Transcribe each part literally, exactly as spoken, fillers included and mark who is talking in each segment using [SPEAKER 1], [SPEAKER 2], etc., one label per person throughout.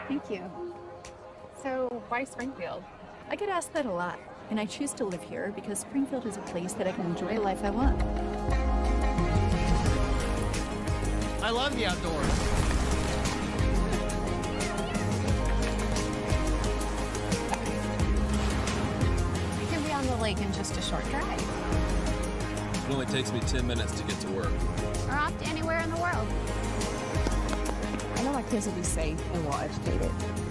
[SPEAKER 1] Thank you. So, why Springfield?
[SPEAKER 2] I get asked that a lot, and I choose to live here because Springfield is a place that I can enjoy a life I want.
[SPEAKER 3] I love the outdoors.
[SPEAKER 1] You can be on the lake in just a short drive.
[SPEAKER 4] It only takes me ten minutes to get to work.
[SPEAKER 1] Or off to anywhere in the world.
[SPEAKER 2] I know my kids will be safe and well educated.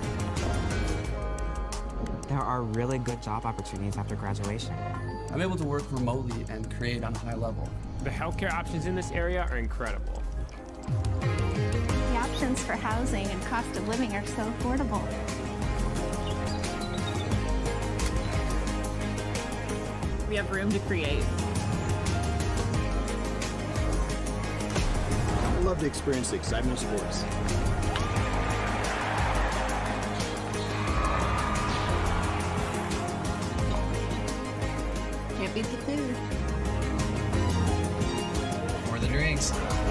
[SPEAKER 5] There are really good job opportunities after graduation.
[SPEAKER 6] I'm able to work remotely and create on a high level.
[SPEAKER 7] The healthcare options in this area are incredible.
[SPEAKER 1] The options for housing and cost of living are so affordable.
[SPEAKER 2] We have room to create.
[SPEAKER 8] I love to experience the excitement of sports.
[SPEAKER 2] Can't beat the food.
[SPEAKER 3] Or the drinks.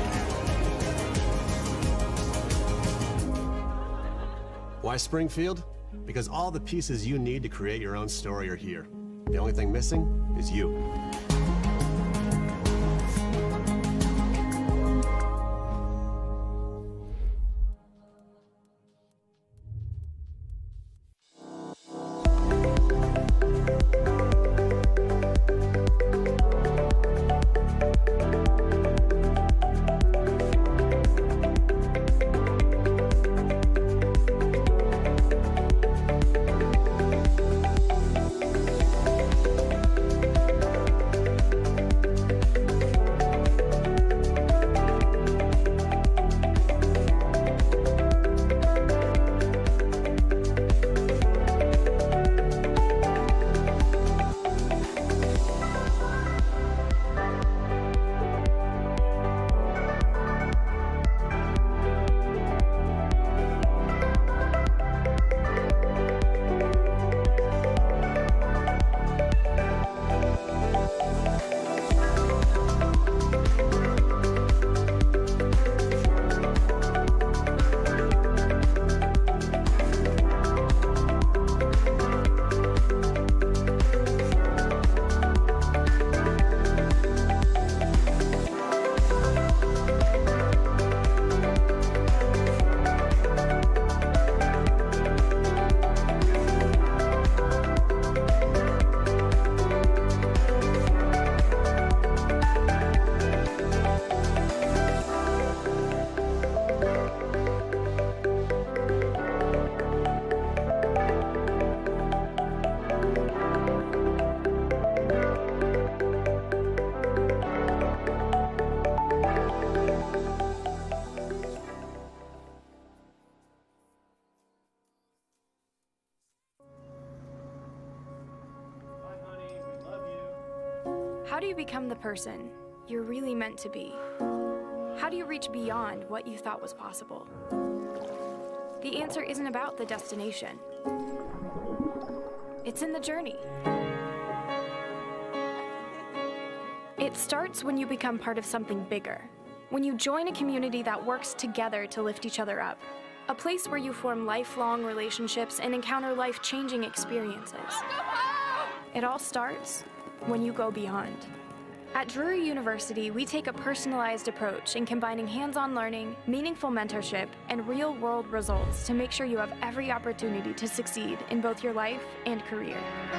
[SPEAKER 8] Why Springfield? Because all the pieces you need to create your own story are here. The only thing missing is you.
[SPEAKER 9] How do you become the person you're really meant to be? How do you reach beyond what you thought was possible? The answer isn't about the destination. It's in the journey. It starts when you become part of something bigger, when you join a community that works together to lift each other up, a place where you form lifelong relationships and encounter life-changing experiences. It all starts when you go beyond. At Drury University, we take a personalized approach in combining hands-on learning, meaningful mentorship, and real-world results to make sure you have every opportunity to succeed in both your life and career.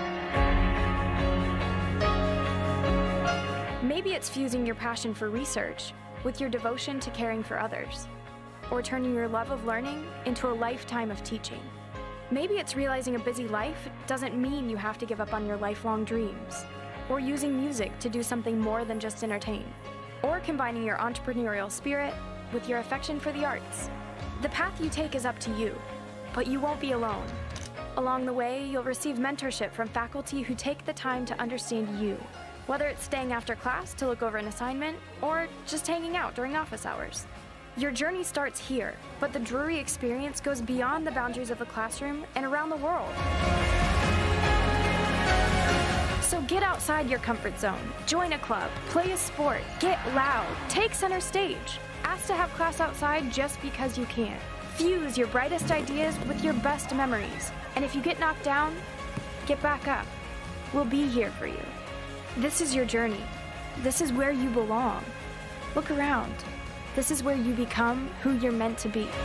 [SPEAKER 9] Maybe it's fusing your passion for research with your devotion to caring for others, or turning your love of learning into a lifetime of teaching. Maybe it's realizing a busy life doesn't mean you have to give up on your lifelong dreams, or using music to do something more than just entertain, or combining your entrepreneurial spirit with your affection for the arts. The path you take is up to you, but you won't be alone. Along the way, you'll receive mentorship from faculty who take the time to understand you, whether it's staying after class to look over an assignment or just hanging out during office hours. Your journey starts here, but the Drury experience goes beyond the boundaries of the classroom and around the world. So get outside your comfort zone, join a club, play a sport, get loud, take center stage. Ask to have class outside just because you can. Fuse your brightest ideas with your best memories. And if you get knocked down, get back up. We'll be here for you. This is your journey. This is where you belong. Look around. This is where you become who you're meant to be.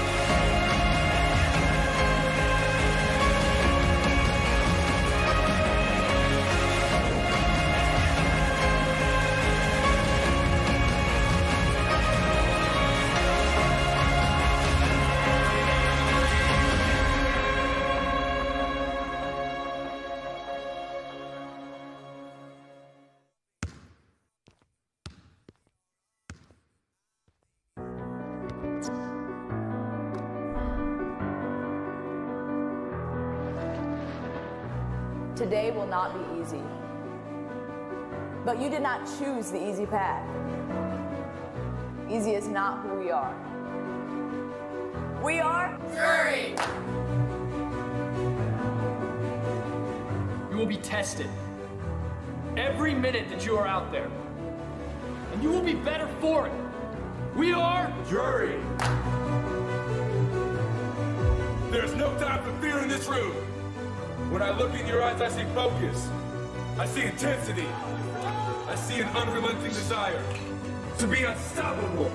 [SPEAKER 10] Today will not be easy. But you did not choose the easy path. Easy is not who we are. We are Jury!
[SPEAKER 11] You will be tested every minute that you are out there. And you will be better for it. We are Jury!
[SPEAKER 12] There's no time for fear in this room. When I look in your eyes, I see focus. I see intensity. I see an unrelenting desire to be unstoppable.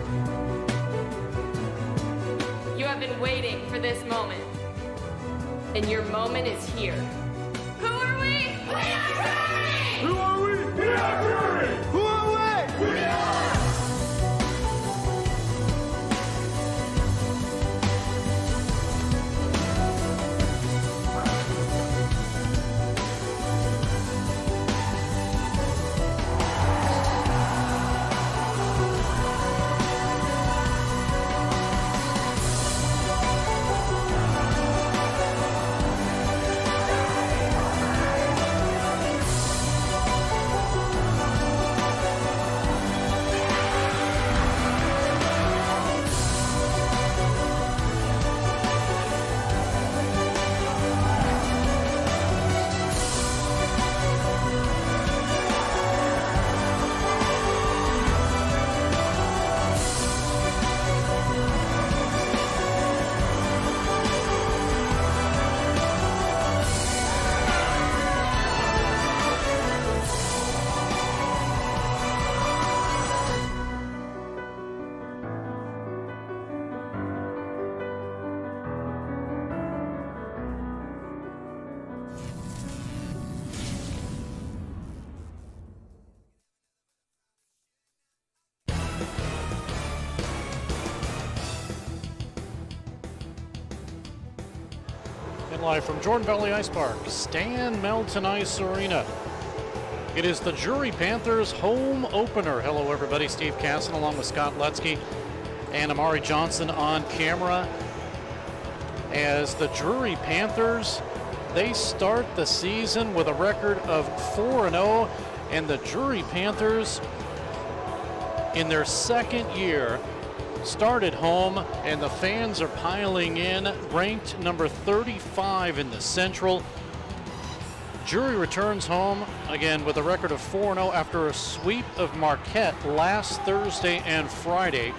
[SPEAKER 13] You have been waiting for this moment, and your moment is here. Who are we? We are Jury!
[SPEAKER 12] Who are we? We are Jury! Who are we? We are!
[SPEAKER 14] Live from Jordan Valley Ice Park, Stan Melton Ice Arena. It is the Jury Panthers home opener. Hello everybody, Steve Casson along with Scott Lutzke and Amari Johnson on camera. As the Jury Panthers, they start the season with a record of four and oh, and the Jury Panthers in their second year started home, and the fans are piling in, ranked number thirty-five in the Central. Jury returns home again with a record of four and oh after a sweep of Marquette last Thursday and Friday.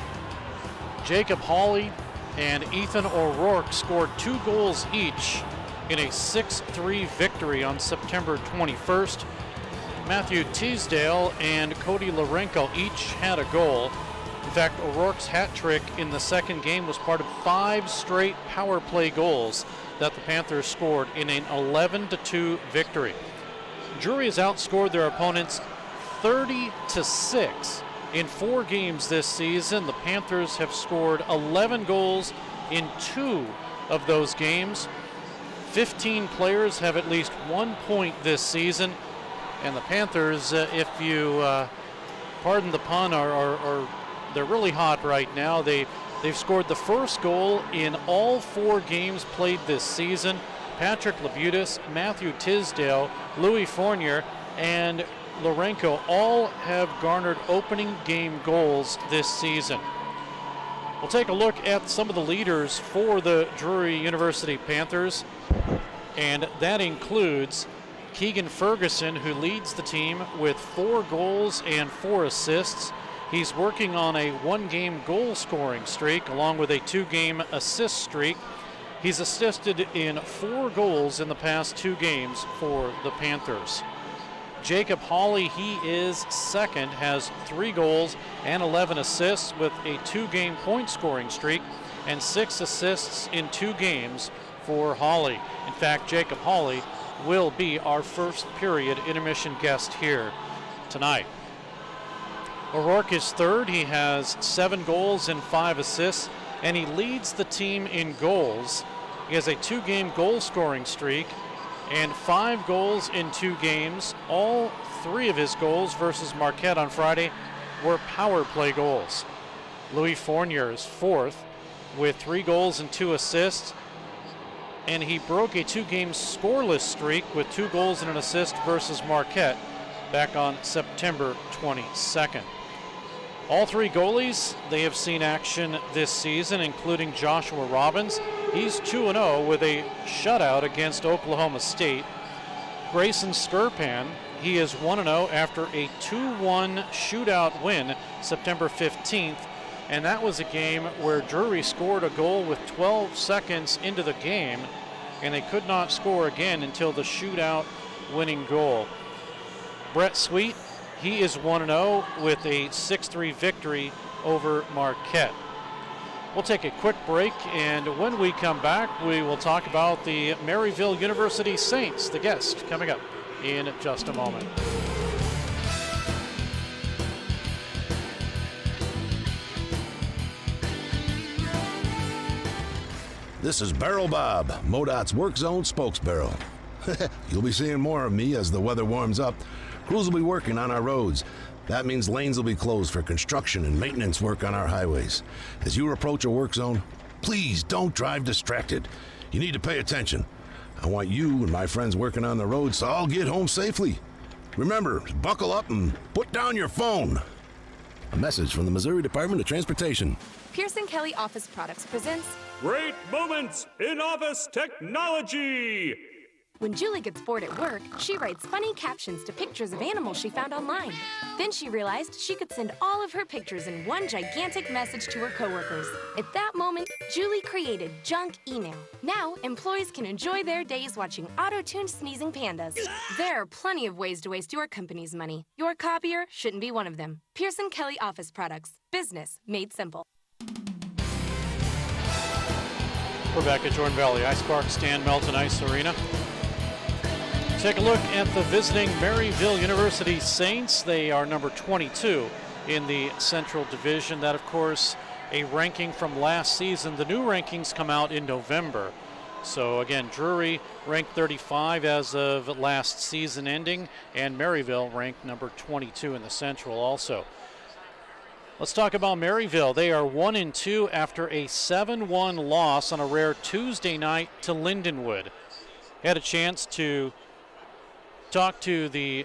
[SPEAKER 14] Jacob Hawley and Ethan O'Rourke scored two goals each in a six three victory on September twenty-first. Matthew Teasdale and Cody Larenko each had a goal. In fact, O'Rourke's hat trick in the second game was part of five straight power play goals that the Panthers scored in an eleven to two victory. Jury has outscored their opponents thirty to six in four games this season. The Panthers have scored eleven goals in two of those games. fifteen players have at least one point this season, and the Panthers, uh, if you uh, pardon the pun, are, are, are they're really hot right now. They, they've scored the first goal in all four games played this season. Patrick Labutis, Matthew Tisdale, Louis Fournier, and Larenko all have garnered opening game goals this season. We'll take a look at some of the leaders for the Drury University Panthers, and that includes Keegan Ferguson, who leads the team with four goals and four assists. He's working on a one-game goal-scoring streak along with a two-game assist streak. He's assisted in four goals in the past two games for the Panthers. Jacob Hawley, he is second, has three goals and eleven assists with a two-game point-scoring streak and six assists in two games for Hawley. In fact, Jacob Hawley will be our first period intermission guest here tonight. O'Rourke is third. He has seven goals and five assists, and he leads the team in goals. He has a two-game goal-scoring streak and five goals in two games. All three of his goals versus Marquette on Friday were power play goals. Louis Fournier is fourth with three goals and two assists, and he broke a two-game scoreless streak with two goals and an assist versus Marquette back on September twenty-second. All three goalies, they have seen action this season, including Joshua Robbins. He's two and oh with a shutout against Oklahoma State. Grayson Skirpan, he is one and oh after a two one shootout win September fifteenth. And that was a game where Drury scored a goal with twelve seconds into the game, and they could not score again until the shootout winning goal. Brett Sweet, he is one and oh with a six three victory over Marquette. We'll take a quick break, and when we come back, we will talk about the Maryville University Saints, the guest coming up in just a moment.
[SPEAKER 15] This is Barrel Bob, MoDOT's Work Zone spokesbarrel. You'll be seeing more of me as the weather warms up. Crews will be working on our roads. That means lanes will be closed for construction and maintenance work on our highways. As you approach a work zone, please don't drive distracted. You need to pay attention. I want you and my friends working on the roads to all get home safely. Remember, buckle up and put down your phone. A message from the Missouri Department of Transportation.
[SPEAKER 16] Pearson Kelly Office Products presents
[SPEAKER 17] Great Moments in Office Technology.
[SPEAKER 16] When Julie gets bored at work, she writes funny captions to pictures of animals she found online. Then she realized she could send all of her pictures in one gigantic message to her coworkers. At that moment, Julie created Junk Email. Now, employees can enjoy their days watching auto-tuned sneezing pandas. There are plenty of ways to waste your company's money. Your copier shouldn't be one of them. Pearson Kelly Office Products. Business made simple.
[SPEAKER 14] We're back at Jordan Valley Ice Park, Stan Melton Ice Arena. Take a look at the visiting Maryville University Saints. They are number twenty-two in the Central Division. That, of course, a ranking from last season. The new rankings come out in November. So, again, Drury ranked thirty-five as of last season ending, and Maryville ranked number twenty-two in the Central also. Let's talk about Maryville. They are one and two after a seven one loss on a rare Tuesday night to Lindenwood. Had a chance to talk to the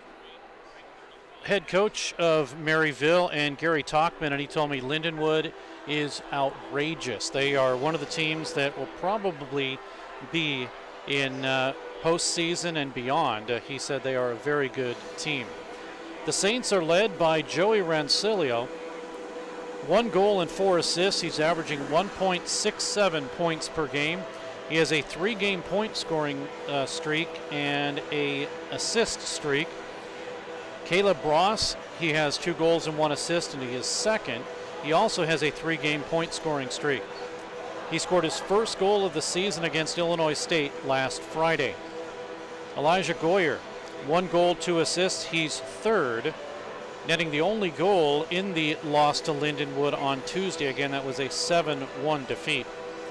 [SPEAKER 14] head coach of Maryville and Gary Talkman, and he told me Lindenwood is outrageous. They are one of the teams that will probably be in uh, postseason and beyond. Uh, he said they are a very good team. The Saints are led by Joey Rancilio. One goal and four assists. He's averaging one point six seven points per game. He has a three-game point scoring uh, streak and a assist streak. Caleb Ross, he has two goals and one assist, and he is second. He also has a three-game point scoring streak. He scored his first goal of the season against Illinois State last Friday. Elijah Goyer, one goal, two assists. He's third, netting the only goal in the loss to Lindenwood on Tuesday. Again, that was a seven one defeat.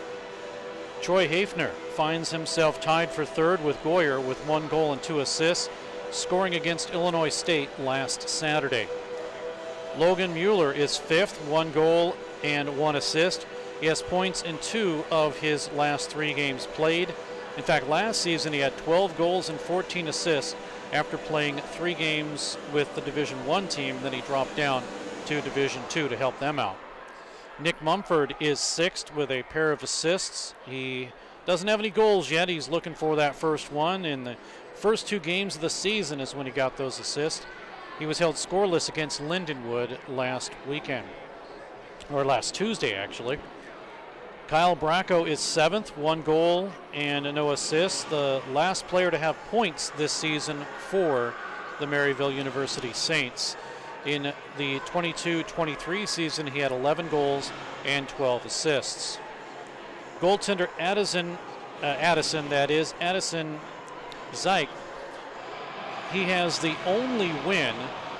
[SPEAKER 14] Troy Hafner finds himself tied for third with Goyer with one goal and two assists, scoring against Illinois State last Saturday. Logan Mueller is fifth, one goal and one assist. He has points in two of his last three games played. In fact, last season he had twelve goals and fourteen assists after playing three games with the Division One team. Then he dropped down to Division Two to help them out. Nick Mumford is sixth with a pair of assists. He doesn't have any goals yet. He's looking for that first one. In the first two games of the season is when he got those assists. He was held scoreless against Lindenwood last weekend, or last Tuesday, actually. Kyle Bracco is seventh, one goal and no assists, the last player to have points this season for the Maryville University Saints. In the twenty-two twenty-three season, he had eleven goals and twelve assists. Goaltender Addison, uh, Addison, that is, Addison Zyke, he has the only win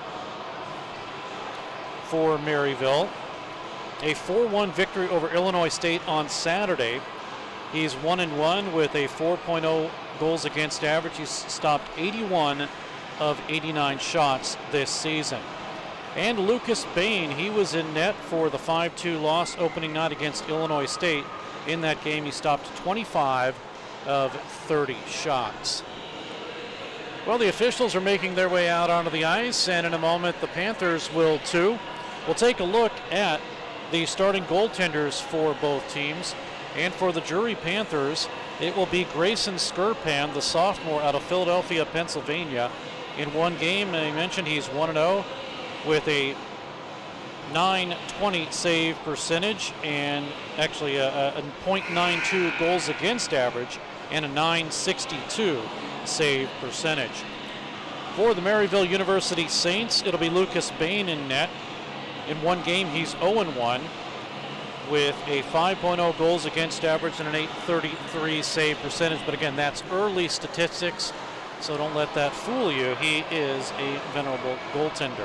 [SPEAKER 14] for Maryville, a four one victory over Illinois State on Saturday. He's one and one with a four point oh goals against average. He's stopped eighty-one of eighty-nine shots this season. And Lucas Bain, he was in net for the five two loss opening night against Illinois State. In that game, he stopped twenty-five of thirty shots. Well, the officials are making their way out onto the ice, and in a moment, the Panthers will too. We'll take a look at the starting goaltenders for both teams. And for the Drury Panthers, it will be Grayson Skirpan, the sophomore out of Philadelphia, Pennsylvania. In one game, I mentioned he's one and oh with a nine twenty save percentage and actually a, a point nine two goals against average and a nine sixty-two save percentage. For the Maryville University Saints, it'll be Lucas Bain in net. In one game, he's oh and one with a five point oh goals against average and an eight thirty-three save percentage. But again, that's early statistics, so don't let that fool you. He is a venerable goaltender.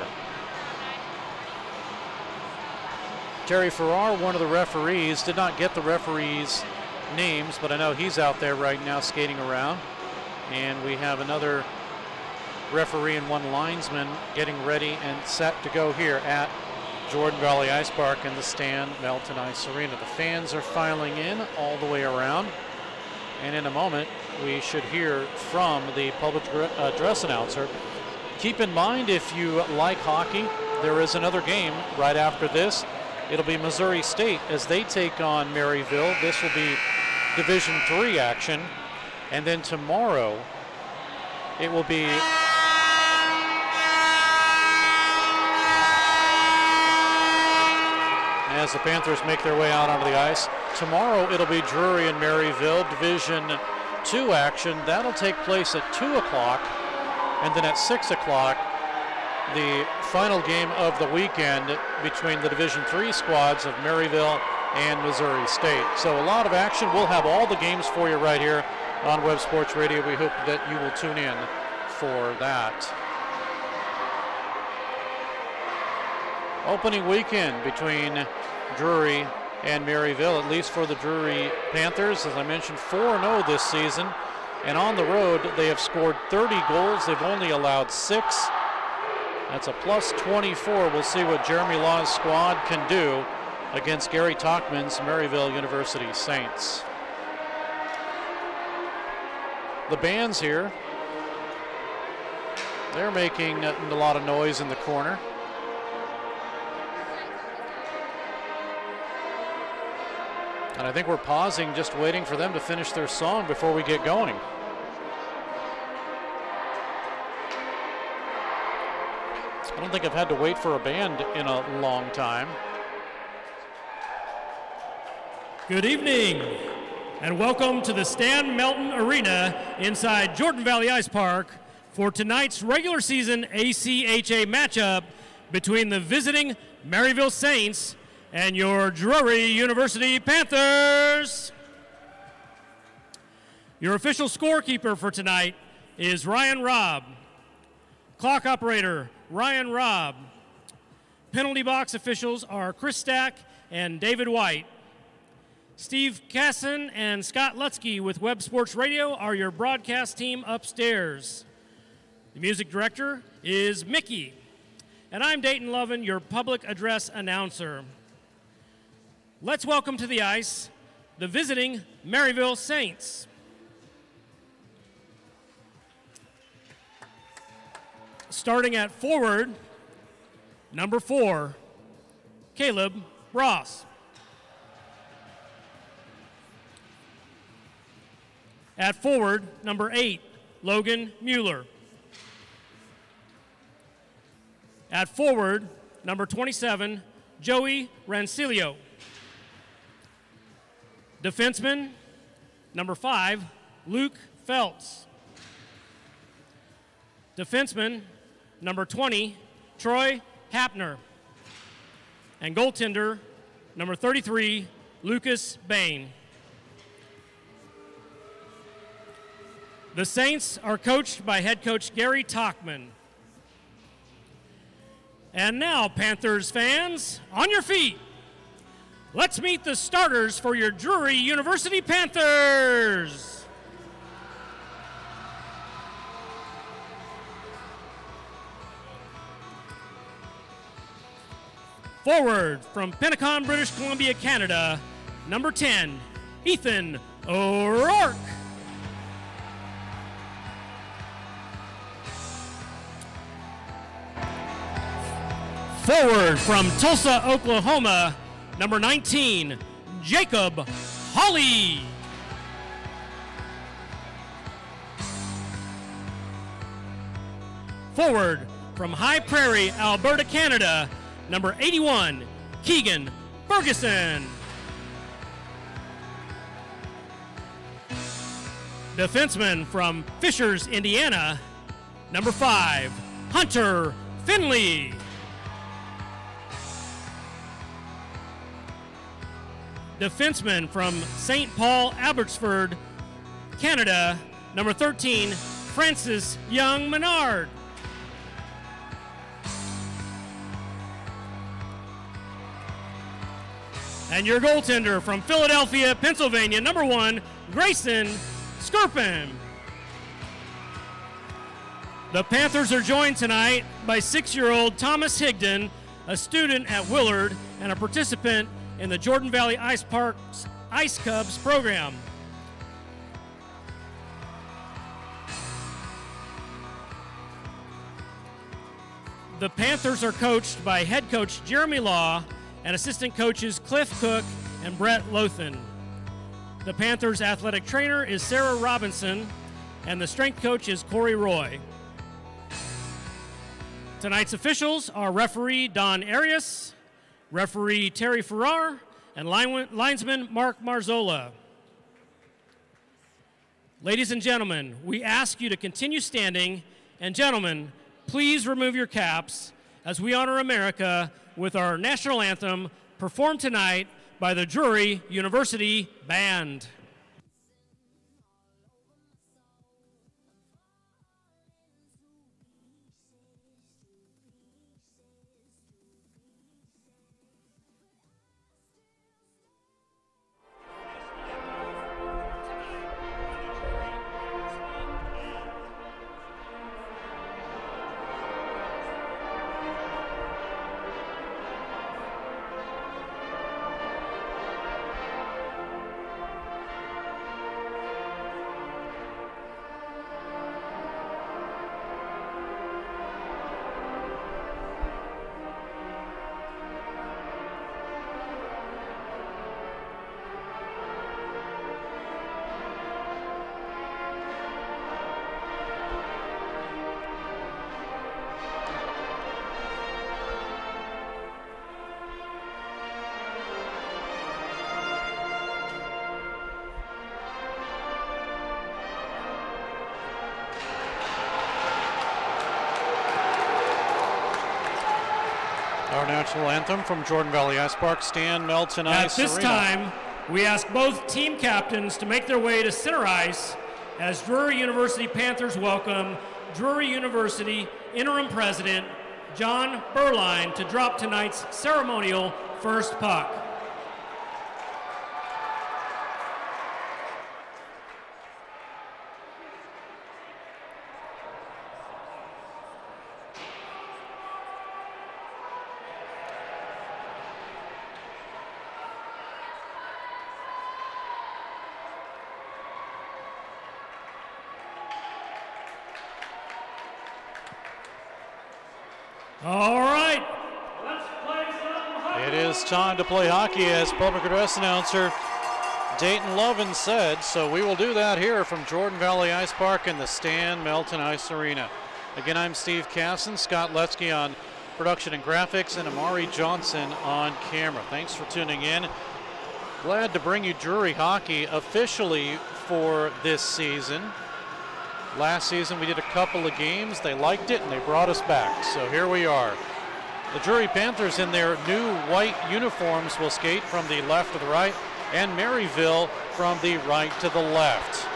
[SPEAKER 14] Terry Farrar, one of the referees, did not get the referees' names, but I know he's out there right now skating around. And we have another referee and one linesman getting ready and set to go here at Jordan Valley Ice Park in the Stan Melton Ice Arena. The fans are filing in all the way around. And in a moment, we should hear from the public address announcer. Keep in mind, if you like hockey, there is another game right after this. It'll be Missouri State as they take on Maryville. This will be Division three action. And then tomorrow, it will be as the Panthers make their way out onto the ice. Tomorrow, it'll be Drury and Maryville, Division two action. That'll take place at two o'clock. And then at six o'clock, the final game of the weekend between the Division three squads of Maryville and Missouri State. So a lot of action. We'll have all the games for you right here on Web Sports Radio. We hope that you will tune in for that. Opening weekend between Drury and Maryville, at least for the Drury Panthers. As I mentioned, four and oh this season. And on the road, they have scored thirty goals. They've only allowed six. That's a plus twenty-four. We'll see what Jeremy Law's squad can do against Gary Talkman's Maryville University Saints. The bands here, they're making a lot of noise in the corner. And I think we're pausing, just waiting for them to finish their song before we get going. I don't think I've had to wait for a band in a long time.
[SPEAKER 18] Good evening, and welcome to the Stan Melton Arena inside Jordan Valley Ice Park for tonight's regular season A C H A matchup between the visiting Maryville Saints and your Drury University Panthers. Your official scorekeeper for tonight is Ryan Robb. Clock operator, Ryan Robb. Penalty box officials are Chris Stack and David White. Steve Casson and Scott Lutzke with Web Sports Radio are your broadcast team upstairs. The music director is Mickey. And I'm Dayton Lovin, your public address announcer. Let's welcome to the ice the visiting Maryville Saints. Starting at forward, number four, Caleb Ross. At forward, number eight, Logan Mueller. At forward, number twenty-seven, Joey Rancilio. Defenseman, number five, Luke Feltz. Defenseman, number twenty, Troy Hapner. And goaltender, number thirty-three, Lucas Bain. The Saints are coached by head coach Gary Talkman. And now, Panthers fans, on your feet. Let's meet the starters for your Drury University Panthers. Forward from Penticon, British Columbia, Canada, number ten, Ethan O'Rourke. Forward from Tulsa, Oklahoma, number nineteen, Jacob Hawley. Forward from High Prairie, Alberta, Canada, number eighty-one, Keegan Ferguson. Defenseman from Fishers, Indiana, number five, Hunter Finley. Defenseman from Saint Paul, Abbotsford, Canada, number thirteen, Francis Young Menard. And your goaltender from Philadelphia, Pennsylvania, number one, Grayson Skirpin. The Panthers are joined tonight by six-year-old Thomas Higdon, a student at Willard and a participant in the Jordan Valley Ice Park's Ice Cubs program. The Panthers are coached by head coach Jeremy Law and assistant coaches Cliff Cook and Brett Lothan. The Panthers' athletic trainer is Sarah Robinson, and the strength coach is Corey Roy. Tonight's officials are referee Don Arias, referee Terry Farrar, and line linesman Mark Marzola. Ladies and gentlemen, we ask you to continue standing, and gentlemen, please remove your caps as we honor America with our national anthem performed tonight by the Drury University Band.
[SPEAKER 14] Our national anthem from Jordan Valley Ice Park, Stan Melton Ice
[SPEAKER 18] At this
[SPEAKER 14] Arena.
[SPEAKER 18] time, we ask both team captains to make their way to center ice as Drury University Panthers welcome Drury University interim president John Berline to drop tonight's ceremonial first puck. All right, let's play some hockey.
[SPEAKER 14] It is time to play hockey, as public address announcer Dayton Lovin said. So we will do that here from Jordan Valley Ice Park in the Stan Melton Ice Arena. Again, I'm Steve Casson, Scott Letsky on production and graphics, and Amari Johnson on camera. Thanks for tuning in. Glad to bring you Drury hockey officially for this season. Last season we did a couple of games. They liked it and they brought us back. So here we are. The Drury Panthers in their new white uniforms will skate from the left to the right, and Maryville from the right to the left.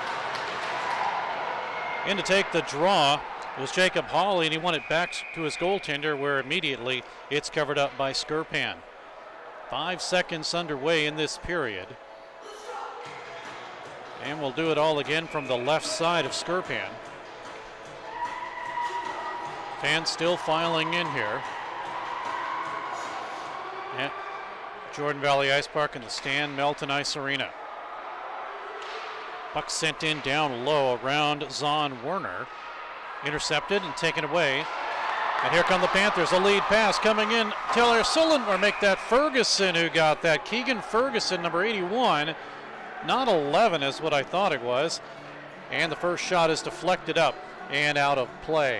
[SPEAKER 14] In to take the draw was Jacob Hawley, and he won it back to his goaltender, where immediately it's covered up by Skirpan. Five seconds underway in this period. And we'll do it all again from the left side of Skirpan. Fans still filing in here at Jordan Valley Ice Park in the Stan Melton Ice Arena. Puck sent in down low around Zahn Werner. Intercepted and taken away. And here come the Panthers, a lead pass coming in. Taylor Sullen, or make that Ferguson who got that. Keegan Ferguson, number eighty-one. Not eleven is what I thought it was. And the first shot is deflected up and out of play.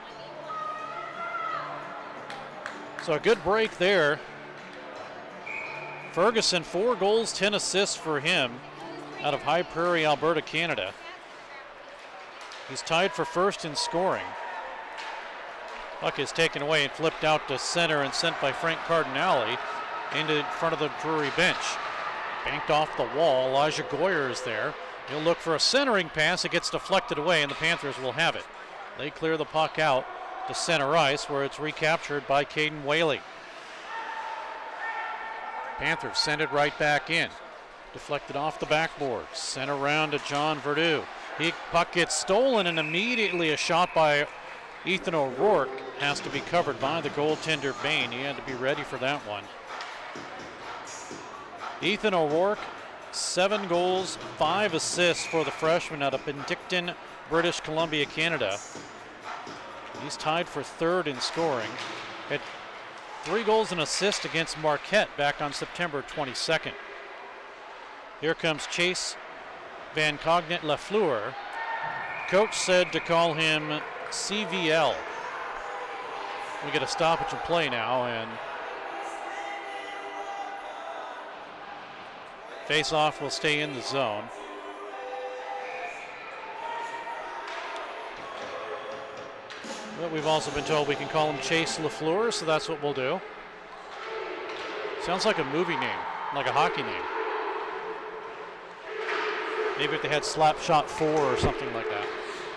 [SPEAKER 14] So a good break there. Ferguson, four goals, ten assists for him out of High Prairie, Alberta, Canada. He's tied for first in scoring. Puck is taken away and flipped out to center and sent by Frank Cardinale into front of the Drury bench. Banked off the wall. Elijah Goyer is there. He'll look for a centering pass. It gets deflected away, and the Panthers will have it. They clear the puck out to center ice, where it's recaptured by Caden Whaley. Panthers send it right back in. Deflected off the backboard. Sent around to John Verdu. He puck gets stolen, and immediately a shot by Ethan O'Rourke has to be covered by the goaltender Bain. He had to be ready for that one. Ethan O'Rourke, seven goals, five assists for the freshman out of Penticton, British Columbia, Canada. He's tied for third in scoring. Had three goals and assist against Marquette back on September twenty-second. Here comes Chase Van Cognet Lafleur. Coach said to call him C V L. We get a stoppage in play now, and face-off will stay in the zone. But we've also been told we can call him Chase Lafleur, so that's what we'll do. Sounds like a movie name, like a hockey name. Maybe if they had Slapshot four or something like that.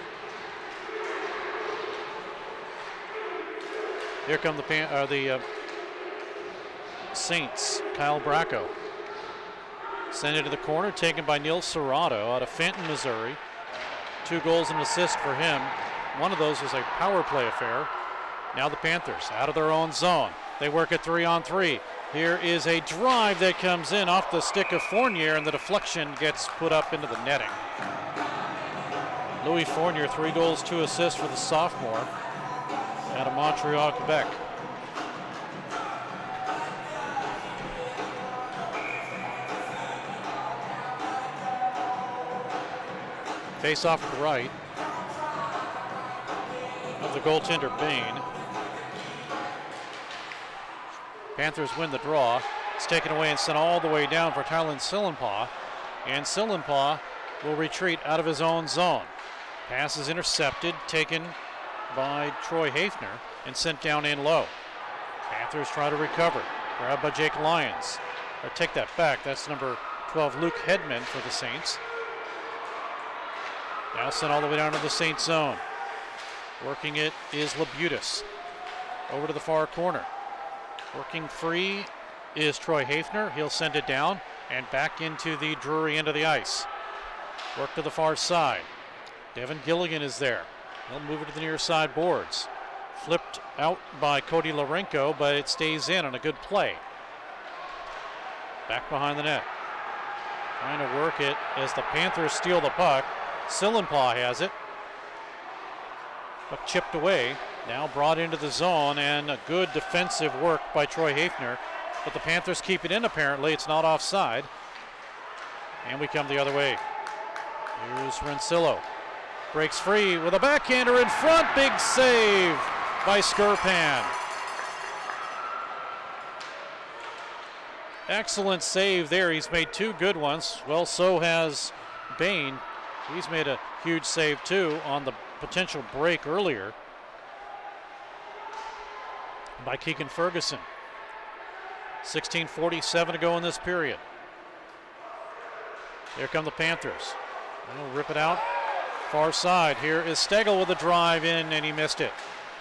[SPEAKER 14] Here come the pan uh, the uh, Saints. Kyle Bracco. Sent into the corner, taken by Neil Serrato out of Fenton, Missouri. Two goals and assist for him. One of those was a power play affair. Now the Panthers out of their own zone. They work at three on three. Here is a drive that comes in off the stick of Fournier, and the deflection gets put up into the netting. Louis Fournier, three goals, two assists for the sophomore out of Montreal, Quebec. Face off to the right of the goaltender Bain. Panthers win the draw. It's taken away and sent all the way down for Tylen Sillenpaw. And Sillenpaw will retreat out of his own zone. Pass is intercepted, taken by Troy Hafner, and sent down in low. Panthers try to recover. Grabbed by Jake Lyons. Or take that back. That's number twelve, Luke Hedman, for the Saints. Now sent all the way down to the Saints zone. Working it is Labutus. Over to the far corner. Working free is Troy Hafner. He'll send it down and back into the Drury end of the ice. Work to the far side. Devin Gilligan is there. He'll move it to the near side boards. Flipped out by Cody Larenko, but it stays in on a good play. Back behind the net. Trying to work it as the Panthers steal the puck. Sillenpaw has it. Puck chipped away. Now brought into the zone, and a good defensive work by Troy Hafner. But the Panthers keep it in, apparently. It's not offside. And we come the other way. Here's Rensillo. Breaks free with a backhander in front. Big save by Skirpan. Excellent save there. He's made two good ones. Well, so has Bain. He's made a huge save too on the potential break earlier by Keegan Ferguson. sixteen forty-seven to go in this period. Here come the Panthers. They'll rip it out. Far side. Here is Stegel with a drive in, and he missed it.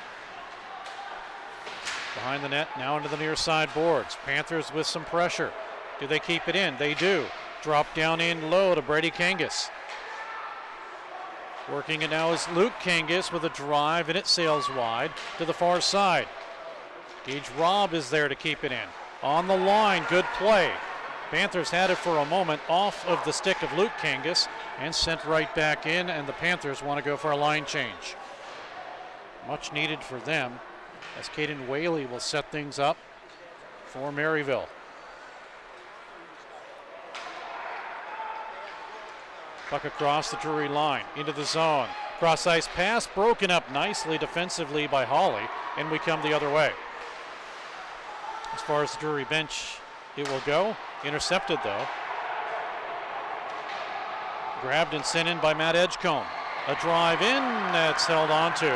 [SPEAKER 14] Behind the net, now into the near side boards. Panthers with some pressure. Do they keep it in? They do. Drop down in low to Brady Kangas. Working it now is Luke Kangas with a drive, and it sails wide to the far side. Gage Robb is there to keep it in. On the line, good play. Panthers had it for a moment off of the stick of Luke Kangas and sent right back in, and the Panthers want to go for a line change. Much needed for them, as Caden Whaley will set things up for Maryville. Puck across the Drury line, into the zone. Cross ice pass broken up nicely defensively by Hawley, and we come the other way. As far as the Drury bench, it will go. Intercepted though. Grabbed and sent in by Matt Edgecombe. A drive in that's held on to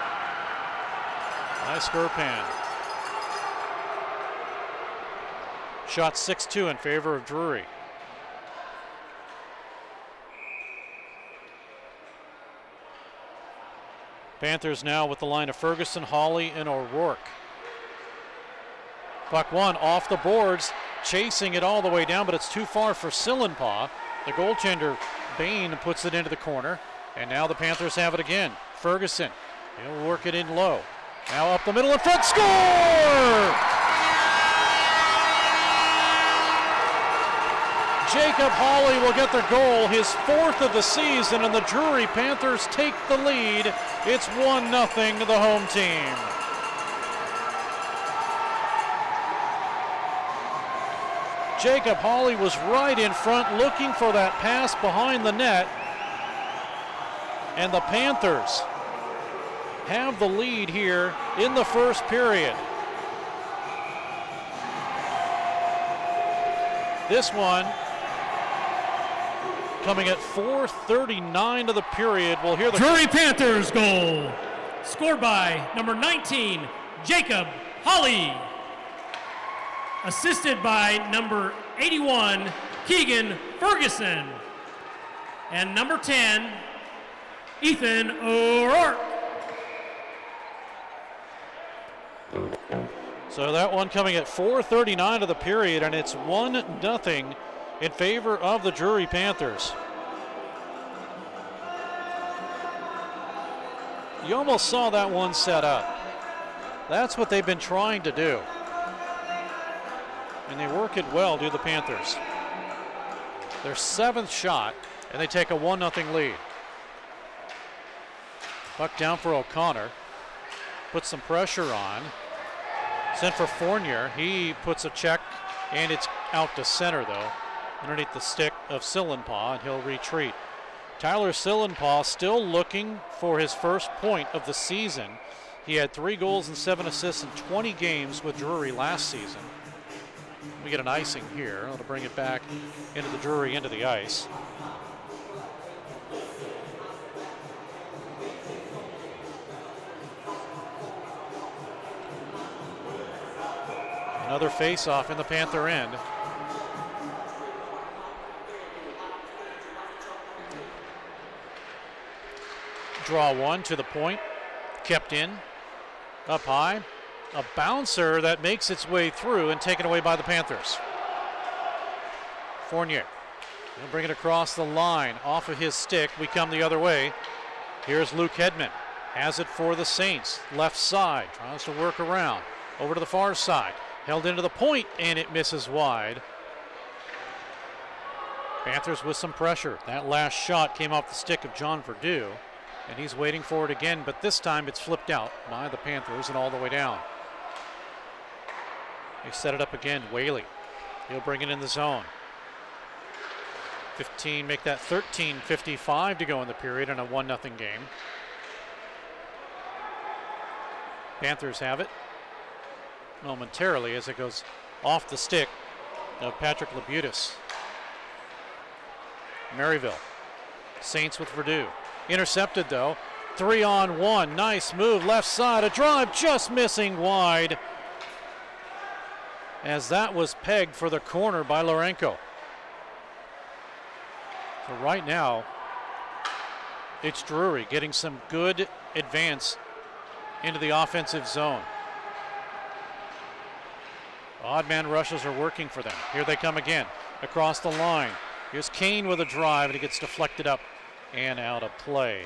[SPEAKER 14] by Skirpan. Shot six two in favor of Drury. Panthers now with the line of Ferguson, Hawley, and O'Rourke. Puck one off the boards, chasing it all the way down, but it's too far for Sillenpaw. The goaltender, Bain, puts it into the corner, and now the Panthers have it again. Ferguson, he'll work it in low. Now up the middle in front, score! Jacob Hawley will get the goal, his fourth of the season, and the Drury Panthers take the lead. It's one nothing to the home team. Jacob Hawley was right in front looking for that pass behind the net. And the Panthers have the lead here in the first period. This one coming at four thirty-nine to the period. We'll hear the
[SPEAKER 18] Drury Panthers goal, scored by number nineteen, Jacob Hawley. Assisted by number eighty-one, Keegan Ferguson. And number ten, Ethan O'Rourke.
[SPEAKER 14] So that one coming at four thirty-nine of the period, and it's one nothing in favor of the Drury Panthers. You almost saw that one set up. That's what they've been trying to do. And they work it well, do the Panthers. Their seventh shot, and they take a one nothing lead. Puck down for O'Connor. Puts some pressure on. Sent for Fournier. He puts a check, and it's out to center, though, underneath the stick of Sillenpaw, and he'll retreat. Tyler Sillenpaw still looking for his first point of the season. He had three goals and seven assists in twenty games with Drury last season. We get an icing here. It'll bring it back into the Drury, into the ice. Another face-off in the Panther end. Draw one to the point. Kept in. Up high. A bouncer that makes its way through and taken away by the Panthers. Fournier. He'll bring it across the line. Off of his stick. We come the other way. Here's Luke Hedman. Has it for the Saints. Left side. Tries to work around. Over to the far side. Held into the point, and it misses wide. Panthers with some pressure. That last shot came off the stick of John Verdue, and he's waiting for it again, but this time it's flipped out by the Panthers and all the way down. They set it up again. Whaley. He'll bring it in the zone. fifteen, make that thirteen fifty-five to go in the period in a one nothing game. Panthers have it momentarily as it goes off the stick of Patrick Labutus. Maryville. Saints with Verdue. Intercepted though. Three on one. Nice move. Left side. A drive just missing wide. As that was pegged for the corner by Lourenco. So right now, it's Drury getting some good advance into the offensive zone. Odd man rushes are working for them. Here they come again across the line. Here's Kane with a drive, and he gets deflected up and out of play.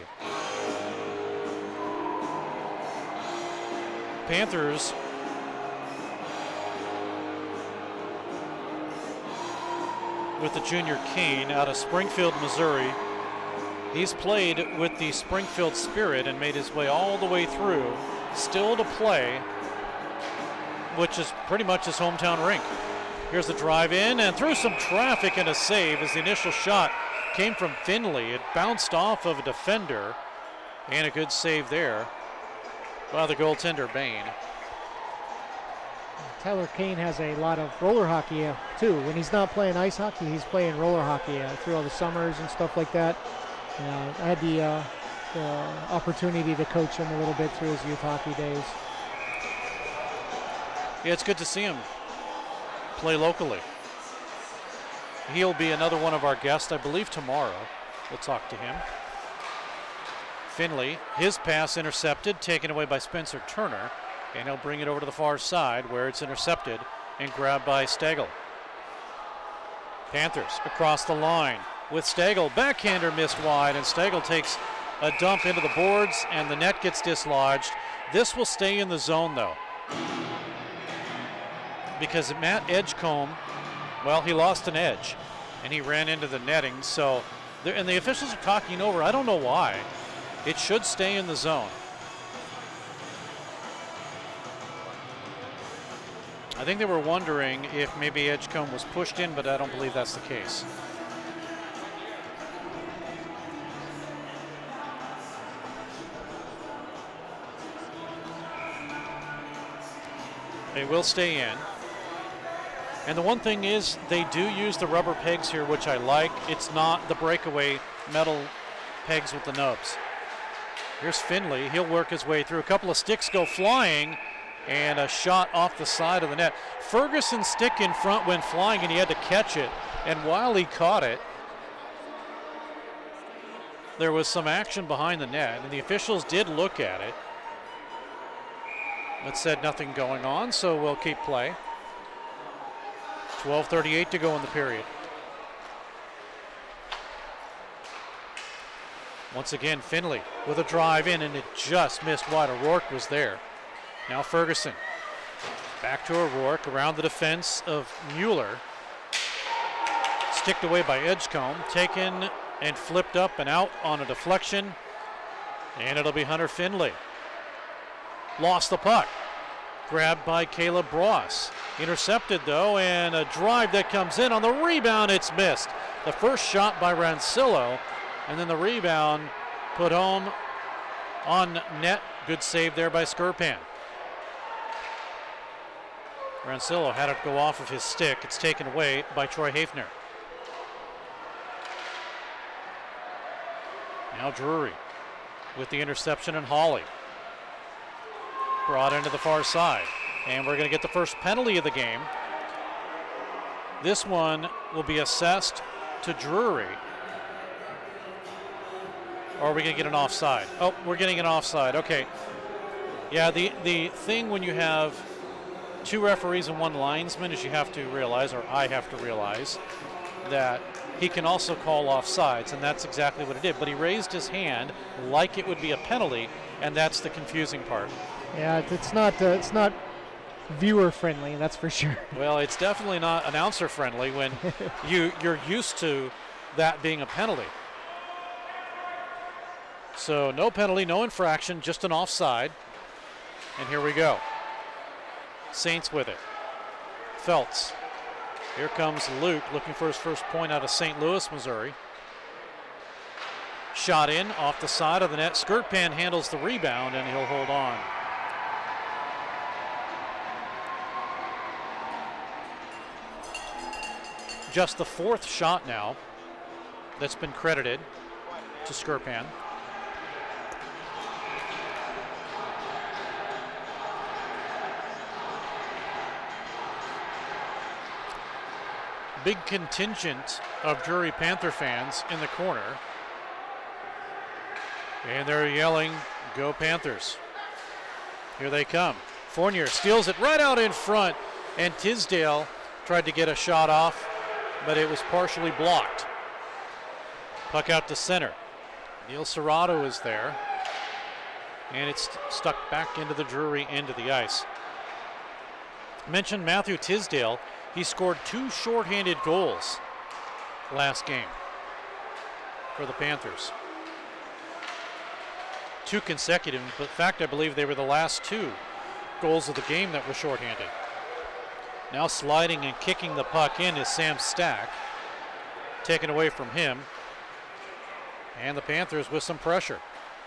[SPEAKER 14] Panthers with the junior Kane out of Springfield, Missouri. He's played with the Springfield Spirit and made his way all the way through, still to play, which is pretty much his hometown rink. Here's the drive in and through some traffic and a save as the initial shot came from Finley. It bounced off of a defender and a good save there by the goaltender, Bain.
[SPEAKER 19] Tyler Kane has a lot of roller hockey uh, too. When he's not playing ice hockey, he's playing roller hockey uh, through all the summers and stuff like that. Uh, I had the, uh, the opportunity to coach him a little bit through his youth hockey days.
[SPEAKER 14] Yeah, it's good to see him play locally. He'll be another one of our guests, I believe, tomorrow. We'll talk to him. Finley, his pass intercepted, taken away by Spencer Turner, and he'll bring it over to the far side where it's intercepted and grabbed by Stagel. Panthers across the line with Stagel. Backhander missed wide, and Stagel takes a dump into the boards, and the net gets dislodged. This will stay in the zone, though, because Matt Edgecombe, well, he lost an edge, and he ran into the netting. So, and the officials are talking over. I don't know why. It should stay in the zone. I think they were wondering if maybe Edgecombe was pushed in, but I don't believe that's the case. They will stay in. And the one thing is, they do use the rubber pegs here, which I like. It's not the breakaway metal pegs with the nubs. Here's Finley. He'll work his way through. A couple of sticks go flying, and a shot off the side of the net. Ferguson's stick in front went flying, and he had to catch it. And while he caught it, there was some action behind the net, and the officials did look at it, but said nothing going on, so we'll keep play. twelve thirty-eight to go in the period. Once again, Finley with a drive in, and it just missed wide. O'Rourke was there. Now Ferguson. Back to O'Rourke around the defense of Mueller. Sticked away by Edgecombe. Taken and flipped up and out on a deflection. And it'll be Hunter Finley. Lost the puck. Grabbed by Caleb Bross. Intercepted though, and a drive that comes in. On the rebound, it's missed. The first shot by Rancillo, and then the rebound put home on net. Good save there by Skirpan. Rancillo had it go off of his stick. It's taken away by Troy Hafner. Now Drury with the interception, and Hawley brought into the far side. And we're going to get the first penalty of the game. This one will be assessed to Drury. Or are we going to get an offside? Oh, we're getting an offside. Okay. Yeah, the, the thing when you have two referees and one linesman is you have to realize, or I have to realize, that he can also call offsides, and that's exactly what he did. But he raised his hand like it would be a penalty, and that's the confusing part.
[SPEAKER 19] Yeah, it's not uh, it's not viewer friendly, that's for sure.
[SPEAKER 14] Well, it's definitely not announcer friendly when you you're used to that being a penalty. So no penalty, no infraction, just an offside. And here we go. Saints with it. Feltz. Here comes Luke looking for his first point out of Saint Louis, Missouri. Shot in off the side of the net. Skirpan handles the rebound, and he'll hold on. just the fourth shot now that's been credited to Skirpan. Big contingent of Drury Panther fans in the corner. And they're yelling, "Go Panthers." Here they come. Fournier steals it right out in front, and Tisdale tried to get a shot off, but it was partially blocked. Puck out to center. Neil Serrato is there, and it's stuck back into the Drury end of the ice. I mentioned Matthew Tisdale. He scored two shorthanded goals last game for the Panthers. Two consecutive, but in fact, I believe they were the last two goals of the game that were shorthanded. Now sliding and kicking the puck in is Sam Stack. Taken away from him. And the Panthers with some pressure.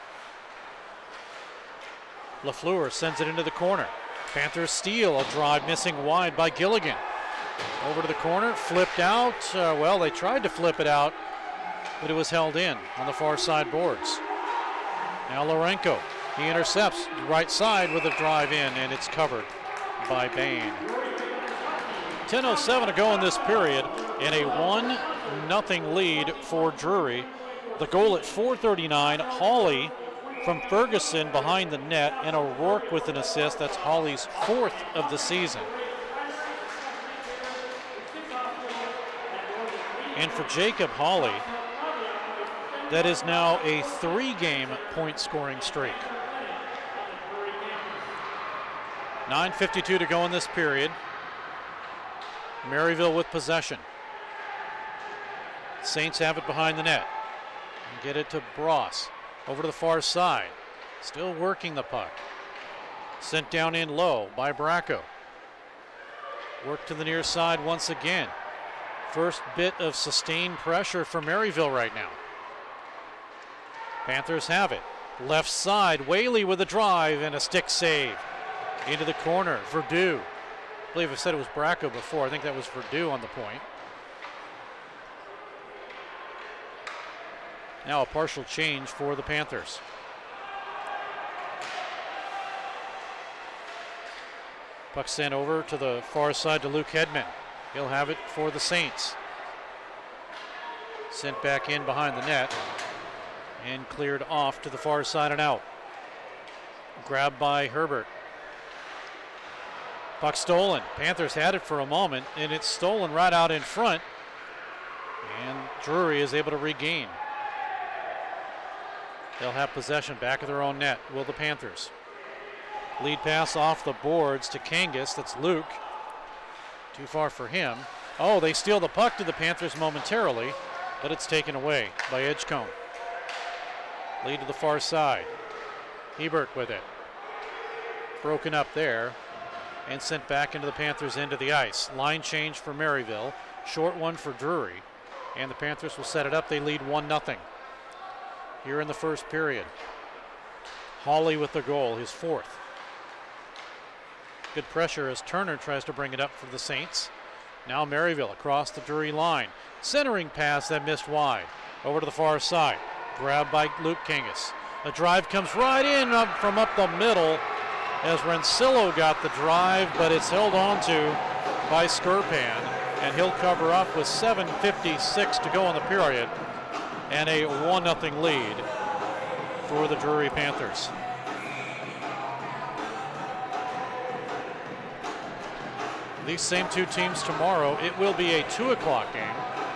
[SPEAKER 14] Lafleur sends it into the corner. Panthers steal, a drive missing wide by Gilligan. Over to the corner, flipped out. Uh, well, they tried to flip it out, but it was held in on the far side boards. Now Lourenco, he intercepts right side with a drive in, and it's covered by Bain. ten oh seven to go in this period, and a one nothing lead for Drury. The goal at four thirty-nine, Hawley from Ferguson behind the net, and O'Rourke with an assist. That's Hawley's fourth of the season. And for Jacob Hawley, that is now a three-game point-scoring streak. nine fifty-two to go in this period. Maryville with possession. Saints have it behind the net. And get it to Bross. Over to the far side. Still working the puck. Sent down in low by Bracco. Work to the near side once again. First bit of sustained pressure for Maryville right now. Panthers have it. Left side, Whaley with a drive and a stick save. Into the corner, Verdu. I believe I said it was Bracco before. I think that was Verdu on the point. Now a partial change for the Panthers. Puck sent over to the far side to Luke Hedman. He'll have it for the Saints. Sent back in behind the net and cleared off to the far side and out. Grabbed by Herbert. Puck stolen. Panthers had it for a moment, and it's stolen right out in front. And Drury is able to regain. They'll have possession back of their own net, will the Panthers. Lead pass off the boards to Kangas. That's Luke. Too far for him. Oh, they steal the puck to the Panthers momentarily, but it's taken away by Edgecombe. Lead to the far side. Hebert with it. Broken up there and sent back into the Panthers' end of the ice. Line change for Maryville. Short one for Drury. And the Panthers will set it up. They lead one nothing here in the first period. Hawley with the goal, his fourth. Good pressure as Turner tries to bring it up for the Saints. Now Maryville across the Drury line. Centering pass that missed wide. Over to the far side. Grabbed by Luke Kangas. A drive comes right in up from up the middle as Rensillo got the drive, but it's held on to by Skirpan, and he'll cover up with seven fifty-six to go in the period and a one nothing lead for the Drury Panthers. These same two teams tomorrow. It will be a two o'clock game.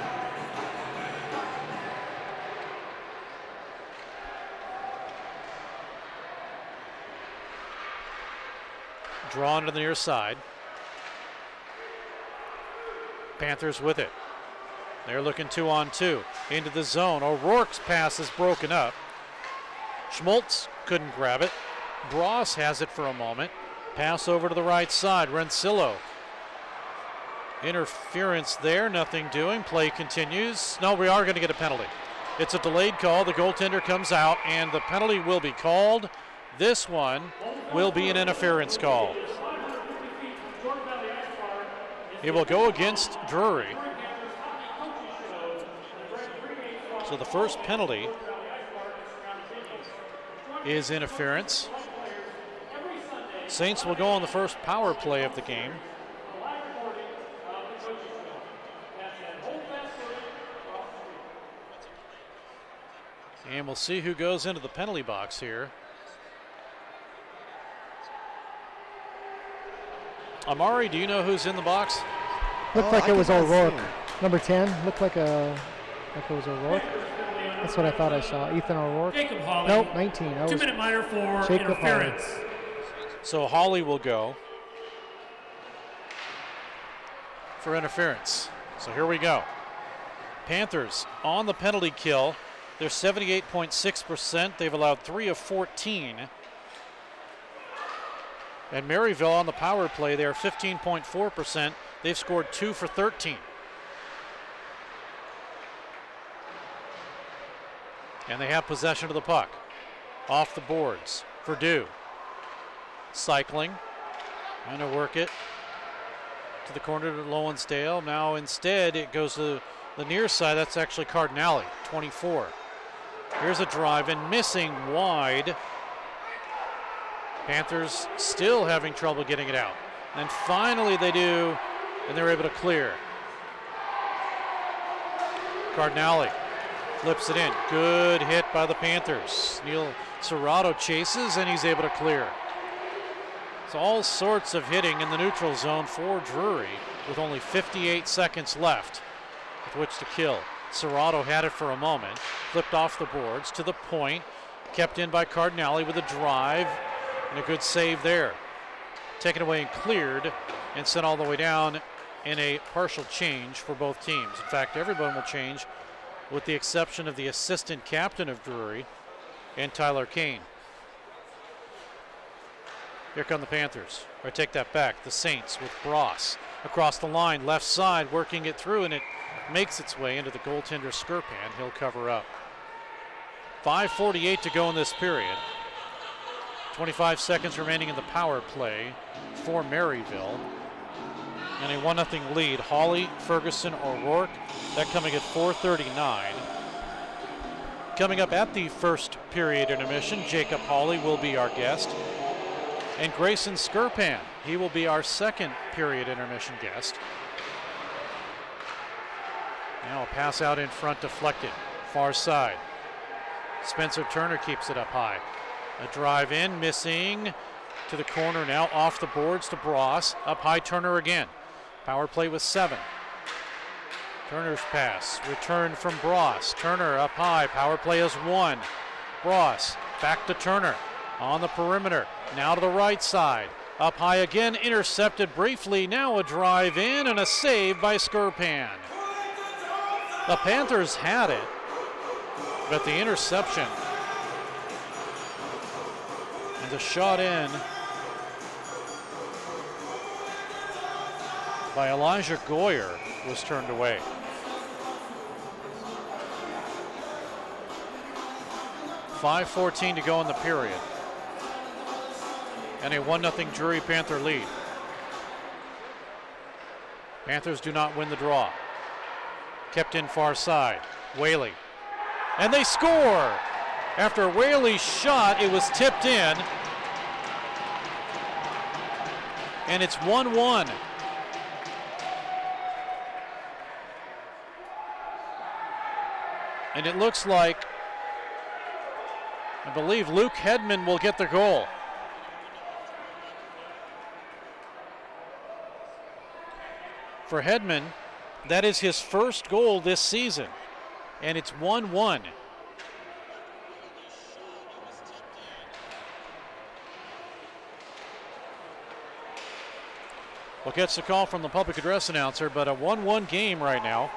[SPEAKER 14] Drawn to the near side. Panthers with it. They're looking two on two. Into the zone. O'Rourke's pass is broken up. Schmaltz couldn't grab it. Bross has it for a moment. Pass over to the right side. Rensillo. Interference there, nothing doing. Play continues. No, we are going to get a penalty. It's a delayed call. The goaltender comes out, and the penalty will be called. This one will be an interference call. It will go against Drury. So the first penalty is interference. Saints will go on the first power play of the game. And we'll see who goes into the penalty box here. Amari, do you know who's in the box?
[SPEAKER 19] Looked
[SPEAKER 5] Oh,
[SPEAKER 19] like
[SPEAKER 5] I
[SPEAKER 19] it was
[SPEAKER 5] cannot see
[SPEAKER 19] O'Rourke.
[SPEAKER 5] him.
[SPEAKER 19] Number ten. Looked like a like it was O'Rourke. That's what I thought I saw. Ethan O'Rourke.
[SPEAKER 18] Jacob Hawley.
[SPEAKER 19] Nope, nineteen. That was
[SPEAKER 18] Two-minute minor for
[SPEAKER 19] Jacob
[SPEAKER 18] interference.
[SPEAKER 19] Hawley.
[SPEAKER 14] So Hawley will go for interference. So here we go. Panthers on the penalty kill. They're seventy-eight point six percent. They've allowed three of fourteen. And Maryville on the power play, they're fifteen point four percent. They've scored two for thirteen. And they have possession of the puck. Off the boards for Dew. Cycling. Trying to work it to the corner to Lowenstale. Now instead it goes to the near side. That's actually Cardinale, twenty-four. Here's a drive and missing wide. Panthers still having trouble getting it out. And finally they do, and they're able to clear. Cardinale flips it in. Good hit by the Panthers. Neil Serrato chases, and he's able to clear. It's all sorts of hitting in the neutral zone for Drury with only fifty-eight seconds left with which to kill. Serrato had it for a moment, flipped off the boards to the point, kept in by Cardinale with a drive and a good save there. Taken away and cleared and sent all the way down in a partial change for both teams. In fact, everyone will change with the exception of the assistant captain of Drury and Tyler Kane. Here come the Panthers. I take that back. The Saints with Bross across the line, left side, working it through, and it makes its way into the goaltender Skirpan. He'll cover up. five forty-eight to go in this period. twenty-five seconds remaining in the power play for Maryville. And a one nothing lead. Hawley, Ferguson, O'Rourke. That coming at four thirty-nine. Coming up at the first period intermission, Jacob Hawley will be our guest. And Grayson Skirpan, he will be our second period intermission guest. Now a pass out in front deflected, far side. Spencer Turner keeps it up high. A drive in, missing to the corner now, off the boards to Bross. Up high, Turner again. Power play with seven. Turner's pass, return from Bross. Turner up high, power play is one. Bross back to Turner on the perimeter. Now to the right side. Up high again, intercepted briefly. Now a drive in and a save by Skirpan. The Panthers had it, but the interception and the shot in by Elijah Goyer was turned away. five fourteen to go in the period. And a one nothing Drury Panther lead. Panthers do not win the draw. Kept in far side. Whaley. And they score! After Whaley's shot, it was tipped in. And it's one one. And it looks like, I believe Luke Hedman will get the goal. For Hedman, that is his first goal this season, and it's one one. We'll catch the call from the public address announcer, but a one one game right now.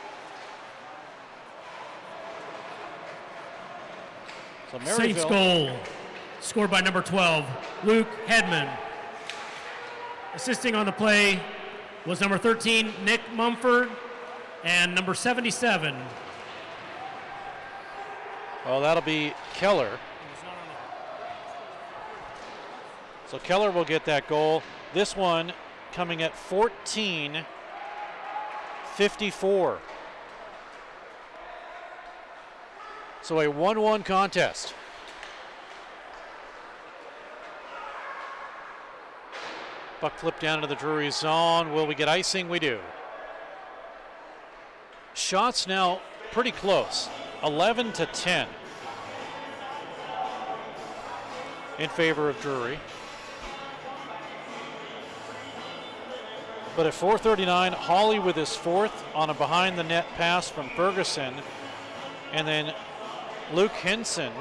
[SPEAKER 14] So
[SPEAKER 18] Saints goal, scored by number twelve, Luke Hedman. Assisting on the play was number thirteen, Nick Mumford, and number seventy-seven.
[SPEAKER 14] Oh, that'll be Keller. So Keller will get that goal. This one coming at fourteen fifty-four. So a one one contest. Puck flipped down into the Drury zone. Will we get icing? We do. Shots now pretty close. eleven to ten in favor of Drury. But at four thirty-nine, Hawley with his fourth on a behind the net pass from Ferguson. And then Luke Hinson.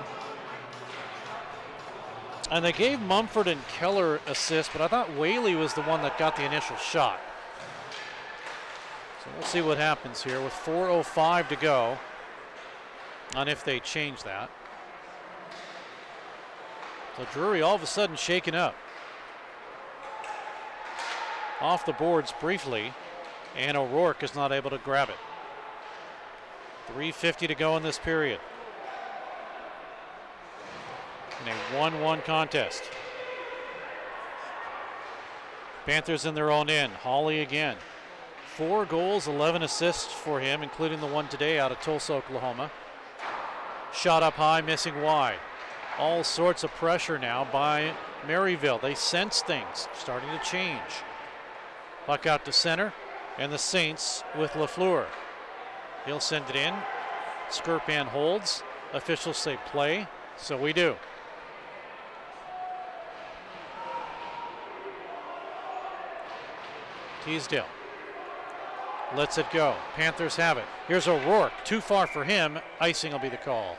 [SPEAKER 14] And they gave Mumford and Keller assists, but I thought Whaley was the one that got the initial shot. So we'll see what happens here with four oh five to go on if they change that. So Drury all of a sudden shaken up. Off the boards briefly, and O'Rourke is not able to grab it. three fifty to go in this period. In a one one contest. Panthers in their own end. Hawley again. Four goals, eleven assists for him, including the one today out of Tulsa, Oklahoma. Shot up high, missing wide. All sorts of pressure now by Maryville. They sense things starting to change. Puck out to center, and the Saints with Lafleur. He'll send it in. Skirpan holds. Officials say play, so we do. Teasdale lets it go. Panthers have it. Here's O'Rourke. Too far for him. Icing will be the call.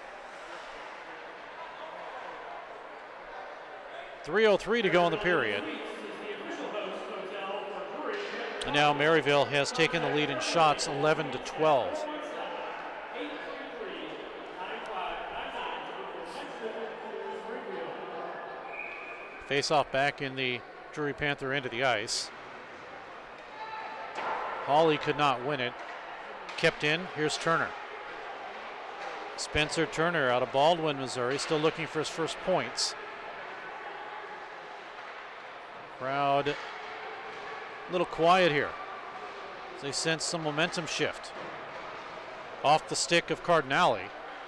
[SPEAKER 14] three oh three to go in the period. And now Maryville has taken the lead in shots, eleven to twelve. Face-off back in the Drury Panther end of the ice. Hawley could not win it. Kept in. Here's Turner. Spencer Turner out of Baldwin, Missouri, still looking for his first points. Crowd a little quiet here. They sense some momentum shift. Off the stick of Cardinale.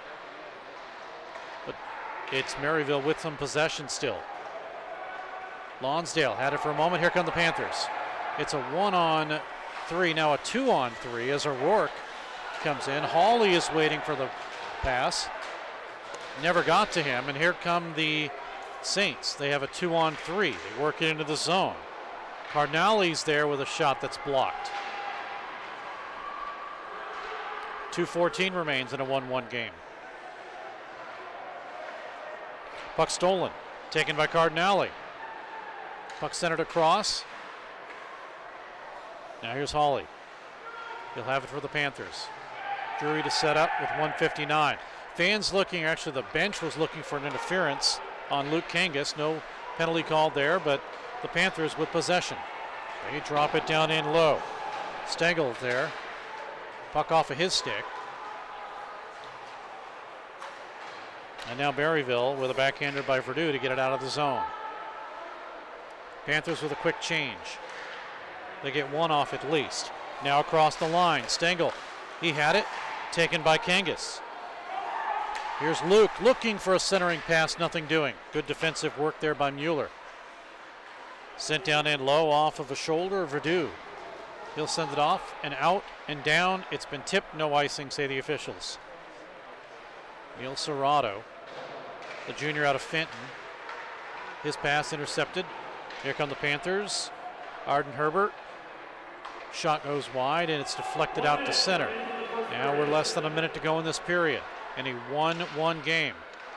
[SPEAKER 14] But it's Maryville with some possession still. Lonsdale had it for a moment. Here come the Panthers. It's a one on three, now a two on three as O'Rourke comes in. Hawley is waiting for the pass. Never got to him, and here come the Saints. They have a two on three. They work it into the zone. Cardinale's there with a shot that's blocked. two fourteen remains in a one one game. Puck stolen, taken by Cardinale. Puck centered across. Now here's Hawley. He'll have it for the Panthers. Drury to set up with one fifty-nine. Fans looking, actually the bench was looking for an interference on Luke Kangas. No penalty called there, but the Panthers with possession. They drop it down in low. Stengel there. Puck off of his stick. And now Berryville with a backhander by Verdue to get it out of the zone. Panthers with a quick change. They get one off at least. Now across the line, Stengel. He had it, taken by Kangas. Here's Luke looking for a centering pass, nothing doing. Good defensive work there by Mueller. Sent down in low off of a shoulder of Verdue. He'll send it off and out and down. It's been tipped, no icing, say the officials. Neil Serrato, the junior out of Fenton. His pass intercepted. Here come the Panthers. Arden Herbert. Shot goes wide and it's deflected out to center. Now we're less than a minute to go in this period in a one one game.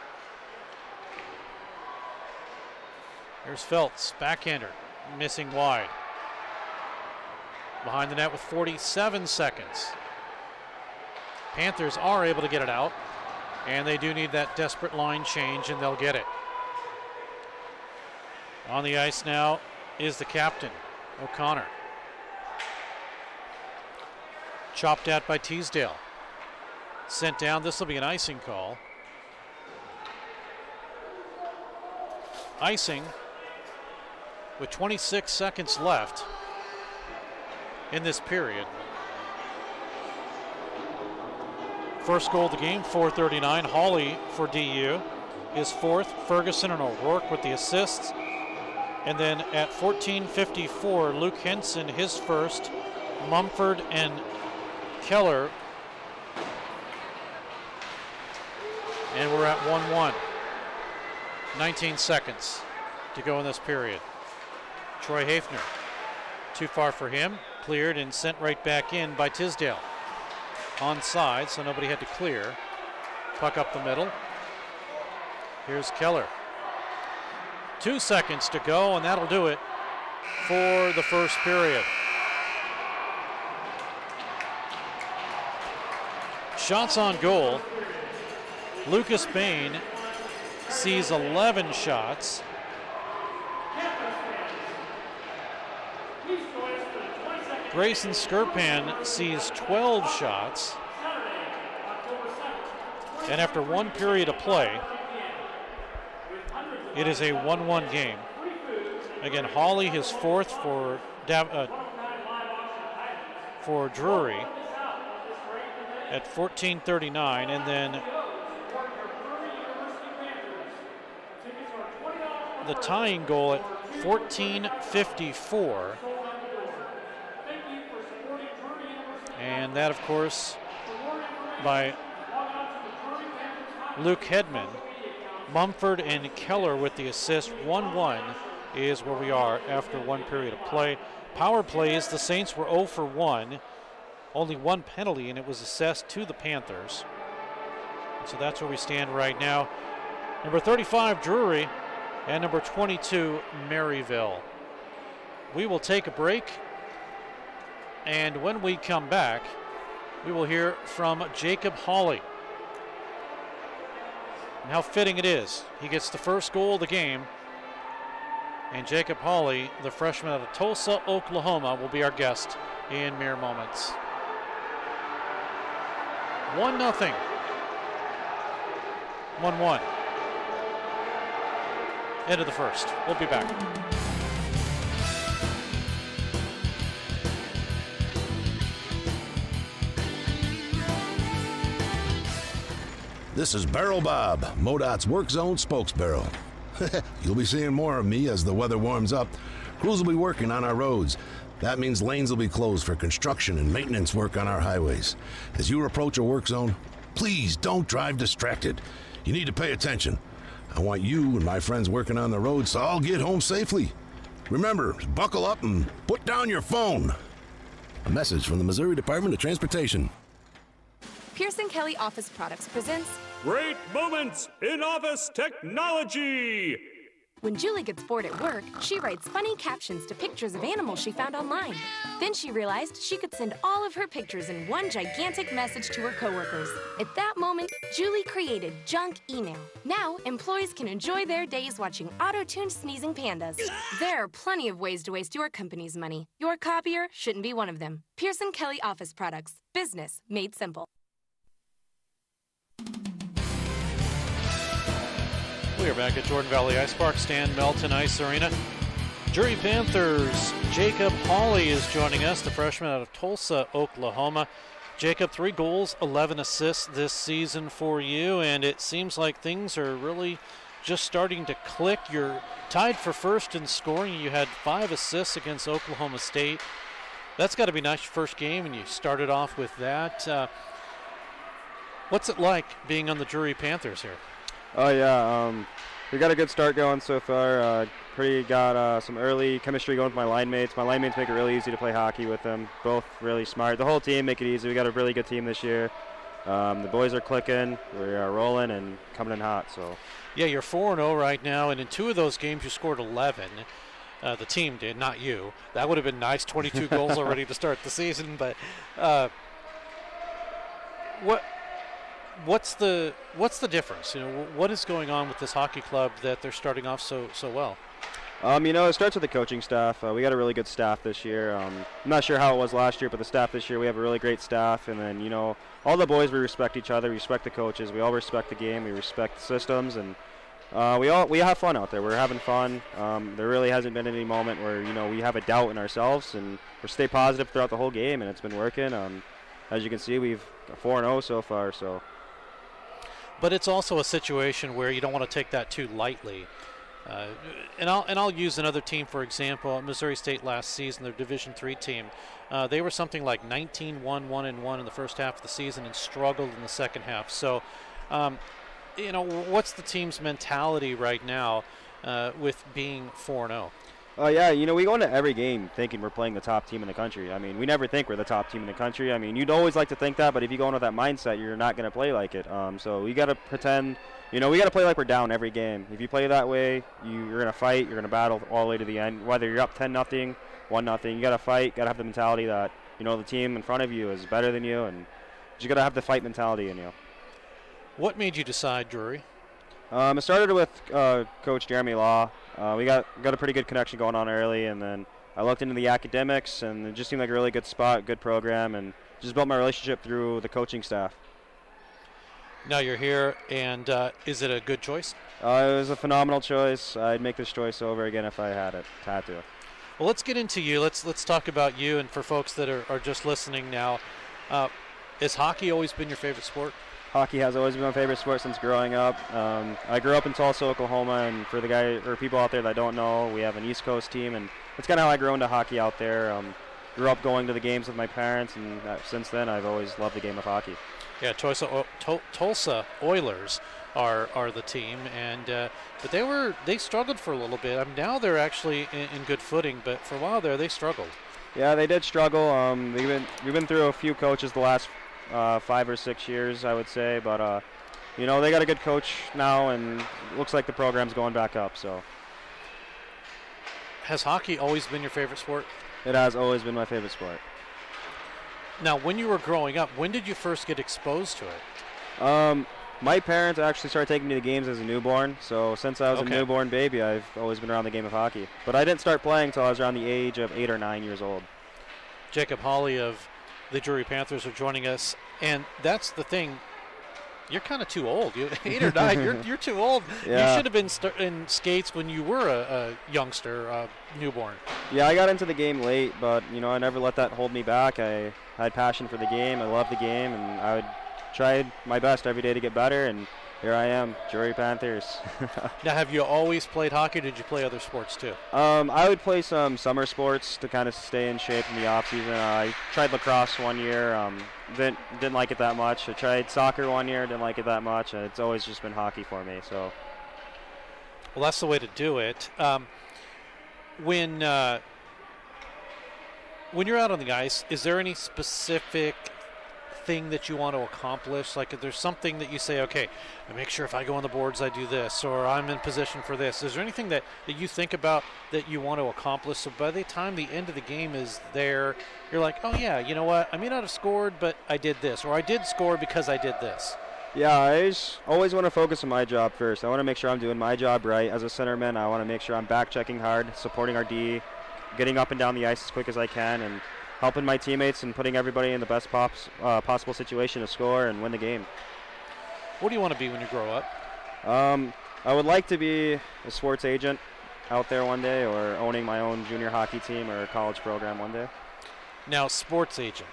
[SPEAKER 14] Here's Feltz, backhander, missing wide. Behind the net with forty-seven seconds. Panthers are able to get it out, and they do need that desperate line change, and they'll get it. On the ice now is the captain, O'Connor. Chopped at by Teasdale. Sent down, this will be an icing call. Icing with twenty-six seconds left in this period. First goal of the game, four thirty-nine. Hawley for D U. His fourth. Ferguson and O'Rourke with the assists. And then at fourteen fifty-four, Luke Henson, his first. Mumford and Keller. And we're at one one. nineteen seconds to go in this period. Troy Hafner, too far for him. Cleared and sent right back in by Tisdale. Onside, so nobody had to clear. Puck up the middle. Here's Keller. Two seconds to go, and that'll do it for the first period. Shots on goal. Lucas Bain sees eleven shots. Grayson Skirpan sees twelve shots. And after one period of play, it is a one one game. Again, Hawley, his fourth for Dav uh, for Drury at fourteen thirty-nine, and then the tying goal at fourteen fifty-four. And that, of course, by Luke Hedman. Mumford and Keller with the assist. one one is where we are after one period of play. Power plays, the Saints were oh for one. Only one penalty, and it was assessed to the Panthers. So that's where we stand right now. Number thirty-five, Drury, and number twenty-two, Maryville. We will take a break, and when we come back, we will hear from Jacob Hawley. And how fitting it is. He gets the first goal of the game, and Jacob Hawley, the freshman out of Tulsa, Oklahoma, will be our guest in mere moments. one nothing. one one. End of the first. We'll be back.
[SPEAKER 15] This is Barrel Bob, MoDOT's Work Zone spokesbarrel. You'll be seeing more of me as the weather warms up. Crews will be working on our roads. That means lanes will be closed for construction and maintenance work on our highways. As you approach a work zone, please don't drive distracted. You need to pay attention. I want you and my friends working on the roads to all get home safely. Remember, buckle up and put down your phone. A message from the Missouri Department of Transportation.
[SPEAKER 16] Pearson Kelly Office Products presents
[SPEAKER 17] Great Moments in Office Technology.
[SPEAKER 16] When Julie gets bored at work, she writes funny captions to pictures of animals she found online. Then she realized she could send all of her pictures in one gigantic message to her coworkers. At that moment, Julie created Junk Email. Now, employees can enjoy their days watching auto-tuned sneezing pandas. There are plenty of ways to waste your company's money. Your copier shouldn't be one of them. Pearson Kelly Office Products. Business made simple.
[SPEAKER 14] We are back at Jordan Valley Ice Park, Stan Melton Ice Arena. Drury Panthers' Jacob Hawley is joining us, the freshman out of Tulsa, Oklahoma. Jacob, three goals, eleven assists this season for you, and it seems like things are really just starting to click. You're tied for first in scoring. You had five assists against Oklahoma State. That's got to be nice, your first game, and you started off with that. Uh, what's it like being on the Drury Panthers here?
[SPEAKER 20] Oh yeah, um, we got a good start going so far. Uh, pretty got uh, some early chemistry going with my line mates. My line mates make it really easy to play hockey with them. Both really smart. The whole team make it easy. We got a really good team this year. Um, the boys are clicking. We are rolling and coming in hot. So.
[SPEAKER 14] Yeah, you're four and oh right now, and in two of those games you scored eleven. Uh, the team did, not you. That would have been nice, twenty-two goals already to start the season. But uh, what? What's the what's the difference? You know, what is going on with this hockey club that they're starting off so so well?
[SPEAKER 20] Um, you know, it starts with the coaching staff. Uh, we got a really good staff this year. Um, I'm not sure how it was last year, but the staff this year, we have a really great staff. And then, you know, all the boys, we respect each other, we respect the coaches, we all respect the game, we respect the systems, and uh, we all we have fun out there. We're having fun. Um, there really hasn't been any moment where, you know, we have a doubt in ourselves, and we stay positive throughout the whole game, and it's been working. Um, as you can see, we've four and oh so far. So.
[SPEAKER 14] But it's also a situation where you don't want to take that too lightly. Uh, and I'll and I'll use another team for example. Missouri State last season, their Division three team, uh, they were something like nineteen one, one and one in the first half of the season and struggled in the second half. So, um, you know, what's the team's mentality right now uh, with being four and oh?
[SPEAKER 20] Uh, yeah, you know, we go into every game thinking we're playing the top team in the country. I mean, we never think we're the top team in the country. I mean, you'd always like to think that, but if you go into that mindset, you're not going to play like it. Um, so we got to pretend, you know, we got to play like we're down every game. If you play that way, you, you're going to fight, you're going to battle all the way to the end. Whether you're up ten nothing, one nothing, you got to fight, got to have the mentality that, you know, the team in front of you is better than you, and you got to have the fight mentality in you.
[SPEAKER 14] What made you decide Drury?
[SPEAKER 20] Um, it started with uh, Coach Jeremy Law. Uh, we got got a pretty good connection going on early, and then I looked into the academics, and it just seemed like a really good spot, good program, and just built my relationship through the coaching staff.
[SPEAKER 14] Now you're here, and uh, is it a good choice?
[SPEAKER 20] Uh, it was a phenomenal choice. I'd make this choice over again if I had it, had to.
[SPEAKER 14] Well, let's get into you. Let's let's talk about you, and for folks that are, are just listening now, uh, has hockey always been your favorite sport?
[SPEAKER 20] Hockey has always been my favorite sport since growing up. Um, I grew up in Tulsa, Oklahoma, and for the guy or people out there that don't know, we have an East Coast team, and that's kind of how I grew into hockey out there. Um, grew up going to the games with my parents, and uh, since then I've always loved the game of hockey.
[SPEAKER 14] Yeah, Tulsa, Tul- Tulsa Oilers are are the team, and uh, but they were they struggled for a little bit. I mean, now they're actually in, in good footing, but for a while there they struggled.
[SPEAKER 20] Yeah, they did struggle. Um, we've been we've been through a few coaches the last uh, five or six years, I would say, but uh, you know, they got a good coach now, and it looks like the program's going back up. So,
[SPEAKER 14] has hockey always been your favorite sport?
[SPEAKER 20] It has always been my favorite sport.
[SPEAKER 14] Now, when you were growing up, when did you first get exposed to it?
[SPEAKER 20] Um, my parents actually started taking me to games as a newborn, so since I was
[SPEAKER 14] Okay.
[SPEAKER 20] a newborn baby, I've always been around the game of hockey. But I didn't start playing until I was around the age of eight or nine years old.
[SPEAKER 14] Jacob Hawley of the Drury Panthers are joining us, and that's the thing. You're kind of too old. You eight or nine. You're you're too old.
[SPEAKER 20] Yeah.
[SPEAKER 14] You should have been st- in skates when you were a, a youngster, uh, newborn.
[SPEAKER 20] Yeah, I got into the game late, but you know, I never let that hold me back. I had passion for the game. I loved the game, and I would try my best every day to get better. And here I am, Drury Panthers.
[SPEAKER 14] Now, have you always played hockey? Or did you play other sports too?
[SPEAKER 20] Um, I would play some summer sports to kind of stay in shape in the off season. Uh, I tried lacrosse one year. Um, didn't didn't like it that much. I tried soccer one year. Didn't like it that much. And it's always just been hockey for me. So.
[SPEAKER 14] Well, that's the way to do it. Um, when uh, when you're out on the ice, is there any specific thing that you want to accomplish? Like, if there's something that you say, okay, I make sure if I go on the boards I do this, or I'm in position for this. Is there anything that, that you think about that you want to accomplish, so by the time the end of the game is there, you're like, oh yeah, you know what, I may not have scored, but I did this, or I did score because I did this?
[SPEAKER 20] Yeah, I just always want to focus on my job first. I want to make sure I'm doing my job right. As a centerman, I want to make sure I'm back checking hard, supporting our D, getting up and down the ice as quick as I can, and helping my teammates and putting everybody in the best pops, uh, possible situation to score and win the game.
[SPEAKER 14] What do you want to be when you grow up?
[SPEAKER 20] Um, I would like to be a sports agent out there one day, or owning my own junior hockey team or college program one day.
[SPEAKER 14] Now, sports agent.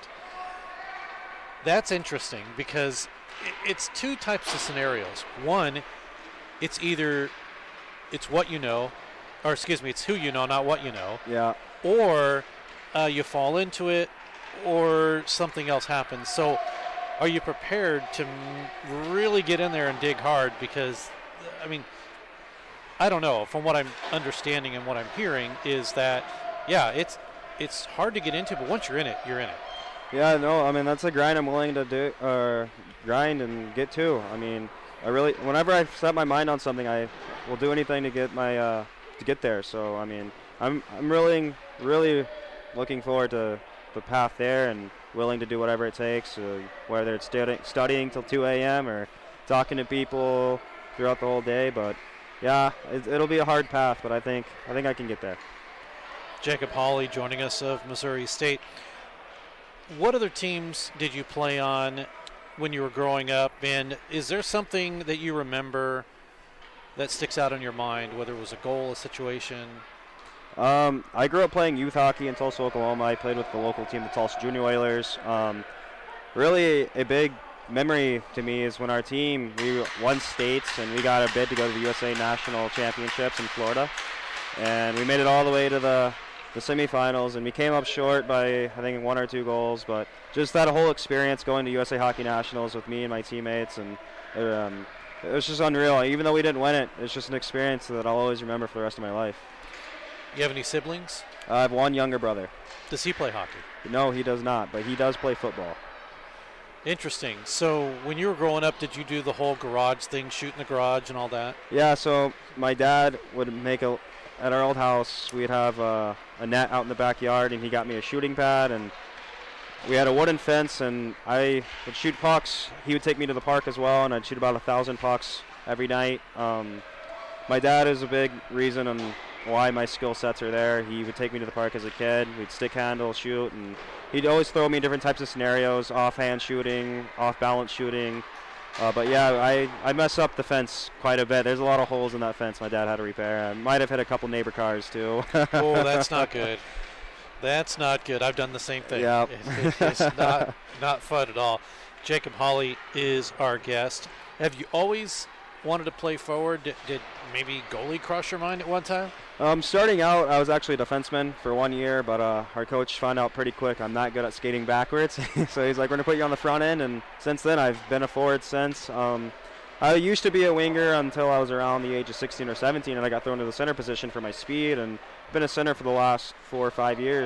[SPEAKER 14] That's interesting because it's two types of scenarios. One, it's either it's what you know, or excuse me, it's who you know, not what you know.
[SPEAKER 20] Yeah.
[SPEAKER 14] Or uh, you fall into it, or something else happens. So are you prepared to m- really get in there and dig hard? Because, I mean, I don't know. From what I'm understanding and what I'm hearing is that, yeah, it's it's hard to get into, but once you're in it, you're in it.
[SPEAKER 20] Yeah, no, I mean, that's a grind I'm willing to do, uh, grind and get to. I mean, I really, whenever I set my mind on something, I will do anything to get my, uh, to get there. So, I mean, I'm, I'm really, really looking forward to the path there, and willing to do whatever it takes, uh, whether it's studi- studying till two a.m. or talking to people throughout the whole day. But yeah, it, it'll be a hard path, but I think, I think I can get there.
[SPEAKER 14] Jacob Hawley joining us of Missouri State. What other teams did you play on when you were growing up, and is there something that you remember that sticks out in your mind, whether it was a goal, a situation?
[SPEAKER 20] Um, I grew up playing youth hockey in Tulsa, Oklahoma. I played with the local team, the Tulsa Junior Oilers. Um, really a big memory to me is when our team, we won states and we got a bid to go to the U S A National Championships in Florida. And we made it all the way to the, the semifinals, and we came up short by, I think, one or two goals. But just that whole experience going to U S A Hockey Nationals with me and my teammates, and um, it was just unreal. Even though we didn't win it, it's just an experience that I'll always remember for the rest of my life.
[SPEAKER 2] You have any siblings?
[SPEAKER 20] Uh, I have one younger brother.
[SPEAKER 2] Does he play hockey?
[SPEAKER 20] No, he does not, but he does play football.
[SPEAKER 2] Interesting. So when you were growing up, did you do the whole garage thing, shoot in the garage and all that?
[SPEAKER 20] Yeah, so my dad would make a, at our old house, we'd have a, a net out in the backyard, and he got me a shooting pad, and we had a wooden fence, and I would shoot pucks. He would take me to the park as well, and I'd shoot about a thousand pucks every night. Um, my dad is a big reason on why my skill sets are there. He would take me to the park as a kid. We'd stick handle, shoot, and he'd always throw me different types of scenarios, offhand shooting, off-balance shooting. Uh, but yeah, I, I mess up the fence quite a bit. There's a lot of holes in that fence my dad had to repair. I might have hit a couple neighbor cars too.
[SPEAKER 2] Oh, that's not good. That's not good. I've done the same thing.
[SPEAKER 20] Yep.
[SPEAKER 2] It, it's not, not fun at all. Jacob Hawley is our guest. Have you always wanted to play forward? Did, did maybe goalie cross your mind at one time?
[SPEAKER 20] Um, starting out, I was actually a defenseman for one year, but uh, our coach found out pretty quick I'm not good at skating backwards. So he's like, we're going to put you on the front end, and since then I've been a forward since. Um, I used to be a winger until I was around the age of sixteen or seventeen, and I got thrown to the center position for my speed, and been a center for the last four or five years.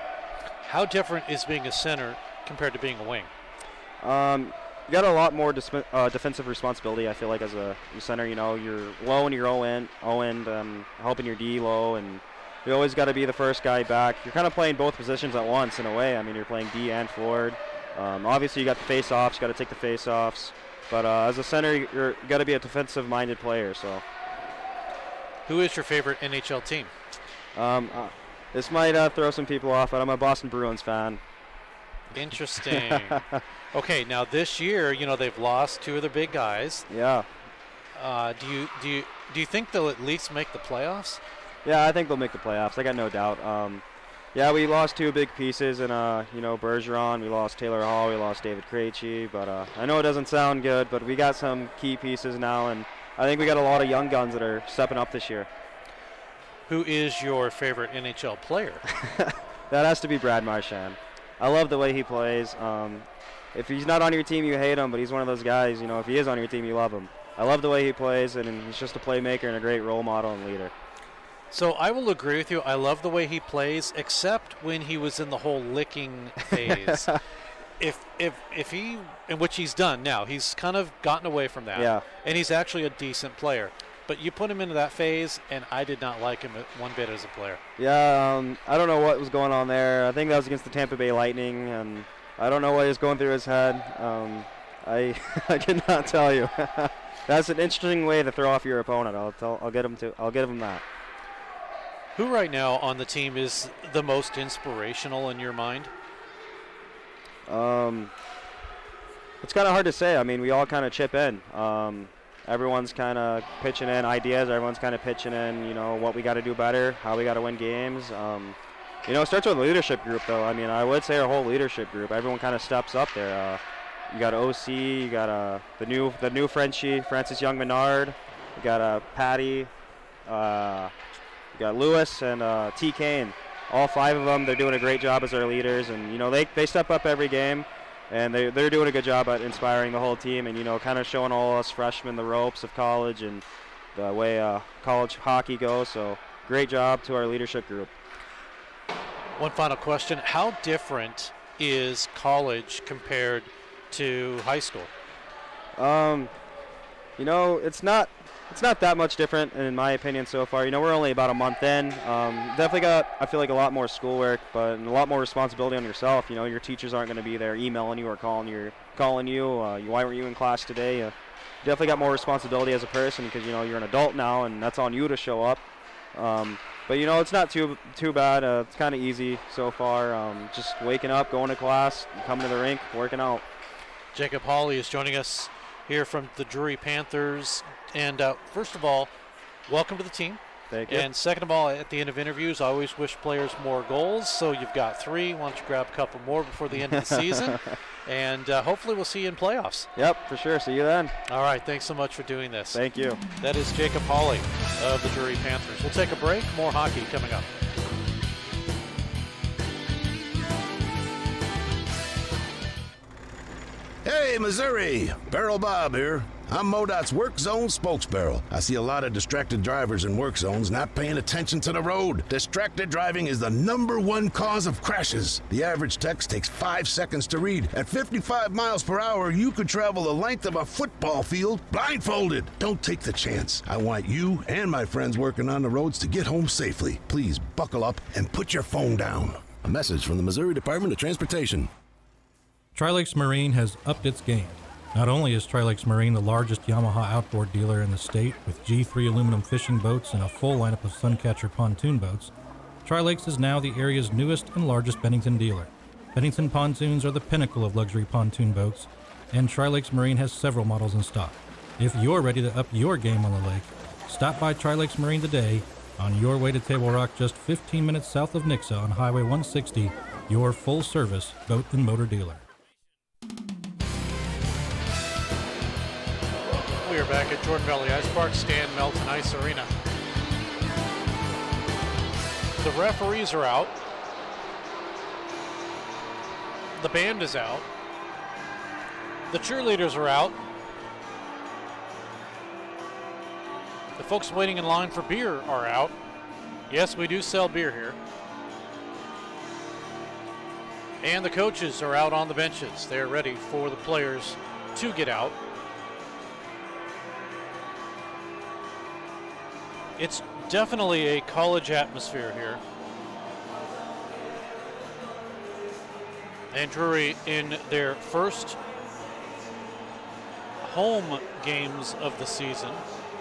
[SPEAKER 2] How different is being a center compared to being a wing?
[SPEAKER 20] Um, you got a lot more disp- uh, defensive responsibility, I feel like, as a center. You know, you're low in your O end, O end um, helping your D low, and you always got to be the first guy back. You're kind of playing both positions at once in a way. I mean, you're playing D and forward. Um, obviously, you got the face-offs, you got to take the face-offs. But uh, as a center, you're, you got to be a defensive-minded player. So,
[SPEAKER 2] who is your favorite N H L team?
[SPEAKER 20] Um, uh, this might uh, throw some people off, but I'm a Boston Bruins fan.
[SPEAKER 2] Interesting. Okay, now this year, you know, they've lost two of their big guys.
[SPEAKER 20] Yeah.
[SPEAKER 2] Uh, do you do you do you think they'll at least make the playoffs?
[SPEAKER 20] Yeah, I think they'll make the playoffs. I got no doubt. Um, yeah, we lost two big pieces, and uh, you know, Bergeron. We lost Taylor Hall. We lost David Krejci. But uh, I know it doesn't sound good, but we got some key pieces now, and I think we got a lot of young guns that are stepping up this year.
[SPEAKER 2] Who is your favorite N H L player?
[SPEAKER 20] That has to be Brad Marchand. I love the way he plays. Um, if he's not on your team, you hate him, but he's one of those guys, you know, if he is on your team, you love him. I love the way he plays, and he's just a playmaker and a great role model and leader.
[SPEAKER 2] So I will agree with you. I love the way he plays, except when he was in the whole licking phase. if if if he, and which he's done now, he's kind of gotten away from that.
[SPEAKER 20] Yeah.
[SPEAKER 2] And he's actually a decent player. But you put him into that phase, and I did not like him one bit as a player.
[SPEAKER 20] Yeah, um, I don't know what was going on there. I think that was against the Tampa Bay Lightning, and I don't know what was going through his head. Um, I I cannot tell you. That's an interesting way to throw off your opponent. I'll tell. I'll get him to. I'll give him that.
[SPEAKER 2] Who right now on the team is the most inspirational in your mind?
[SPEAKER 20] Um, it's kind of hard to say. I mean, we all kind of chip in. Um, Everyone's kind of pitching in ideas. Everyone's kind of pitching in, you know, what we got to do better, how we got to win games. Um, you know, it starts with the leadership group, though. I mean, I would say our whole leadership group. Everyone kind of steps up there. Uh, you got O C, you got uh, the new the new Frenchie, Francis Young-Menard. You got uh, Patty, uh, you got Lewis, and uh, T. Kane. All five of them, they're doing a great job as our leaders, and you know, they they step up every game. And they, they're doing a good job at inspiring the whole team and, you know, kind of showing all us freshmen the ropes of college and the way uh, college hockey goes. So great job to our leadership group.
[SPEAKER 2] One final question. How different is college compared to high school?
[SPEAKER 20] Um, you know, it's not it's not that much different in my opinion so far. You know, we're only about a month in. Um, definitely got, I feel like, a lot more schoolwork, but a lot more responsibility on yourself. You know, your teachers aren't going to be there emailing you or calling you. Calling you. Uh, why weren't you in class today? Uh, definitely got more responsibility as a person because, you know, you're an adult now, and that's on you to show up. Um, but, you know, it's not too too bad. Uh, it's kind of easy so far. Um, just waking up, going to class, coming to the rink, working out.
[SPEAKER 2] Jacob Hawley is joining us here from the Drury Panthers. And uh, first of all, welcome to the team.
[SPEAKER 20] Thank you.
[SPEAKER 2] And second of all, at the end of interviews, I always wish players more goals. So you've got three. Why don't you grab a couple more before the end of the season? And uh, hopefully we'll see you in playoffs.
[SPEAKER 20] Yep, for sure. See you then.
[SPEAKER 2] All right, thanks so much for doing this.
[SPEAKER 20] Thank you.
[SPEAKER 2] That is Jacob Hawley of the Drury Panthers. We'll take a break. More hockey coming up.
[SPEAKER 15] Hey, Missouri! Barrel Bob here. I'm MoDOT's Work Zone spokesbarrel. I see a lot of distracted drivers in work zones not paying attention to the road. Distracted driving is the number one cause of crashes. The average text takes five seconds to read. At fifty-five miles per hour, you could travel the length of a football field blindfolded. Don't take the chance. I want you and my friends working on the roads to get home safely. Please buckle up and put your phone down. A message from the Missouri Department of Transportation.
[SPEAKER 21] Tri-Lakes Marine has upped its game. Not only is Tri-Lakes Marine the largest Yamaha outboard dealer in the state with G three aluminum fishing boats and a full lineup of Suncatcher pontoon boats, Tri-Lakes is now the area's newest and largest Bennington dealer. Bennington pontoons are the pinnacle of luxury pontoon boats, and Tri-Lakes Marine has several models in stock. If you're ready to up your game on the lake, stop by Tri-Lakes Marine today on your way to Table Rock, just fifteen minutes south of Nixa on Highway one sixty, your full-service boat and motor dealer.
[SPEAKER 2] We are back at Jordan Valley Ice Park, Stan Melton Ice Arena. The referees are out. The band is out. The cheerleaders are out. The folks waiting in line for beer are out. Yes, we do sell beer here. And the coaches are out on the benches. They're ready for the players to get out. It's definitely a college atmosphere here. And Drury, in their first home games of the season,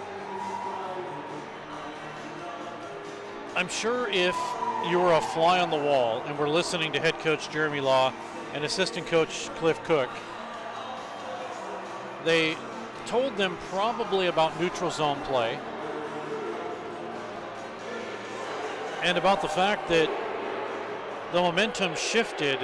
[SPEAKER 2] I'm sure if you were a fly on the wall and were listening to head coach Jeremy Law and assistant coach Cliff Cook, they told them probably about neutral zone play and about the fact that the momentum shifted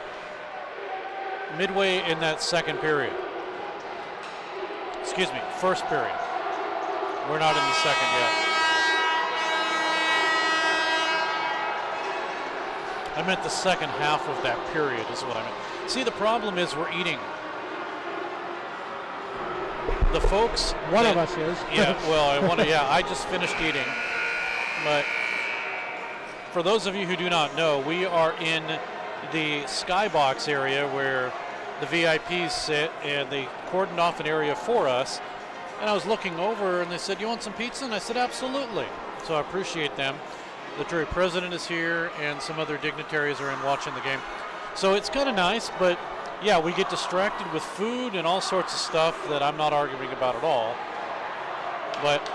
[SPEAKER 2] midway in that second period. Excuse me, first period. We're not in the second yet. I meant the second half of that period is what I meant. See, the problem is we're eating. The folks.
[SPEAKER 19] One
[SPEAKER 2] that,
[SPEAKER 19] of us is.
[SPEAKER 2] Yeah, well, I want to, yeah, I just finished eating. But for those of you who do not know, we are in the skybox area where the V I Ps sit, and they cordoned off an area for us. And I was looking over and they said, "You want some pizza?" And I said, "Absolutely." So I appreciate them. The Drury president is here and some other dignitaries are in watching the game. So it's kind of nice, but yeah, we get distracted with food and all sorts of stuff that I'm not arguing about at all. But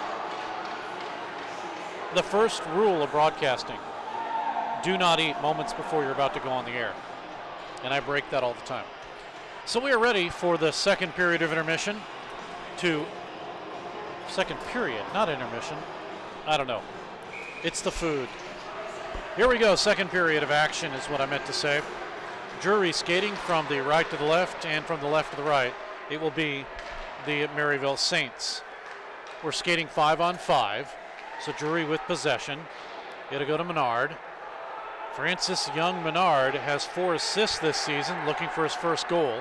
[SPEAKER 2] the first rule of broadcasting, do not eat moments before you're about to go on the air. And I break that all the time. So we are ready for the second period of intermission to, second period, not intermission. I don't know. It's the food. Here we go, second period of action is what I meant to say. Drury skating from the right to the left and from the left to the right. It will be the Maryville Saints. We're skating five on five. So Drury with possession. It'll go to Menard. Francis Young Menard has four assists this season, looking for his first goal.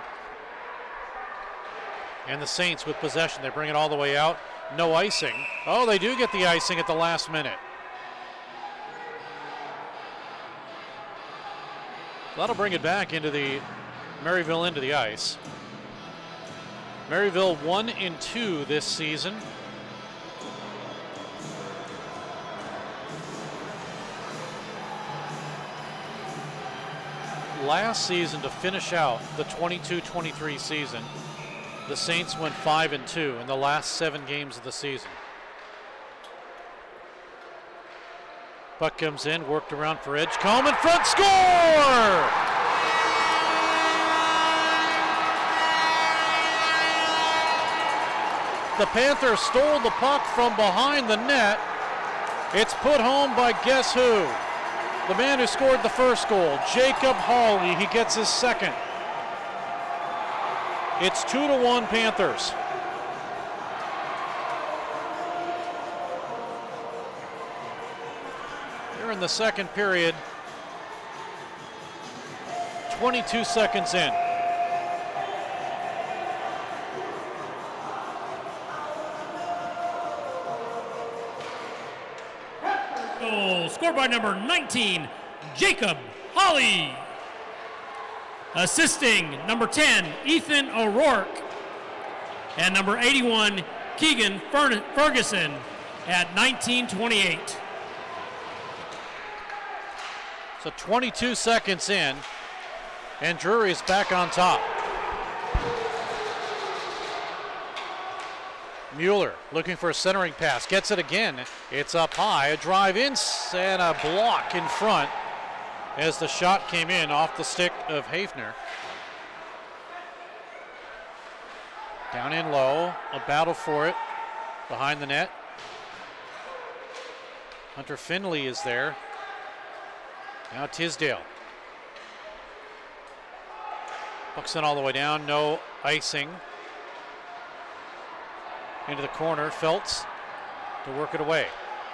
[SPEAKER 2] And the Saints with possession. They bring it all the way out. No icing. Oh, they do get the icing at the last minute. That'll bring it back into the Maryville into the ice. Maryville one and two this season. Last season, to finish out the twenty-two twenty-three season, the Saints went five and two in the last seven games of the season. Puck comes in, worked around for Edgecombe, in front, score! The Panthers stole the puck from behind the net. It's put home by guess who? The man who scored the first goal, Jacob Hawley. He gets his second. It's two to one Panthers. Here in the second period, twenty-two seconds in.
[SPEAKER 18] Goal scored by number nineteen, Jacob Holly. Assisting number ten, Ethan O'Rourke. And number eighty-one, Keegan Fer- Ferguson at nineteen twenty-eight.
[SPEAKER 2] So twenty-two seconds in, and Drury is back on top. Mueller looking for a centering pass, gets it again. It's up high, a drive in and a block in front as the shot came in off the stick of Hafner. Down in low, a battle for it behind the net. Hunter Finley is there. Now Tisdale. Puck's in all the way down, no icing. Into the corner, Feltz to work it away.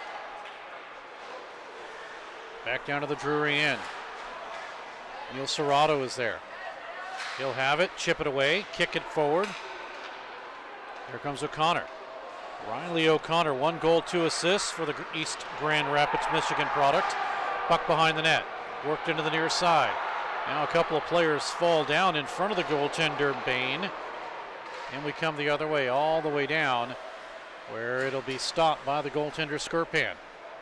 [SPEAKER 2] Back down to the Drury end. Neil Serrato is there. He'll have it, chip it away, kick it forward. Here comes O'Connor. Riley O'Connor, one goal, two assists for the East Grand Rapids, Michigan product. Puck behind the net, worked into the near side. Now a couple of players fall down in front of the goaltender, Bain. And we come the other way, all the way down, where it'll be stopped by the goaltender, Skirpan.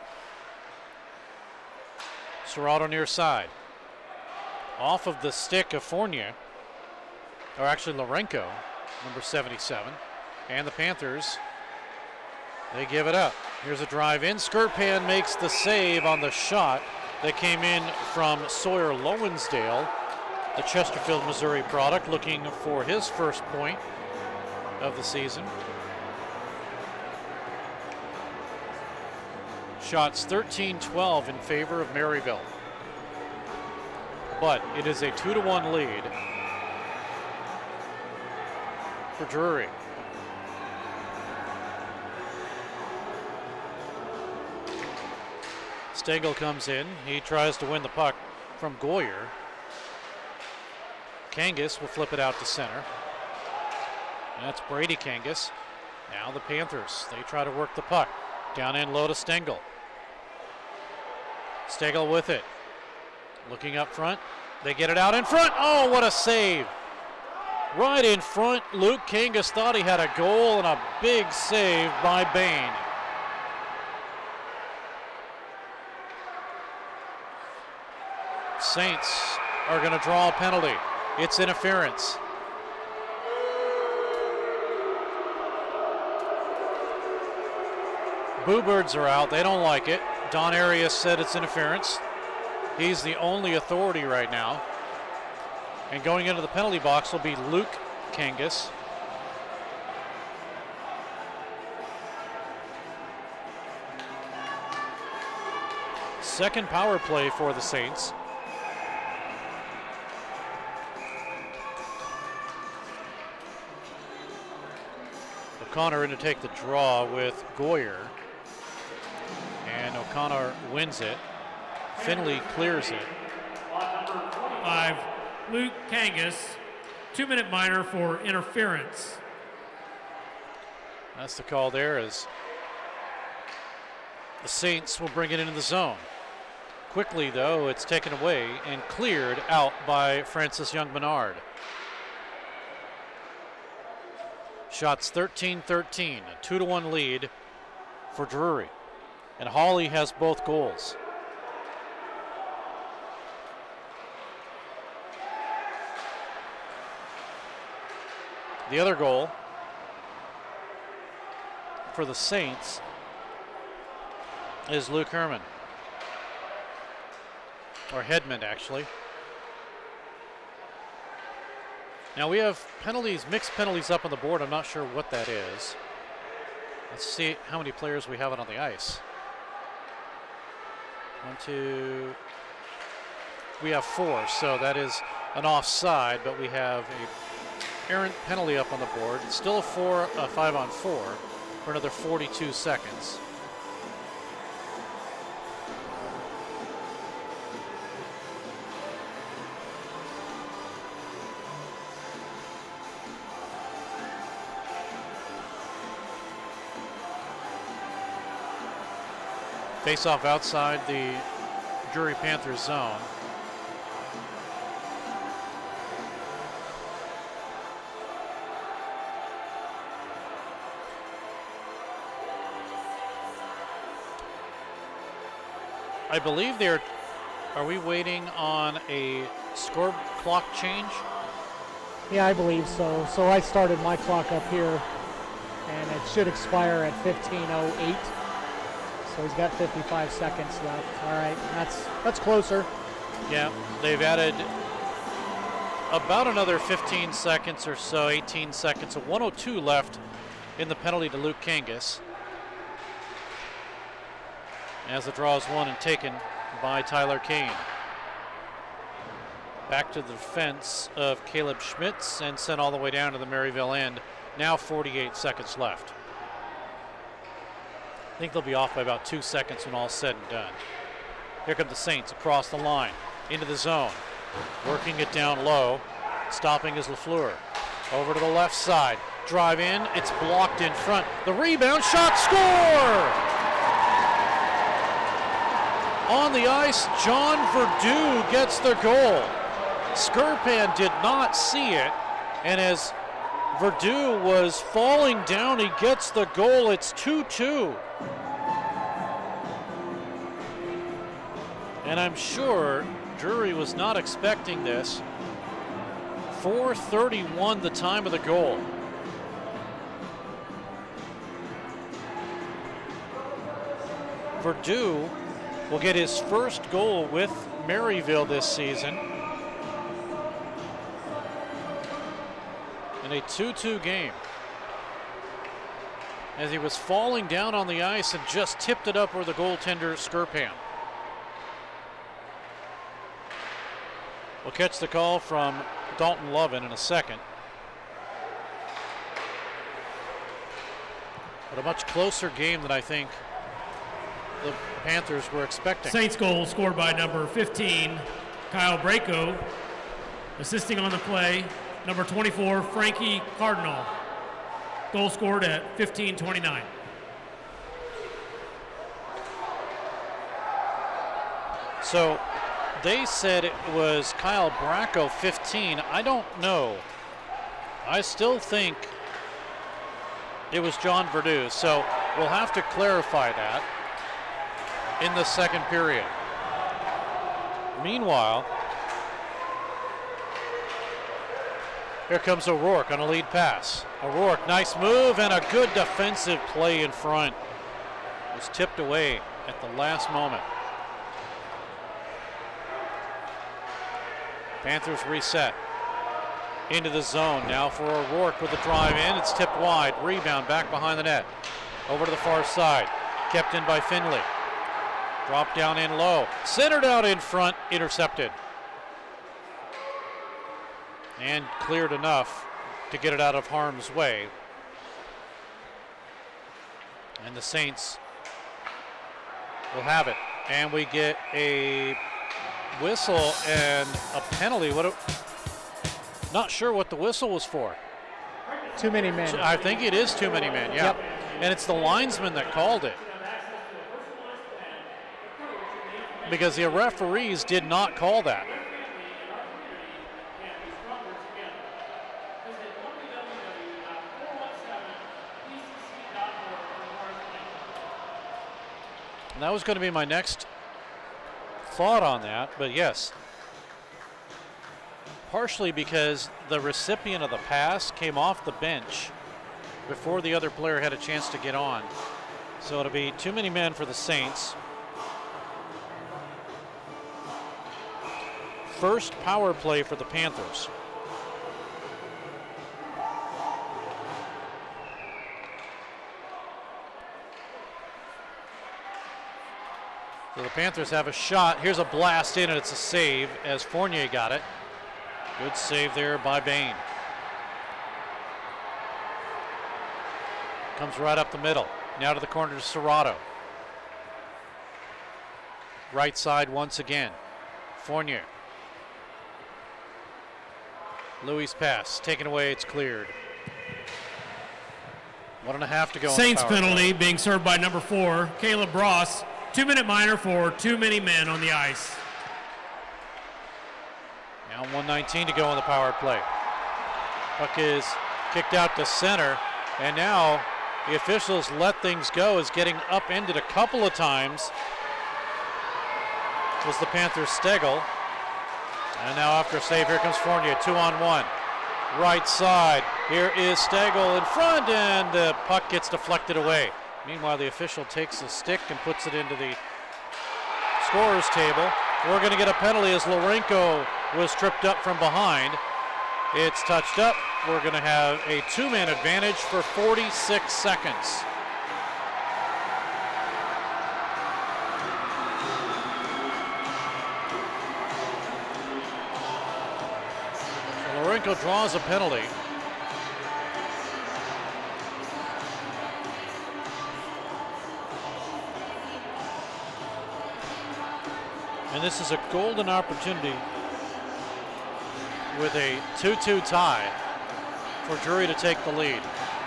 [SPEAKER 2] Serrato near side. Off of the stick of Fournier, or actually Lourenco, number seventy-seven. And the Panthers, they give it up. Here's a drive in. Skirpan makes the save on the shot that came in from Sawyer Lowensdale, the Chesterfield, Missouri product, looking for his first point of the season. Shots thirteen twelve in favor of Maryville. But it is a two to one lead for Drury. Stengel comes in. He tries to win the puck from Goyer. Kangas will flip it out to center. And that's Brady Kangas. Now the Panthers, they try to work the puck. Down in low to Stengel. Stengel with it. Looking up front. They get it out in front. Oh, what a save. Right in front. Luke Kangas thought he had a goal, and a big save by Bain. Saints are going to draw a penalty. It's interference. Boo Birds are out. They don't like it. Don Arias said it's interference. He's the only authority right now. And going into the penalty box will be Luke Kangas. Second power play for the Saints. O'Connor in to take the draw with Goyer. And O'Connor wins it. Finley clears it.
[SPEAKER 18] Five, Luke Kangas, two-minute minor for interference.
[SPEAKER 2] That's the call there, as the Saints will bring it into the zone. Quickly, though, it's taken away and cleared out by Francis Young-Bernard. Shots thirteen thirteen, a two to one lead for Drury. And Hawley has both goals. The other goal for the Saints is Luke Herman. Or Hedman, actually. Now we have penalties, mixed penalties up on the board. I'm not sure what that is. Let's see how many players we have on the ice. One, two. We have four, so that is an offside, but we have a errant penalty up on the board. It's still a four, a five on four for another forty-two seconds. Face off outside the Drury Panthers zone. I believe they're, are we waiting on a score clock change?
[SPEAKER 19] Yeah, I believe so. So I started my clock up here, and it should expire at fifteen oh eight. So he's got fifty-five seconds left. All right, that's that's closer.
[SPEAKER 2] Yeah, they've added about another fifteen seconds or so, eighteen seconds. So one oh two left in the penalty to Luke Kangas, as the draw is won and taken by Tyler Kane. Back to the defense of Caleb Schmitz and sent all the way down to the Maryville end. Now forty-eight seconds left. I think they'll be off by about two seconds when all's said and done. Here come the Saints across the line, into the zone. Working it down low. Stopping is LaFleur. Over to the left side. Drive in. It's blocked in front. The rebound. Shot. Score! On the ice, John Verdu gets the goal. Skirpan did not see it. And as Verdu was falling down, he gets the goal. It's two two. And I'm sure Drury was not expecting this. four thirty-one the time of the goal. Verdu will get his first goal with Maryville this season. In a two two game. As he was falling down on the ice and just tipped it up where the goaltender Skirpan. We'll catch the call from Dalton Lovin in a second. But a much closer game than I think the Panthers were expecting.
[SPEAKER 18] Saints goal scored by number fifteen, Kyle Braco. Assisting on the play, number twenty-four, Frankie Cardinal. Goal scored at fifteen twenty-nine.
[SPEAKER 2] So they said it was Kyle Braco, fifteen. I don't know. I still think it was John Verdu. So we'll have to clarify that in the second period. Meanwhile, here comes O'Rourke on a lead pass. O'Rourke, nice move and a good defensive play in front. Was tipped away at the last moment. Panthers reset into the zone now for O'Rourke with the drive in. It's tipped wide. Rebound back behind the net. Over to the far side. Kept in by Finley. Drop down in low. Centered out in front. Intercepted. And cleared enough to get it out of harm's way. And the Saints will have it. And we get a whistle and a penalty. What? A, not sure what the whistle was for.
[SPEAKER 19] Too many men.
[SPEAKER 2] I think it is too many men, yeah. Yep. And it's the linesman that called it. Because the referees did not call that. And that was going to be my next thought on that, but yes. Partially because the recipient of the pass came off the bench before the other player had a chance to get on. So it'll be too many men for the Saints. First power play for the Panthers. So the Panthers have a shot. Here's a blast in, and it's a save as Fournier got it. Good save there by Bain. Comes right up the middle. Now to the corner to Serrato. Right side once again. Fournier. Louis' pass taken away. It's cleared. One and a half to go.
[SPEAKER 18] Saints
[SPEAKER 2] on the power
[SPEAKER 18] penalty
[SPEAKER 2] play.
[SPEAKER 18] being served by number four, Caleb Ross. Two-minute minor for too many men on the ice.
[SPEAKER 2] Now one nineteen to go on the power play. Puck is kicked out to center, and now the officials let things go, is getting upended a couple of times. Was the Panthers Stegel. And now after a save, here comes Fournier, two on one. Right side, here is Stegel in front, and the puck gets deflected away. Meanwhile, the official takes the stick and puts it into the scorer's table. We're going to get a penalty as Lourenco was tripped up from behind. It's touched up. We're going to have a two-man advantage for forty-six seconds. Lourenco draws a penalty. And this is a golden opportunity with a two two tie for Drury to take the lead.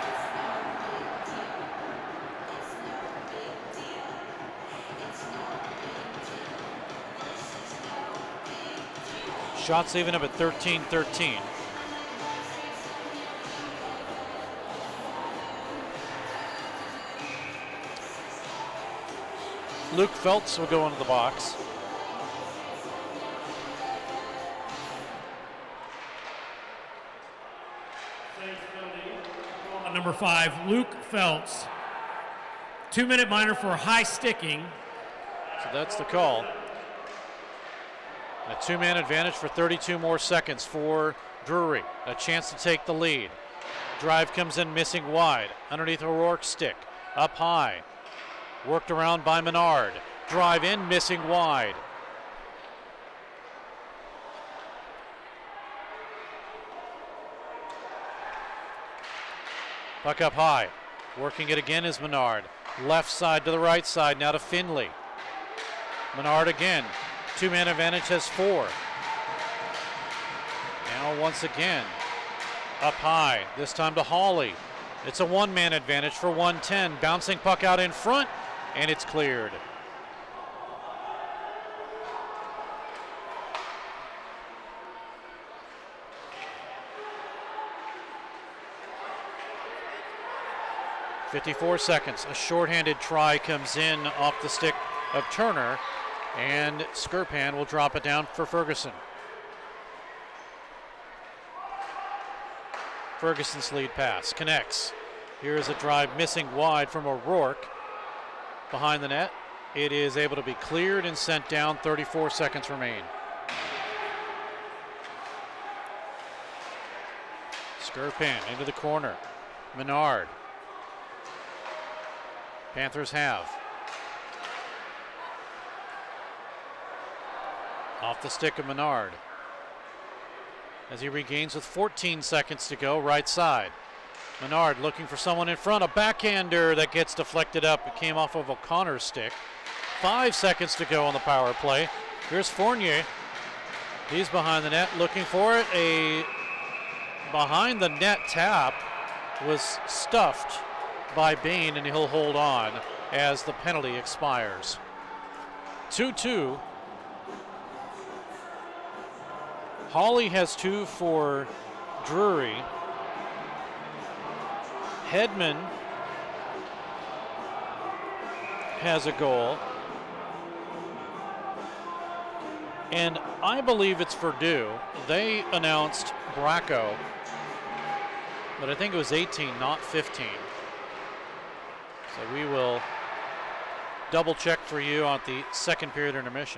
[SPEAKER 2] Shots even up at thirteen thirteen. Luke Feltz will go into the box.
[SPEAKER 18] Number five, Luke Feltz. Two-minute minor for high sticking.
[SPEAKER 2] So that's the call. A two-man advantage for thirty-two more seconds for Drury. A chance to take the lead. Drive comes in missing wide. Underneath O'Rourke's stick. Up high. Worked around by Menard. Drive in missing wide. Puck up high. Working it again is Menard. Left side to the right side. Now to Finley. Menard again. Two-man advantage has four. Now once again. Up high. This time to Hawley. It's a one-man advantage for one ten. Bouncing puck out in front, and it's cleared. fifty-four seconds. A shorthanded try comes in off the stick of Turner, and Skirpan will drop it down for Ferguson. Ferguson's lead pass connects. Here is a drive missing wide from O'Rourke. Behind the net. It is able to be cleared and sent down. thirty-four seconds remain. Skirpan into the corner. Menard. Panthers have. Off the stick of Menard. As he regains with fourteen seconds to go, right side. Menard looking for someone in front. A backhander that gets deflected up. It came off of O'Connor's stick. Five seconds to go on the power play. Here's Fournier. He's behind the net looking for it. A behind the net tap was stuffed by Bain, and he'll hold on as the penalty expires. two two. Hawley has two for Drury. Hedman has a goal. And I believe it's Purdue. They announced Bracco, but I think it was eighteen, not fifteen. So we will double check for you on the second period intermission.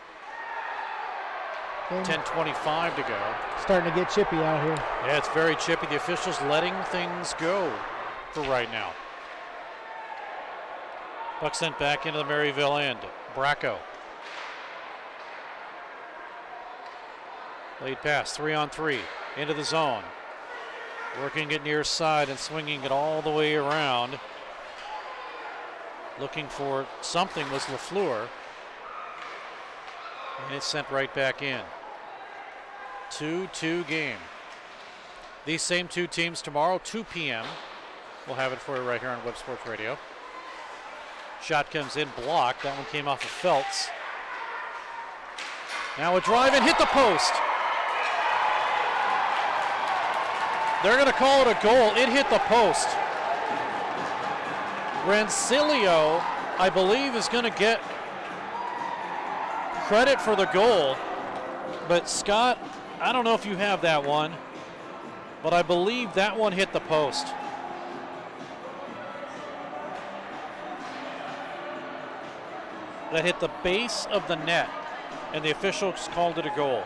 [SPEAKER 2] ten twenty-five to go.
[SPEAKER 19] Starting to get chippy out here.
[SPEAKER 2] Yeah, it's very chippy. The officials letting things go for right now. Puck sent back into the Maryville end. Bracco. Lead pass, three on three, into the zone. Working it near side and swinging it all the way around. Looking for something was LaFleur. And it's sent right back in. two two game. These same two teams tomorrow, two p m We'll have it for you right here on Web Sports Radio. Shot comes in, blocked. That one came off of Feltz. Now a drive and hit the post. They're going to call it a goal. It hit the post. Rancilio, I believe, is going to get credit for the goal. But Scott, I don't know if you have that one, but I believe that one hit the post. That hit the base of the net, and the officials called it a goal.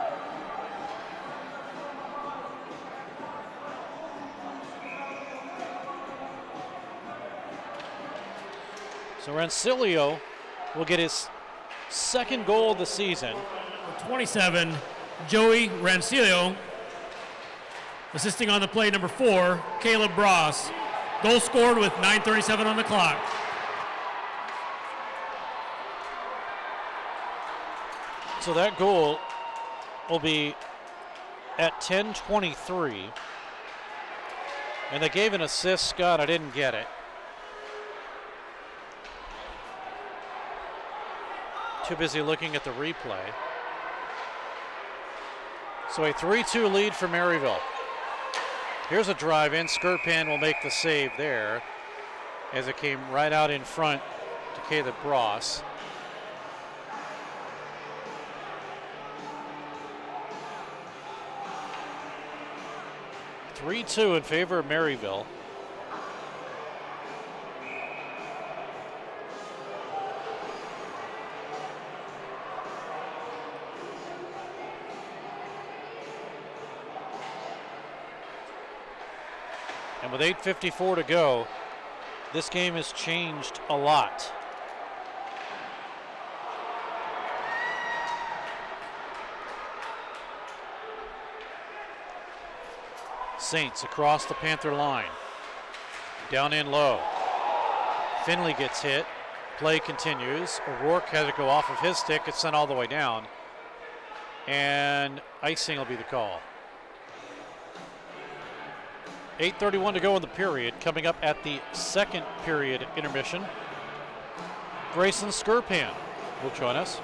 [SPEAKER 2] So Rancilio will get his second goal of the season.
[SPEAKER 18] twenty-seven, Joey Rancilio. Assisting on the play, number four, Caleb Bross. Goal scored with nine thirty-seven on the clock.
[SPEAKER 2] So that goal will be at ten twenty-three. And they gave an assist, Scott, I didn't get it. Too busy looking at the replay. So a three two lead for Maryville. Here's a drive in. Skirpan will make the save there as it came right out in front to Caleb Bross. three two in favor of Maryville. And with eight fifty-four to go, this game has changed a lot. Saints across the Panther line. Down in low. Finley gets hit. Play continues. O'Rourke had to go off of his stick. It's sent all the way down. And icing will be the call. eight thirty-one to go in the period. Coming up at the second period intermission, Grayson Skirpan will join us.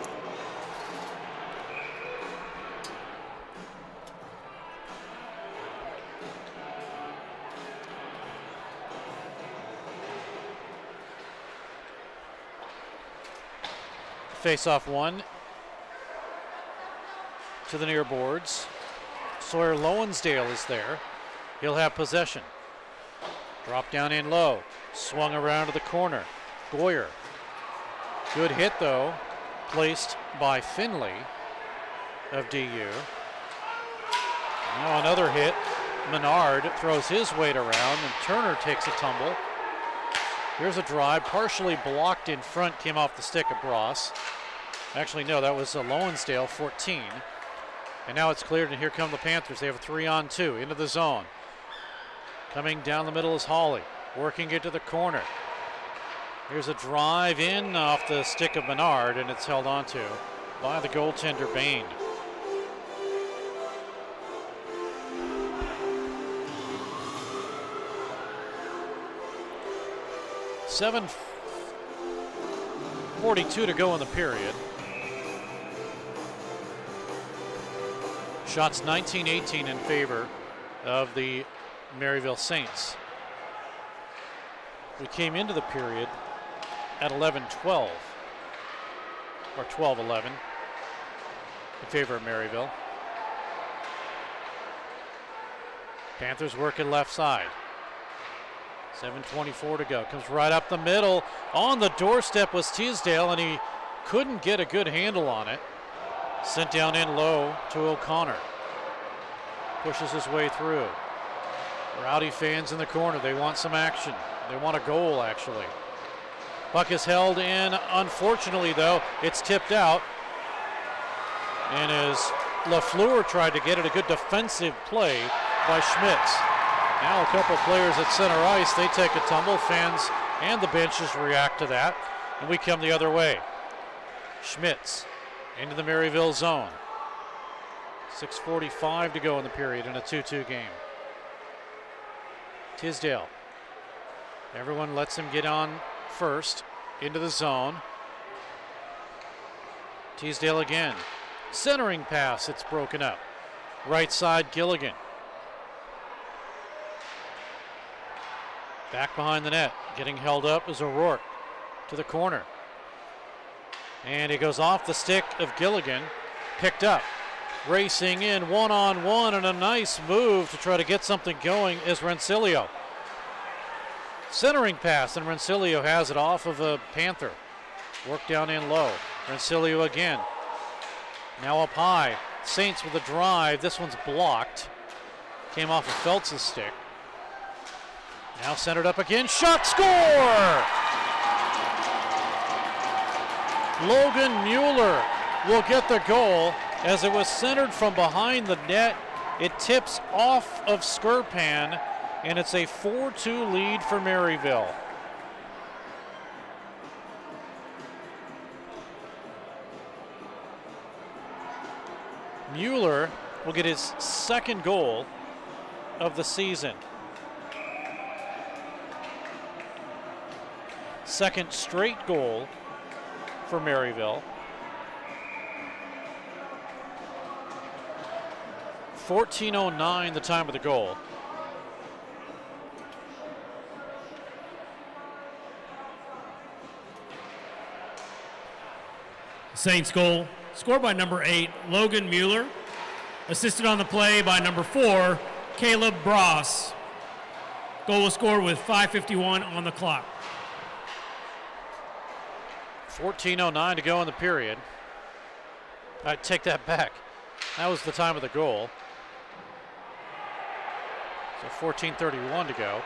[SPEAKER 2] Face-off one to the near boards. Sawyer Lowensdale is there. He'll have possession. Drop down in low. Swung around to the corner. Goyer. Good hit, though. Placed by Finley of D U. Now another hit. Menard throws his weight around, and Turner takes a tumble. Here's a drive, partially blocked in front, came off the stick of Bross. Actually, no, that was a Lowensdale, fourteen. And now it's cleared, and here come the Panthers. They have a three on two into the zone. Coming down the middle is Hawley, working it to the corner. Here's a drive in off the stick of Menard, and it's held onto by the goaltender Bain. seven forty-two to go in the period. Shots nineteen eighteen in favor of the Maryville Saints. We came into the period at eleven twelve, or twelve eleven in favor of Maryville. Panthers working left side. seven twenty-four to go. Comes right up the middle. On the doorstep was Teasdale, and he couldn't get a good handle on it. Sent down in low to O'Connor. Pushes his way through. Rowdy fans in the corner. They want some action. They want a goal, actually. Puck is held in. Unfortunately, though, it's tipped out. And as LaFleur tried to get it, a good defensive play by Schmitz. Now a couple players at center ice, they take a tumble. Fans and the benches react to that, and we come the other way. Schmitz into the Maryville zone. six forty-five to go in the period in a two two game. Tisdale. Everyone lets him get on first into the zone. Teasdale again. Centering pass, it's broken up. Right side, Gilligan. Back behind the net. Getting held up is O'Rourke to the corner. And it goes off the stick of Gilligan. Picked up. Racing in one-on-one, and a nice move to try to get something going is Rensilio. Centering pass, and Rensilio has it off of a Panther. Work down in low. Rensilio again. Now up high. Saints with a drive. This one's blocked. Came off of Feltz's stick. Now centered up again. Shot, score! Logan Mueller will get the goal as it was centered from behind the net. It tips off of Skirpan, and it's a four two lead for Maryville. Mueller will get his second goal of the season. Second straight goal for Maryville. fourteen oh nine the time of the goal.
[SPEAKER 18] Saints goal, scored by number eight, Logan Mueller. Assisted on the play by number four, Caleb Bross. Goal was scored with five fifty-one on the clock.
[SPEAKER 2] fourteen oh nine to go in the period. I take that back. That was the time of the goal. So fourteen thirty-one to go.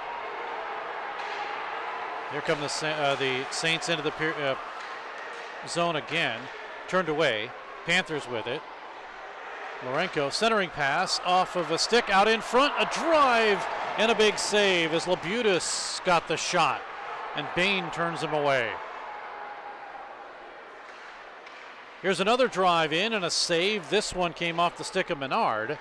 [SPEAKER 2] Here come the, uh, the Saints into the uh, zone again. Turned away. Panthers with it. Lorenko centering pass off of a stick out in front. A drive and a big save as Labutus got the shot. And Bain turns him away. Here's another drive in and a save. This one came off the stick of Menard.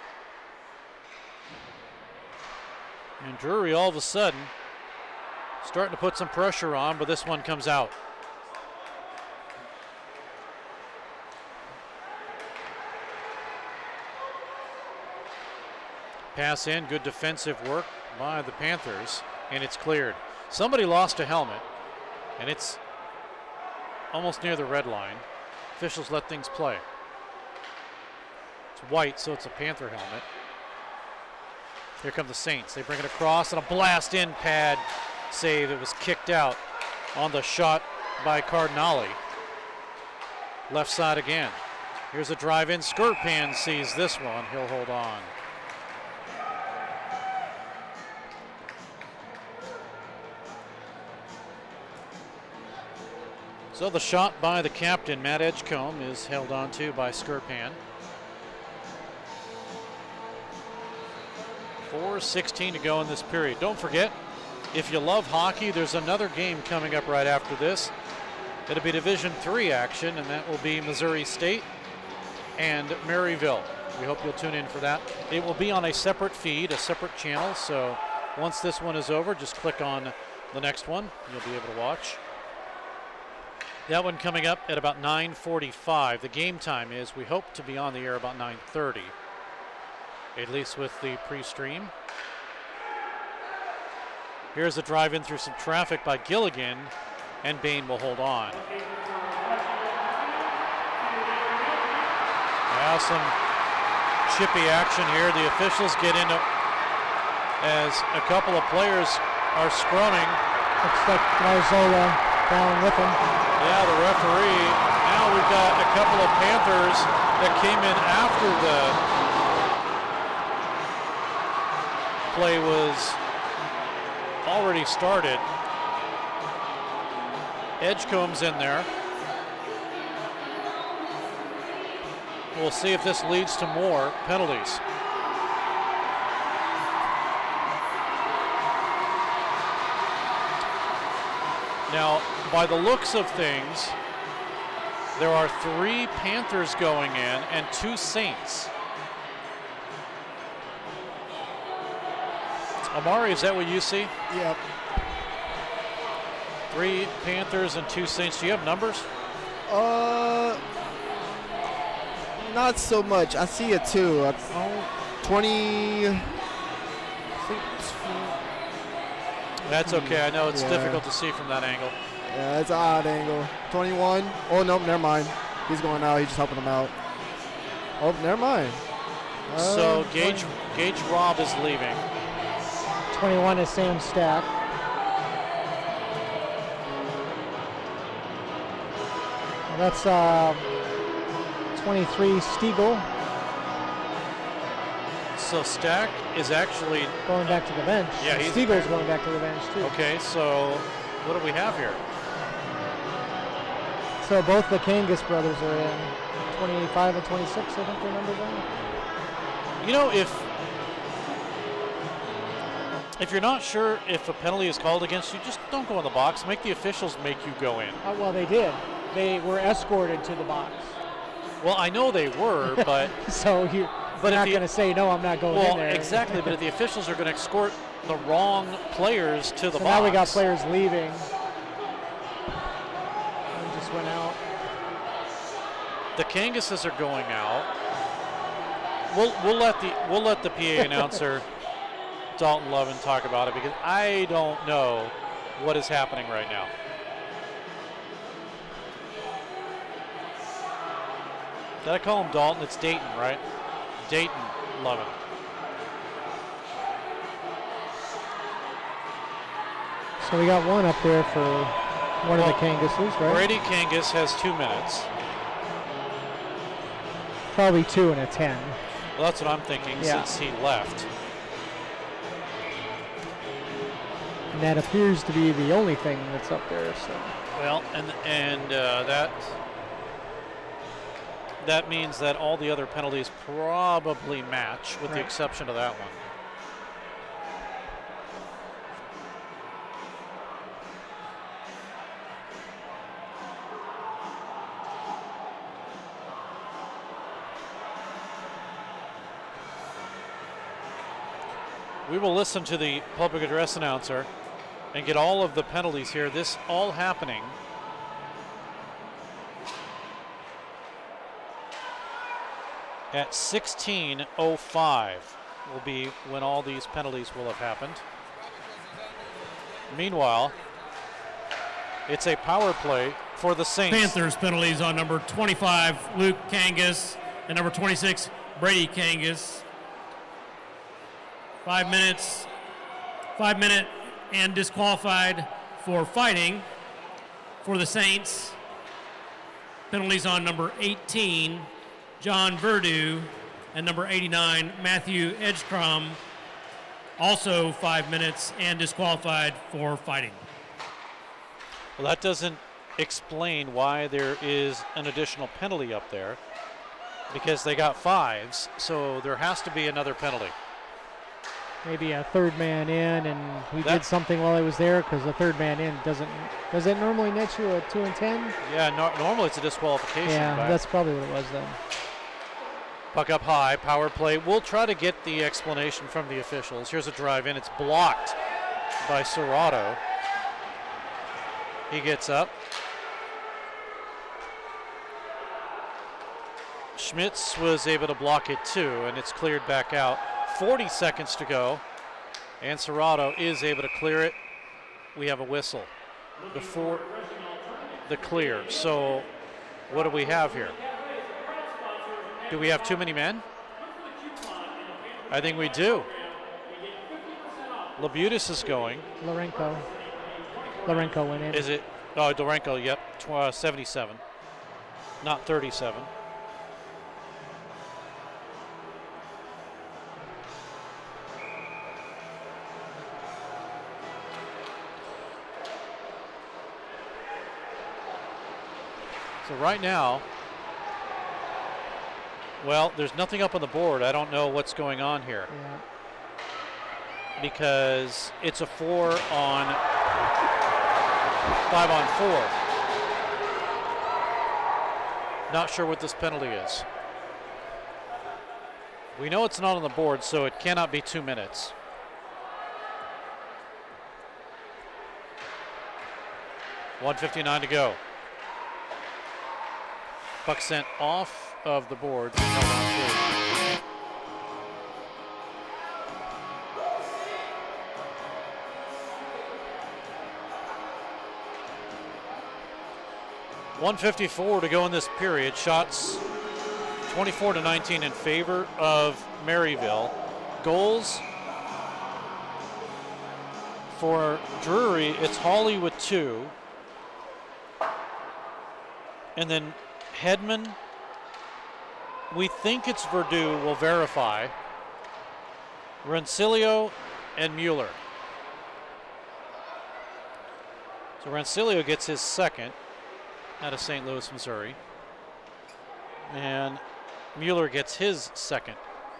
[SPEAKER 2] And Drury all of a sudden starting to put some pressure on, but this one comes out. Pass in, good defensive work by the Panthers, and it's cleared. Somebody lost a helmet, and it's almost near the red line. Officials let things play. It's white, so it's a Panther helmet. Here come the Saints. They bring it across, and a blast in pad save. It was kicked out on the shot by Cardinale. Left side again. Here's a drive in. Skirpan sees this one. He'll hold on. So the shot by the captain, Matt Edgecombe, is held on to by Skirpan. four sixteen to go in this period. Don't forget, if you love hockey, there's another game coming up right after this. It'll be Division three action, and that will be Missouri State and Maryville. We hope you'll tune in for that. It will be on a separate feed, a separate channel, so once this one is over, just click on the next one. You'll be able to watch. That one coming up at about nine forty-five. The game time is, we hope to be on the air about nine thirty, at least with the pre-stream. Here's a drive in through some traffic by Gilligan, and Bain will hold on. Now some chippy action here. The officials get into, as a couple of players are scrumming.
[SPEAKER 19] Looks like Marzola down with him.
[SPEAKER 2] Yeah, the referee. Now we've got a couple of Panthers that came in after the play was already started. Edgecombe's in there. We'll see if this leads to more penalties. Now, by the looks of things, there are three Panthers going in and two Saints. Amari, is that what you see?
[SPEAKER 4] Yep.
[SPEAKER 2] Three Panthers and two Saints. Do you have numbers?
[SPEAKER 4] Uh, not so much. I see a two. Uh, twenty. I think twenty.
[SPEAKER 2] That's okay. I know it's
[SPEAKER 4] Yeah.
[SPEAKER 2] difficult to see from that angle.
[SPEAKER 4] Yeah, it's an odd angle. twenty-one. Oh, no, never mind. He's going out. He's just helping him out. Oh, never mind. Uh,
[SPEAKER 2] So Gage Gage Robb is leaving.
[SPEAKER 19] twenty-one is Sam Stack. That's uh, twenty-three Stiegel.
[SPEAKER 2] So Stack is actually
[SPEAKER 19] going back to the bench.
[SPEAKER 2] Yeah, he's
[SPEAKER 19] Stiegel's going back to the bench too.
[SPEAKER 2] Okay, so what do we have here?
[SPEAKER 19] So both the Kangas brothers are in. twenty-five and twenty-six, I think their numbers are.
[SPEAKER 2] You know, if if you're not sure if a penalty is called against you, just don't go in the box. Make the officials make you go in.
[SPEAKER 19] Uh, well, they did. They were escorted to the box.
[SPEAKER 2] Well, I know they were, but
[SPEAKER 19] so you,
[SPEAKER 2] but
[SPEAKER 19] you're not
[SPEAKER 2] the-
[SPEAKER 19] going to say no. I'm not going
[SPEAKER 2] well,
[SPEAKER 19] in there.
[SPEAKER 2] exactly. But if the officials are going to escort the wrong players to the
[SPEAKER 19] so
[SPEAKER 2] box,
[SPEAKER 19] now we got players leaving. One just went out.
[SPEAKER 2] the Kangases are going out. We'll we'll let the we'll let the P A announcer Dalton Lovin talk about it because I don't know what is happening right now. Did I call him Dalton? It's Dayton, right? Dayton Lovin.
[SPEAKER 19] So we got one up there for one
[SPEAKER 2] Well,
[SPEAKER 19] of the Kangases, right?
[SPEAKER 2] Brady Kangas has two minutes.
[SPEAKER 19] Probably two and a ten.
[SPEAKER 2] Well, that's what I'm thinking
[SPEAKER 19] Yeah.
[SPEAKER 2] since he left.
[SPEAKER 19] And that appears to be the only thing that's up there. So
[SPEAKER 2] Well, and and uh, that that means that all the other penalties probably match, with the
[SPEAKER 19] Right.
[SPEAKER 2] exception of that one. We will listen to the public address announcer and get all of the penalties here. This all happening at sixteen oh five will be when all these penalties will have happened. Meanwhile, it's a power play for the Saints.
[SPEAKER 18] Panthers penalties on number twenty-five, Luke Kangas, and number twenty-six, Brady Kangas. Five minutes, five minute and disqualified for fighting for the Saints. Penalties on number eighteen, John Verdu, and number eighty-nine, Matthew Edgecrom. Also five minutes and disqualified for fighting.
[SPEAKER 2] Well, that doesn't explain why there is an additional penalty up there, because they got fives, so there has to be another penalty.
[SPEAKER 19] maybe a third man in, and he
[SPEAKER 2] That-
[SPEAKER 19] did something while he was there, because the third man in doesn't. Does it normally net you a two and ten?
[SPEAKER 2] Yeah, no, normally it's a disqualification.
[SPEAKER 19] Yeah,
[SPEAKER 2] but
[SPEAKER 19] that's probably what it was then.
[SPEAKER 2] puck up high, power play. We'll try to get the explanation from the officials. Here's a drive in. It's blocked by Serrato. He gets up. Schmitz was able to block it too, and it's cleared back out. forty seconds to go, and Serrato is able to clear it. We have a whistle before the clear. So what do we have here? Do we have too many men? I think we do. Labutis is going.
[SPEAKER 19] Lorenko. Lorenko went in.
[SPEAKER 2] Is it? Oh, Dorenko, yep, tw- uh, seventy-seven, not thirty-seven. So right now, well, there's nothing up on the board. I don't know what's going on here.
[SPEAKER 19] Yeah.
[SPEAKER 2] Because it's a four on Five on four. Not sure what this penalty is. We know it's not on the board, so it cannot be two minutes. one fifty-nine to go. Puck sent off of the board. one fifty-four to go in this period. Shots twenty-four to nineteen in favor of Maryville. Goals for Drury, it's Hawley with two. And then Hedman, we think it's Verdue, we'll verify. Rancilio and Mueller. So Rancilio gets his second out of Saint Louis, Missouri. And Mueller gets his second.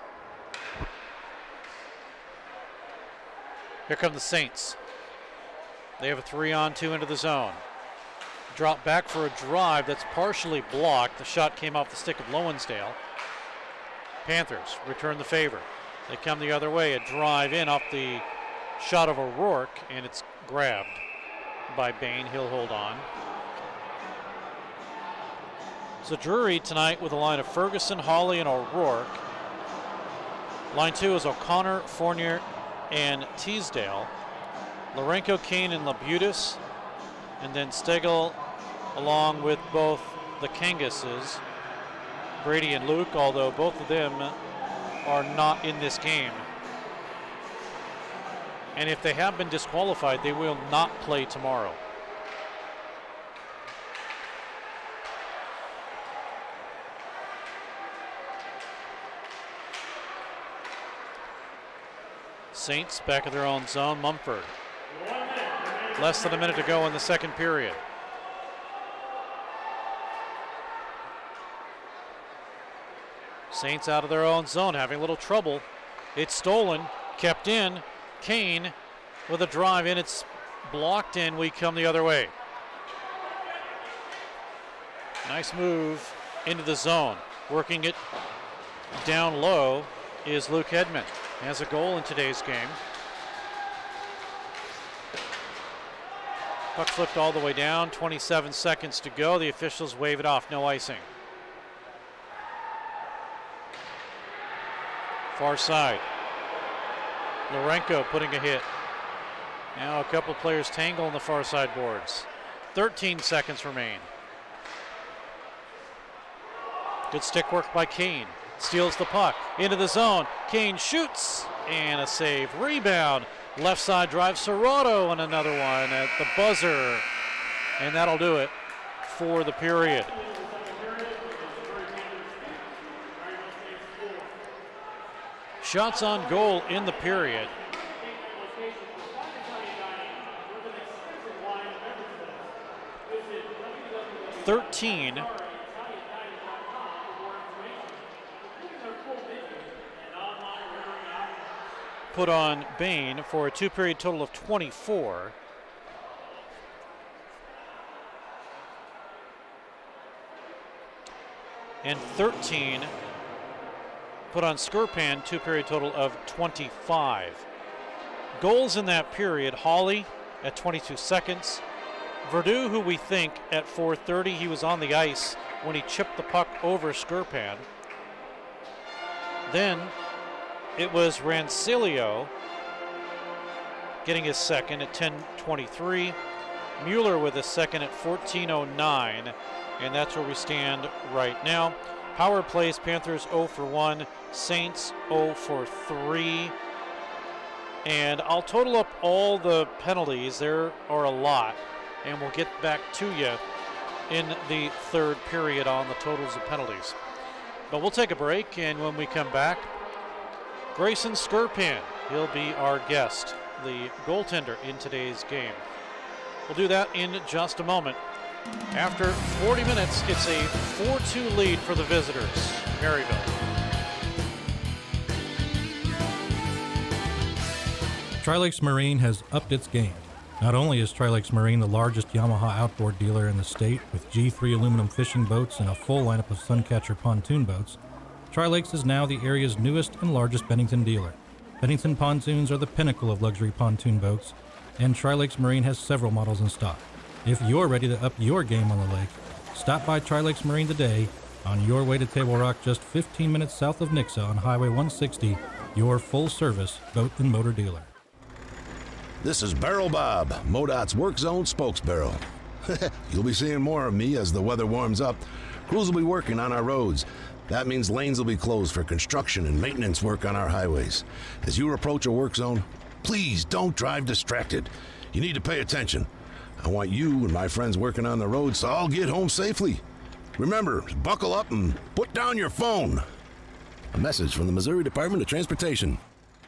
[SPEAKER 2] Here come the Saints. They have a three on two into the zone. Drop back for a drive that's partially blocked. The shot came off the stick of Lowensdale. Panthers return the favor. They come the other way. A drive in off the shot of O'Rourke, and it's grabbed by Bain. He'll hold on. So Drury tonight with a line of Ferguson, Hawley, and O'Rourke. Line two is O'Connor, Fournier, and Teasdale. Lourenco, Kane, and Labutis. And then Stegel along with both the Kangases, Brady and Luke, although both of them are not in this game. And if they have been disqualified, they will not play tomorrow. Saints back in their own zone. Mumford. Less than a minute to go in the second period. Saints out of their own zone, having a little trouble. It's stolen, kept in. Kane with a drive in. It's blocked in. We come the other way. Nice move into the zone. Working it down low is Luke Hedman. Has a goal in today's game. Puck flipped all the way down. twenty-seven seconds to go. The officials wave it off. No icing. Far side. Lourenco putting a hit. Now a couple players tangle on the far side boards. thirteen seconds remain. Good stick work by Kane. Steals the puck into the zone. Kane shoots and a save. Rebound. Left side drive. Serrato and another one at the buzzer. And that'll do it for the period. Shots on goal in the period. thirteen. Put on Bain for a two-period total of twenty-four. And thirteen put on Skirpan, two-period total of twenty-five. Goals in that period, Hawley at twenty-two seconds. Verdue, who we think at four thirty, he was on the ice when he chipped the puck over Skirpan. Then it was Rancilio getting his second at ten twenty-three. Mueller with a second at fourteen oh nine. And that's where we stand right now. Power plays, Panthers oh for one. Saints oh for three. And I'll total up all the penalties. There are a lot. And we'll get back to you in the third period on the totals of penalties. But we'll take a break, and when we come back, Grayson Skirpan, he'll be our guest, the goaltender in today's game. We'll do that in just a moment. After forty minutes, it's a four two lead for the visitors, Maryville.
[SPEAKER 21] Tri-Lakes Marine has upped its game. Not only is Tri-Lakes Marine the largest Yamaha outboard dealer in the state with G three aluminum fishing boats and a full lineup of Suncatcher pontoon boats, Tri-Lakes is now the area's newest and largest Bennington dealer. Bennington pontoons are the pinnacle of luxury pontoon boats, and Tri-Lakes Marine has several models in stock. If you're ready to up your game on the lake, stop by Tri-Lakes Marine today on your way to Table Rock, just fifteen minutes south of Nixa on Highway one sixty, your full-service boat and motor dealer.
[SPEAKER 15] This is Barrel Bob, MoDOT's Work Zone spokesbarrel. You'll be seeing more of me as the weather warms up. Crews will be working on our roads. That means lanes will be closed for construction and maintenance work on our highways. As you approach a work zone, please don't drive distracted. You need to pay attention. I want you and my friends working on the roads to all get home safely. Remember, buckle up and put down your phone. A message from the Missouri Department of Transportation.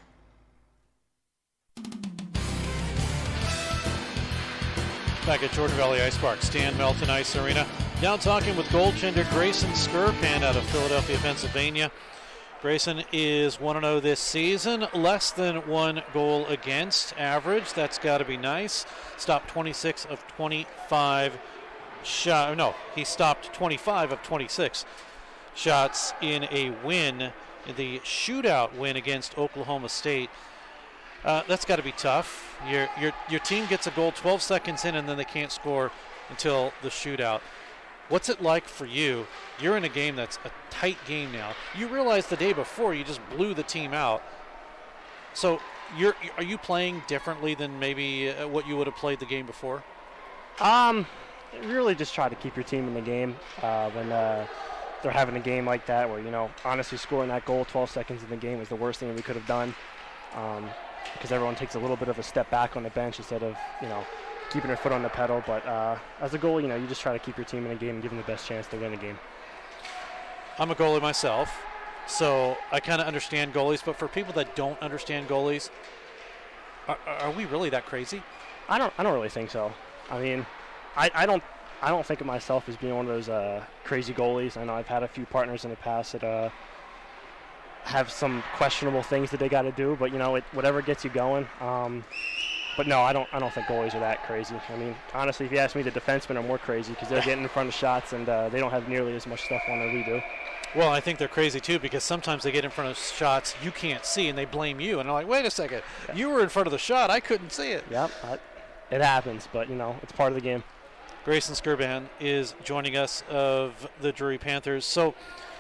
[SPEAKER 2] Back at Jordan Valley Ice Park, Stan Melton Ice Arena. Now talking with goaltender Grayson Skirpan out of Philadelphia, Pennsylvania. Grayson is one and oh this season, less than one goal against average. That's got to be nice. Stopped twenty-six of twenty-five shot. No, he stopped twenty-five of twenty-six shots in a win, the shootout win against Oklahoma State. Uh, that's got to be tough. Your your your team gets a goal twelve seconds in, and then they can't score until the shootout. What's it like for you? You're in a game that's a tight game now. You realize the day before you just blew the team out. So you're are you playing differently than maybe uh, what you would have played the game before?
[SPEAKER 6] Um, really just try to keep your team in the game uh, when uh, they're having a game like that, where, you know, honestly scoring that goal twelve seconds in the game was the worst thing that we could have done. Um, because everyone takes a little bit of a step back on the bench instead of, you know, keeping their foot on the pedal. But uh, as a goalie, you know, you just try to keep your team in the game and give them the best chance to win the game.
[SPEAKER 2] I'm a goalie myself, so I kind of understand goalies. But for people that don't understand goalies, are, are we really that crazy?
[SPEAKER 6] I don't. I don't really think so. I mean, I, I don't. I don't think of myself as being one of those uh, crazy goalies. I know I've had a few partners in the past that uh, have some questionable things that they got to do, but, you know, it, whatever gets you going. Um, but no, I don't. I don't think goalies are that crazy. I mean, honestly, if you ask me, the defensemen are more crazy because they're getting in front of shots and uh, they don't have nearly as much stuff on as we do.
[SPEAKER 2] Well, I think they're crazy too, because sometimes they get in front of shots you can't see and they blame you, and they're like, "Wait a second, yeah. You were in front of the shot. I couldn't see it."
[SPEAKER 6] Yep, I, it happens, but, you know, it's part of the game.
[SPEAKER 2] Grayson Skirpan is joining us of the Drury Panthers. So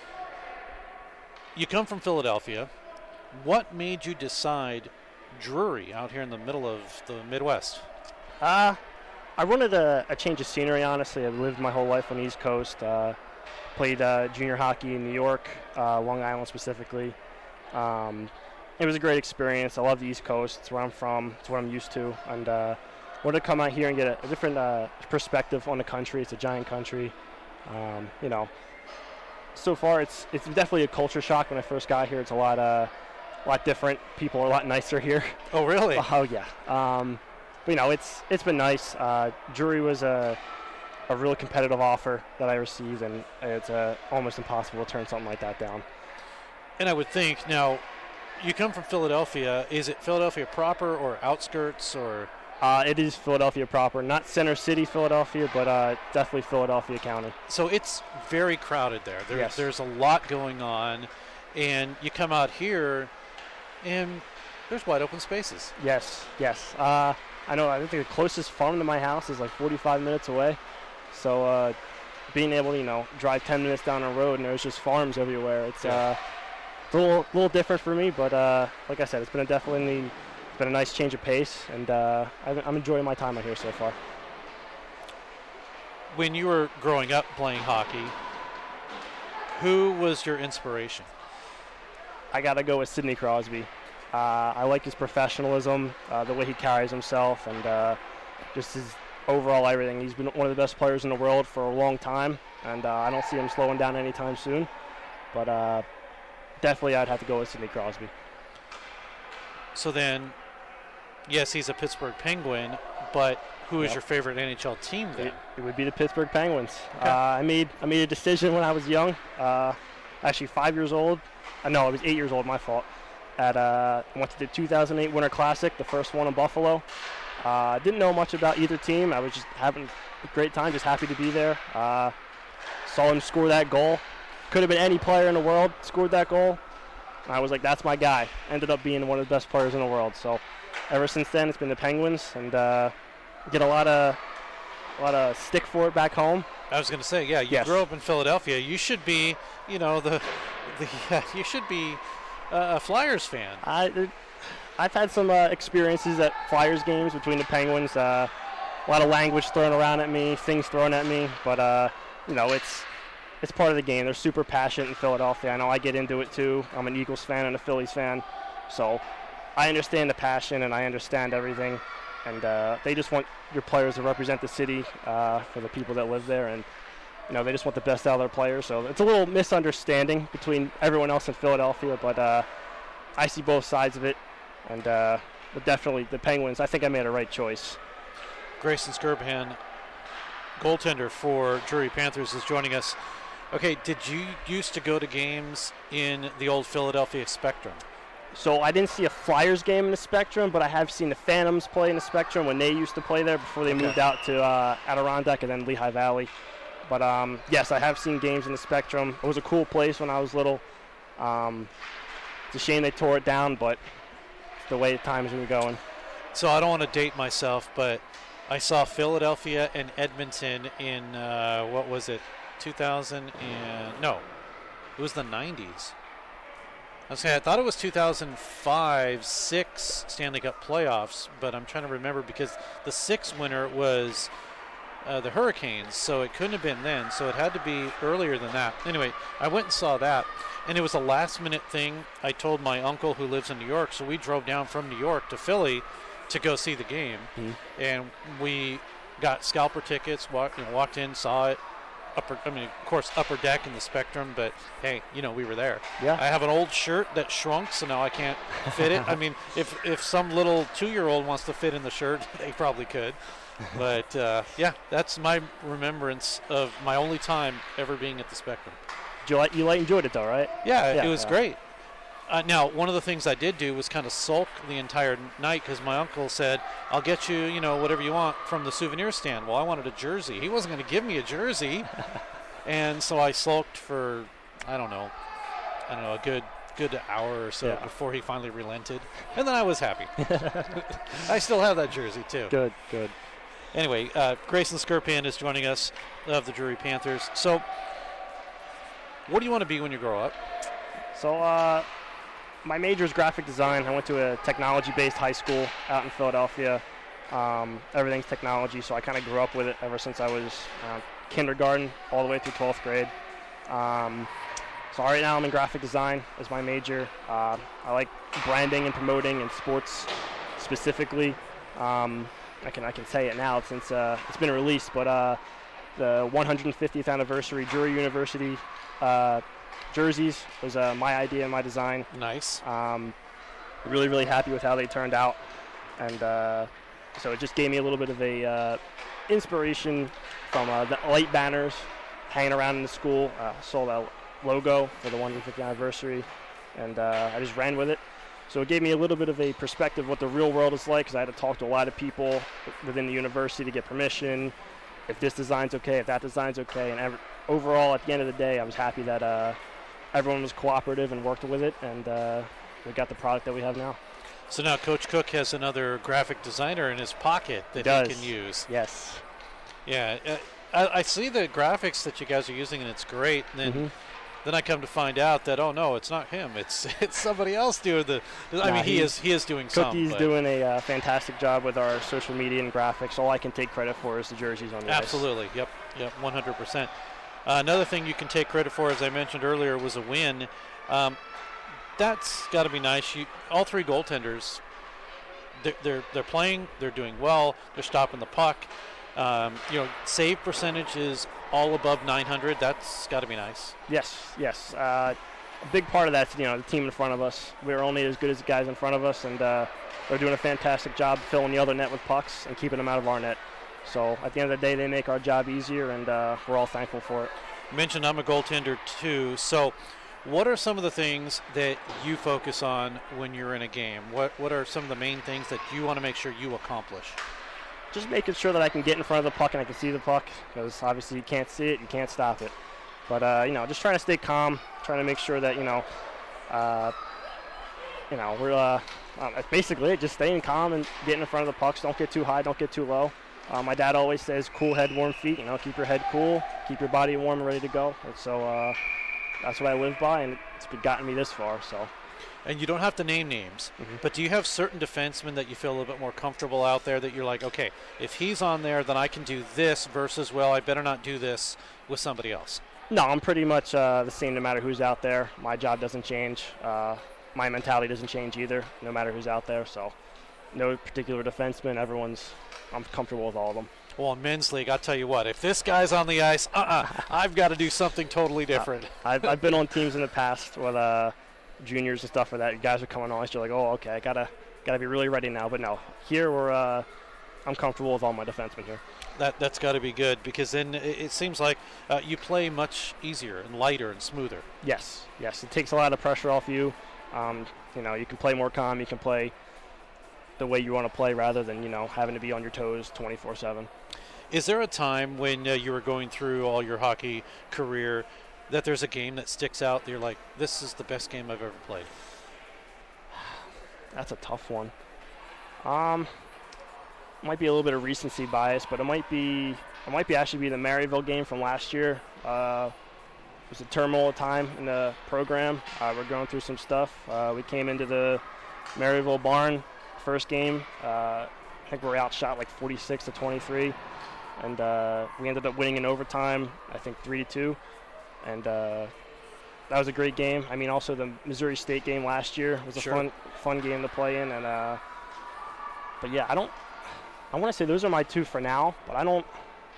[SPEAKER 2] you come from Philadelphia. What made you decide Drury out here in the middle of the Midwest?
[SPEAKER 6] Uh, I wanted a, a change of scenery, honestly. I've lived my whole life on the East Coast. Uh, played uh, junior hockey in New York, uh, Long Island specifically. Um, it was a great experience. I love the East Coast. It's where I'm from. It's what I'm used to. And uh, wanted to come out here and get a, a different uh, perspective on the country. It's a giant country. Um, you know, so far it's it's definitely a culture shock. When I first got here, it's a lot uh, a lot different. People are a lot nicer here.
[SPEAKER 2] Oh, really?
[SPEAKER 6] Oh, yeah. Um, but, you know, it's it's been nice. Uh, Drury was a a real competitive offer that I received, and it's uh, almost impossible to turn something like that down.
[SPEAKER 2] And I would think, now, you come from Philadelphia. Is it Philadelphia proper or outskirts or?
[SPEAKER 6] Uh, it is Philadelphia proper, not Center City, Philadelphia, but uh, definitely Philadelphia County.
[SPEAKER 2] So it's very crowded there. there
[SPEAKER 6] yes.
[SPEAKER 2] There's a lot going on, and you come out here, and there's wide open spaces.
[SPEAKER 6] Yes, yes. Uh, I know. I think the closest farm to my house is like forty-five minutes away. So uh, being able to, you know, drive ten minutes down the road and there's just farms everywhere. It's,
[SPEAKER 2] yeah.
[SPEAKER 6] uh, it's a little, little different for me, but uh, like I said, it's been a definitely it's been a nice change of pace, and uh, I'm enjoying my time out here so far.
[SPEAKER 2] When you were growing up playing hockey, who was your inspiration?
[SPEAKER 6] I got to go with Sidney Crosby. Uh, I like his professionalism, uh, the way he carries himself, and uh, just his overall everything. He's been one of the best players in the world for a long time, and uh, I don't see him slowing down anytime soon. But uh, definitely I'd have to go with Sidney Crosby.
[SPEAKER 2] So then, yes, he's a Pittsburgh Penguin, but who is
[SPEAKER 6] yep.
[SPEAKER 2] your favorite N H L team then?
[SPEAKER 6] It, it would be the Pittsburgh Penguins.
[SPEAKER 2] Okay.
[SPEAKER 6] Uh, I made I made a decision when I was young, uh, actually five years old. Uh, no, I was eight years old, my fault. At uh, I went to the two thousand eight Winter Classic, the first one in Buffalo, Uh, didn't know much about either team. I was just having a great time, just happy to be there. Uh, saw him score that goal. Could have been any player in the world scored that goal. I was like, that's my guy. Ended up being one of the best players in the world. So ever since then, it's been the Penguins, and uh, get a lot of a lot of stick for it back home.
[SPEAKER 2] I was going to say, yeah, you
[SPEAKER 6] Yes.
[SPEAKER 2] grew up in Philadelphia. You should be, you know, the, the uh, you should be uh, a Flyers fan.
[SPEAKER 6] I, there- I've had some uh, experiences at Flyers games between the Penguins. Uh, a lot of language thrown around at me, things thrown at me, but uh, you know, it's it's part of the game. They're super passionate in Philadelphia. I know I get into it too. I'm an Eagles fan and a Phillies fan, so I understand the passion and I understand everything. And uh, they just want your players to represent the city uh, for the people that live there, and you know, they just want the best out of their players. So it's a little misunderstanding between everyone else in Philadelphia, but uh, I see both sides of it. And uh, but definitely the Penguins, I think I made a right choice.
[SPEAKER 2] Grayson Skirpan, goaltender for Drury Panthers, is joining us. Okay, did you used to go to games in the old Philadelphia Spectrum?
[SPEAKER 6] So I didn't see a Flyers game in the Spectrum, but I have seen the Phantoms play in the Spectrum when they used to play there before they
[SPEAKER 2] Okay.
[SPEAKER 6] moved out to uh, Adirondack and then Lehigh Valley. But um, yes, I have seen games in the Spectrum. It was a cool place when I was little. Um, it's a shame they tore it down, but it's the way the times were going.
[SPEAKER 2] So I don't want to date myself, but I saw Philadelphia and Edmonton in, uh, what was it, two thousand and, no, it was the nineties. I was saying, I thought it was two thousand five six Stanley Cup playoffs, but I'm trying to remember because the six winner was uh, the Hurricanes, so it couldn't have been then, so it had to be earlier than that. Anyway, I went and saw that, and it was a last-minute thing. I told my uncle who lives in New York, so we drove down from New York to Philly to go see the game,
[SPEAKER 6] mm-hmm.
[SPEAKER 2] and we got scalper tickets, walked, you know, walked in, saw it. Upper, I mean, of course, upper deck in the Spectrum, but hey, you know, we were there.
[SPEAKER 6] Yeah.
[SPEAKER 2] I have an old shirt that shrunk, so now I can't fit it. I mean, if if some little two-year-old wants to fit in the shirt, they probably could. But uh, yeah, that's my remembrance of my only time ever being at the Spectrum.
[SPEAKER 6] Did you like you like enjoyed it though, right?
[SPEAKER 2] Yeah,
[SPEAKER 6] Yeah,
[SPEAKER 2] it was
[SPEAKER 6] yeah.
[SPEAKER 2] great. Uh, now, one of the things I did do was kind of sulk the entire night because my uncle said, I'll get you, you know, whatever you want from the souvenir stand. Well, I wanted a jersey. He wasn't going to give me a jersey. And so I sulked for, I don't know, I don't know, a good good hour or so
[SPEAKER 6] Yeah.
[SPEAKER 2] before he finally relented. And then I was happy. I still have that jersey, too.
[SPEAKER 6] Good, good.
[SPEAKER 2] Anyway, uh, Grayson Skirpan is joining us of the Drury Panthers. So, what do you want to be when you grow up?
[SPEAKER 6] So, uh, my major is graphic design. I went to a technology-based high school out in Philadelphia. Um, everything's technology, so I kind of grew up with it ever since I was uh, kindergarten all the way through twelfth grade. Um, so right now I'm in graphic design as my major. Uh, I like branding and promoting in sports specifically. Um, I can I can say it now since uh, it's been released, but uh, the one hundred fiftieth anniversary Drury University uh, jerseys was uh, my idea and my design.
[SPEAKER 2] Nice.
[SPEAKER 6] Um, really, really happy with how they turned out, and uh, so it just gave me a little bit of a uh, inspiration from uh, the light banners hanging around in the school. Uh, saw that logo for the one hundred fiftieth anniversary, and uh, I just ran with it. So it gave me a little bit of a perspective of what the real world is like, because I had to talk to a lot of people within the university to get permission, if this design's okay, if that design's okay, and ev- overall, at the end of the day, I was happy that uh, everyone was cooperative and worked with it, and uh, we got the product that we have now.
[SPEAKER 2] So now Coach Cook has another graphic designer in his pocket that
[SPEAKER 6] He
[SPEAKER 2] he,
[SPEAKER 6] does.
[SPEAKER 2] can use.
[SPEAKER 6] Yes.
[SPEAKER 2] Yeah, uh, I, I see the graphics that you guys are using, and it's great. And then,
[SPEAKER 6] Mm-hmm.
[SPEAKER 2] then I come to find out that oh no, it's not him. It's it's somebody else doing the. I
[SPEAKER 6] Nah,
[SPEAKER 2] mean, he
[SPEAKER 6] he-
[SPEAKER 2] is he is doing some.
[SPEAKER 6] Cookie's
[SPEAKER 2] but-
[SPEAKER 6] doing a uh, fantastic job with our social media and graphics. All I can take credit for is the jerseys on the ice.
[SPEAKER 2] Absolutely. Yep. Yep. one hundred percent. Uh, another thing you can take credit for, as I mentioned earlier, was a win. Um, that's got to be nice. You, all three goaltenders, they're, they're they're playing. They're doing well. They're stopping the puck. Um, you know, save percentage is all above nine hundred. That's got to be nice.
[SPEAKER 6] Yes, yes. Uh, a big part of that's, you know, the team in front of us. We're only as good as the guys in front of us, and uh, they're doing a fantastic job filling the other net with pucks and keeping them out of our net. So at the end of the day, they make our job easier, and uh, we're all thankful for it.
[SPEAKER 2] You mentioned I'm a goaltender too. So What are some of the things that you focus on when you're in a game? What What are some of the main things that you want to make sure you accomplish?
[SPEAKER 6] Just making sure that I can get in front of the puck and I can see the puck, because obviously you can't see it, you can't stop it. But uh, you know, just trying to stay calm, trying to make sure that you know, uh, you know, we're uh, uh, basically it. Just staying calm and getting in front of the pucks. Don't get too high, don't get too low. Uh, my dad always says, "Cool head, warm feet." You know, keep your head cool, keep your body warm and ready to go. And so uh, that's what I live by, and it's gotten me this far. So.
[SPEAKER 2] And you don't have to name names, mm-hmm. but do you have certain defensemen that you feel a little bit more comfortable out there that you're like, okay, if he's on there, then I can do this versus, well, I better not do this with somebody else?
[SPEAKER 6] No, I'm pretty much uh, the same no matter who's out there. My job doesn't change. Uh, my mentality doesn't change either, no matter who's out there. So no particular defenseman. Everyone's, I'm comfortable with all of them.
[SPEAKER 2] Well, in men's league, I'll tell you what, if this guy's on the ice, uh-uh, I've got to do something totally different.
[SPEAKER 6] Uh, I've, I've been on teams in the past with uh, juniors and stuff like that. You guys are coming on, so you're like, oh, okay, I gotta gotta be really ready now. But no, here we're uh, I'm comfortable with all my defensemen here.
[SPEAKER 2] That that's got to be good, because then it, it seems like uh, you play much easier and lighter and smoother.
[SPEAKER 6] Yes, yes, it takes a lot of pressure off you. Um, you know, you can play more calm. You can play the way you want to play rather than you know having to be on your toes twenty-four seven.
[SPEAKER 2] Is there a time when uh, you were going through all your hockey career that there's a game that sticks out that you're like, this is the best game I've ever played?
[SPEAKER 6] That's a tough one. Um, might be a little bit of recency bias, but it might be it might be actually be the Maryville game from last year. Uh, it was a turmoil time in the program. Uh, we're going through some stuff. Uh, we came into the Maryville barn first game. Uh, I think we were outshot like forty-six to twenty-three, and uh, we ended up winning in overtime. I think three to two. And uh, that was a great game. I mean, also the Missouri State game last year was a
[SPEAKER 2] Sure.
[SPEAKER 6] fun, fun game to play in. And uh, but yeah, I don't. I want to say those are my two for now, but I don't.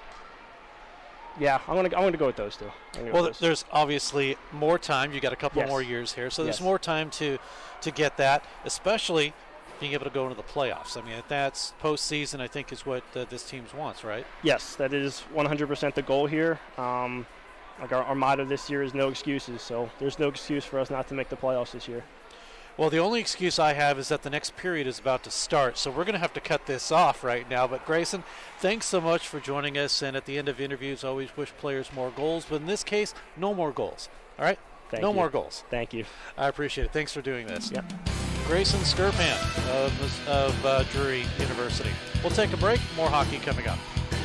[SPEAKER 6] Yeah, I'm gonna I'm gonna go with those two. I'm gonna go
[SPEAKER 2] Well,
[SPEAKER 6] with those.
[SPEAKER 2] there's obviously more time. You got a couple
[SPEAKER 6] Yes.
[SPEAKER 2] more years here, so there's
[SPEAKER 6] Yes.
[SPEAKER 2] more time to to get that, especially being able to go into the playoffs. I mean, that's postseason. I think is what uh, this team wants, right?
[SPEAKER 6] Yes, that is one hundred percent the goal here. Um, like our, our motto this year is no excuses, so there's no excuse for us not to make the playoffs this year.
[SPEAKER 2] Well, the only excuse I have is that the next period is about to start, so we're going to have to cut this off right now. But Grayson, thanks so much for joining us. And at the end of interviews, always wish players more goals. But in this case, no more goals. All right?
[SPEAKER 6] Thank
[SPEAKER 2] no
[SPEAKER 6] you.
[SPEAKER 2] more goals.
[SPEAKER 6] Thank you.
[SPEAKER 2] I appreciate it. Thanks for doing this.
[SPEAKER 6] Yep.
[SPEAKER 2] Grayson Skirpan of, of uh, Drury University. We'll take a break. More hockey coming up.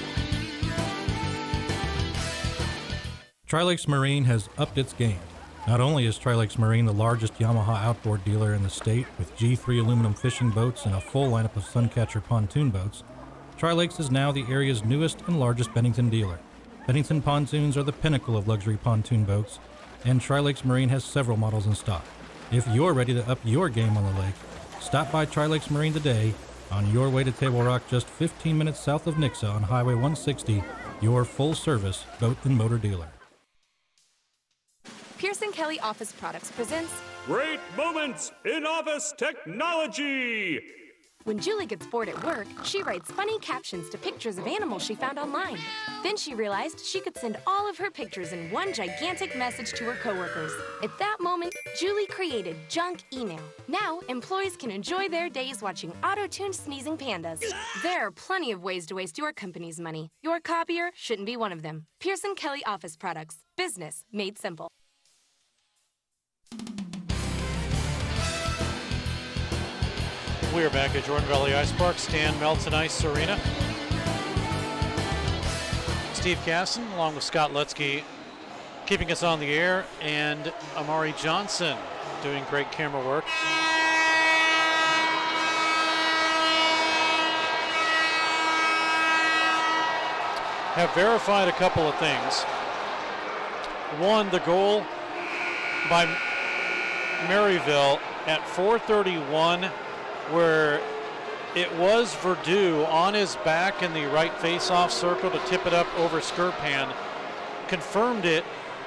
[SPEAKER 21] Tri-Lakes Marine has upped its game. Not only is Tri-Lakes Marine the largest Yamaha outboard dealer in the state with G three aluminum fishing boats and a full lineup of Suncatcher pontoon boats, Tri-Lakes is now the area's newest and largest Bennington dealer. Bennington pontoons are the pinnacle of luxury pontoon boats, and Tri-Lakes Marine has several models in stock. If you're ready to up your game on the lake, stop by Tri-Lakes Marine today on your way to Table Rock, just fifteen minutes south of Nixa on Highway one sixty, your full-service boat and motor dealer.
[SPEAKER 16] Pearson Kelly Office Products presents
[SPEAKER 17] Great Moments in Office Technology!
[SPEAKER 16] When Julie gets bored at work, she writes funny captions to pictures of animals she found online. Then she realized she could send all of her pictures in one gigantic message to her coworkers. At that moment, Julie created Junk Email. Now, employees can enjoy their days watching auto-tuned sneezing pandas. There are plenty of ways to waste your company's money. Your copier shouldn't be one of them. Pearson Kelly Office Products. Business made simple.
[SPEAKER 2] We are back at Jordan Valley Ice Park, Stan Melton Ice Arena. Steve Casson, along with Scott Lutzke, keeping us on the air, and Amari Johnson doing great camera work. Have verified a couple of things. One, the goal by Maryville at four thirty-one, where it was Verdu on his back in the right face-off circle to tip it up over Skirpan. Confirmed it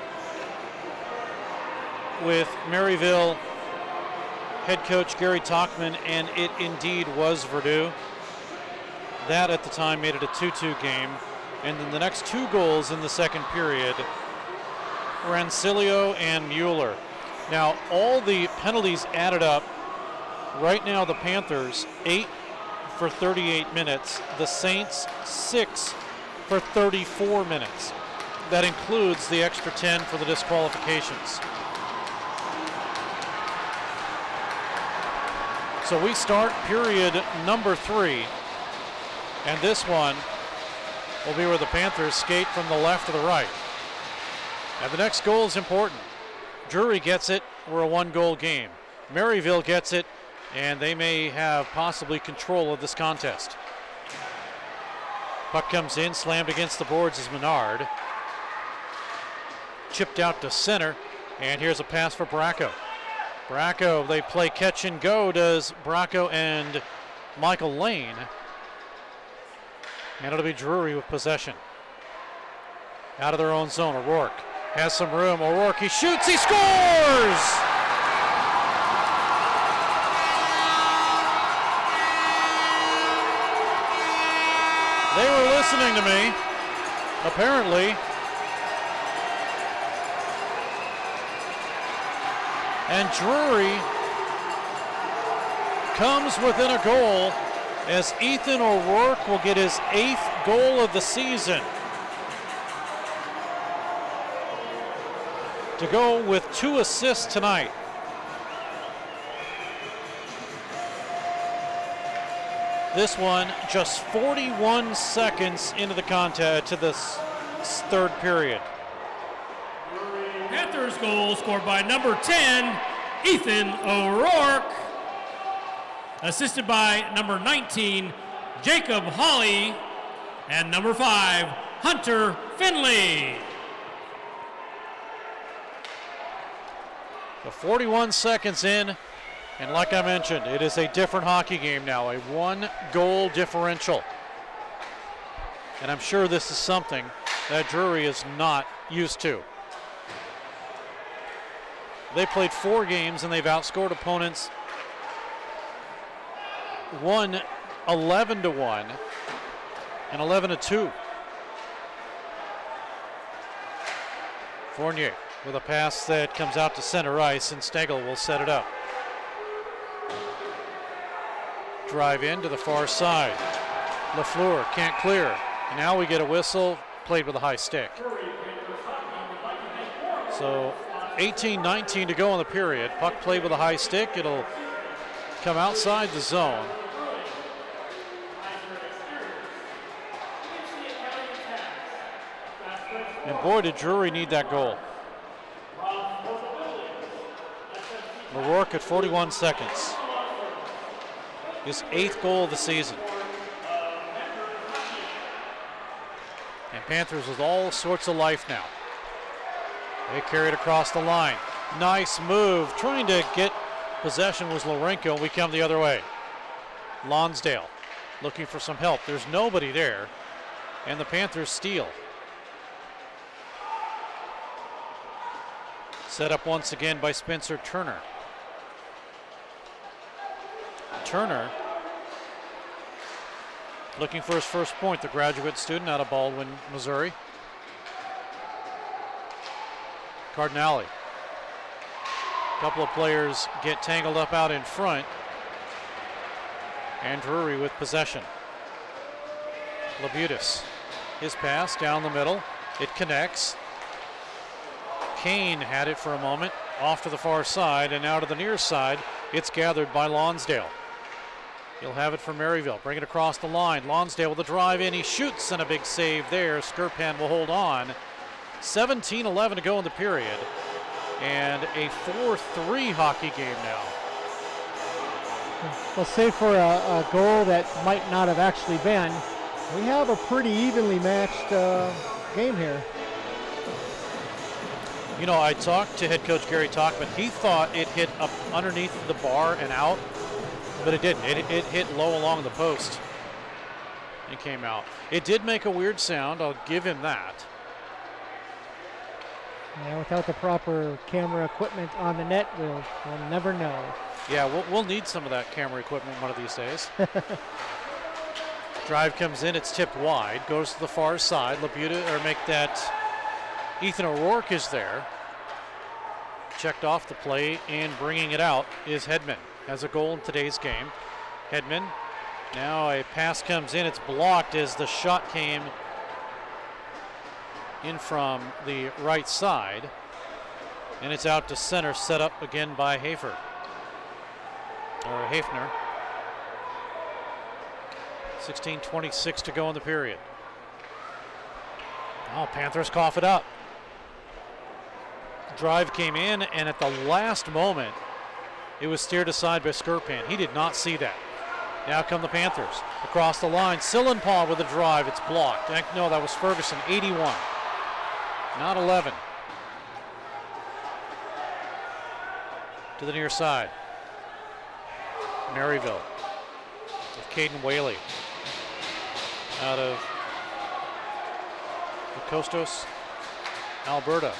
[SPEAKER 2] with Maryville head coach Gary Talkman, and it indeed was Verdu. That at the time made it a two two game. And then the next two goals in the second period, Rancilio and Mueller. Now, all the penalties added up, right now the Panthers, eight for thirty-eight minutes. The Saints, six for thirty-four minutes. That includes the extra ten for the disqualifications. So we start period number three, and this one will be where the Panthers skate from the left to the right. And the next goal is important. Drury gets it, we're a one-goal game. Maryville gets it, and they may have possibly control of this contest. Puck comes in, slammed against the boards is Menard. Chipped out to center, and here's a pass for Bracco. Bracco, they play catch and go, does Bracco and Michael Lane. And it'll be Drury with possession. Out of their own zone, O'Rourke has some room. O'Rourke, he shoots, he scores! They were listening to me, apparently. And Drury comes within a goal as Ethan O'Rourke will get his eighth goal of the season. To go with two assists tonight. This one just forty-one seconds into the contest, to this third period.
[SPEAKER 18] Panthers goal scored by number ten, Ethan O'Rourke. Assisted by number nineteen, Jacob Hawley. And number five, Hunter Finley.
[SPEAKER 2] So forty-one seconds in, and like I mentioned, it is a different hockey game now, a one-goal differential. And I'm sure this is something that Drury is not used to. They played four games and they've outscored opponents one eleven to one and eleven to two. Fournier with a pass that comes out to center ice, and Stengel will set it up. Drive in to the far side. Lafleur can't clear. And now we get a whistle, played with a high stick. So eighteen nineteen to go in the period. Puck played with a high stick. It'll come outside the zone. And boy, did Drury need that goal. O'Rourke at forty-one seconds. His eighth goal of the season. And Panthers with all sorts of life now. They carry it across the line. Nice move. Trying to get possession was Lourenco. We come the other way. Lonsdale looking for some help. There's nobody there. And the Panthers steal. Set up once again by Spencer Turner. Turner looking for his first point, the graduate student out of Baldwin, Missouri. Cardinale. A couple of players get tangled up out in front. And Drury with possession. Labutis. His pass down the middle. It connects. Kane had it for a moment. Off to the far side and now to the near side. It's gathered by Lonsdale. He'll have it for Maryville. Bring it across the line. Lonsdale with a drive in. He shoots and a big save there. Skirpan will hold on. seventeen eleven to go in the period. And a four three hockey game now.
[SPEAKER 19] Well, save for a, a goal that might not have actually been, we have a pretty evenly matched uh, game here.
[SPEAKER 2] You know, I talked to head coach Gary Talkman. He thought it hit up underneath the bar and out, but it didn't. It, it hit low along the post. It came out. It did make a weird sound. I'll give him that.
[SPEAKER 19] Yeah, without the proper camera equipment on the net, we'll, we'll never know.
[SPEAKER 2] Yeah, we'll, we'll need some of that camera equipment one of these days. Drive comes in. It's tipped wide. Goes to the far side. Labuda, or make that. Ethan O'Rourke is there. checked off the play, and bringing it out is Hedman. Has a goal in today's game. Hedman, now a pass comes in. It's blocked as the shot came in from the right side. And it's out to center, set up again by Hafer. Or Hafner. sixteen twenty-six to go in the period. Oh, Panthers cough it up. Drive came in, and at the last moment, it was steered aside by Skirpan. He did not see that. Now come the Panthers. Across the line, Sillenpaw with a drive. It's blocked. No, that was Ferguson, eighty-one. Not eleven. To the near side. Maryville with Caden Whaley out of Costos, Alberta.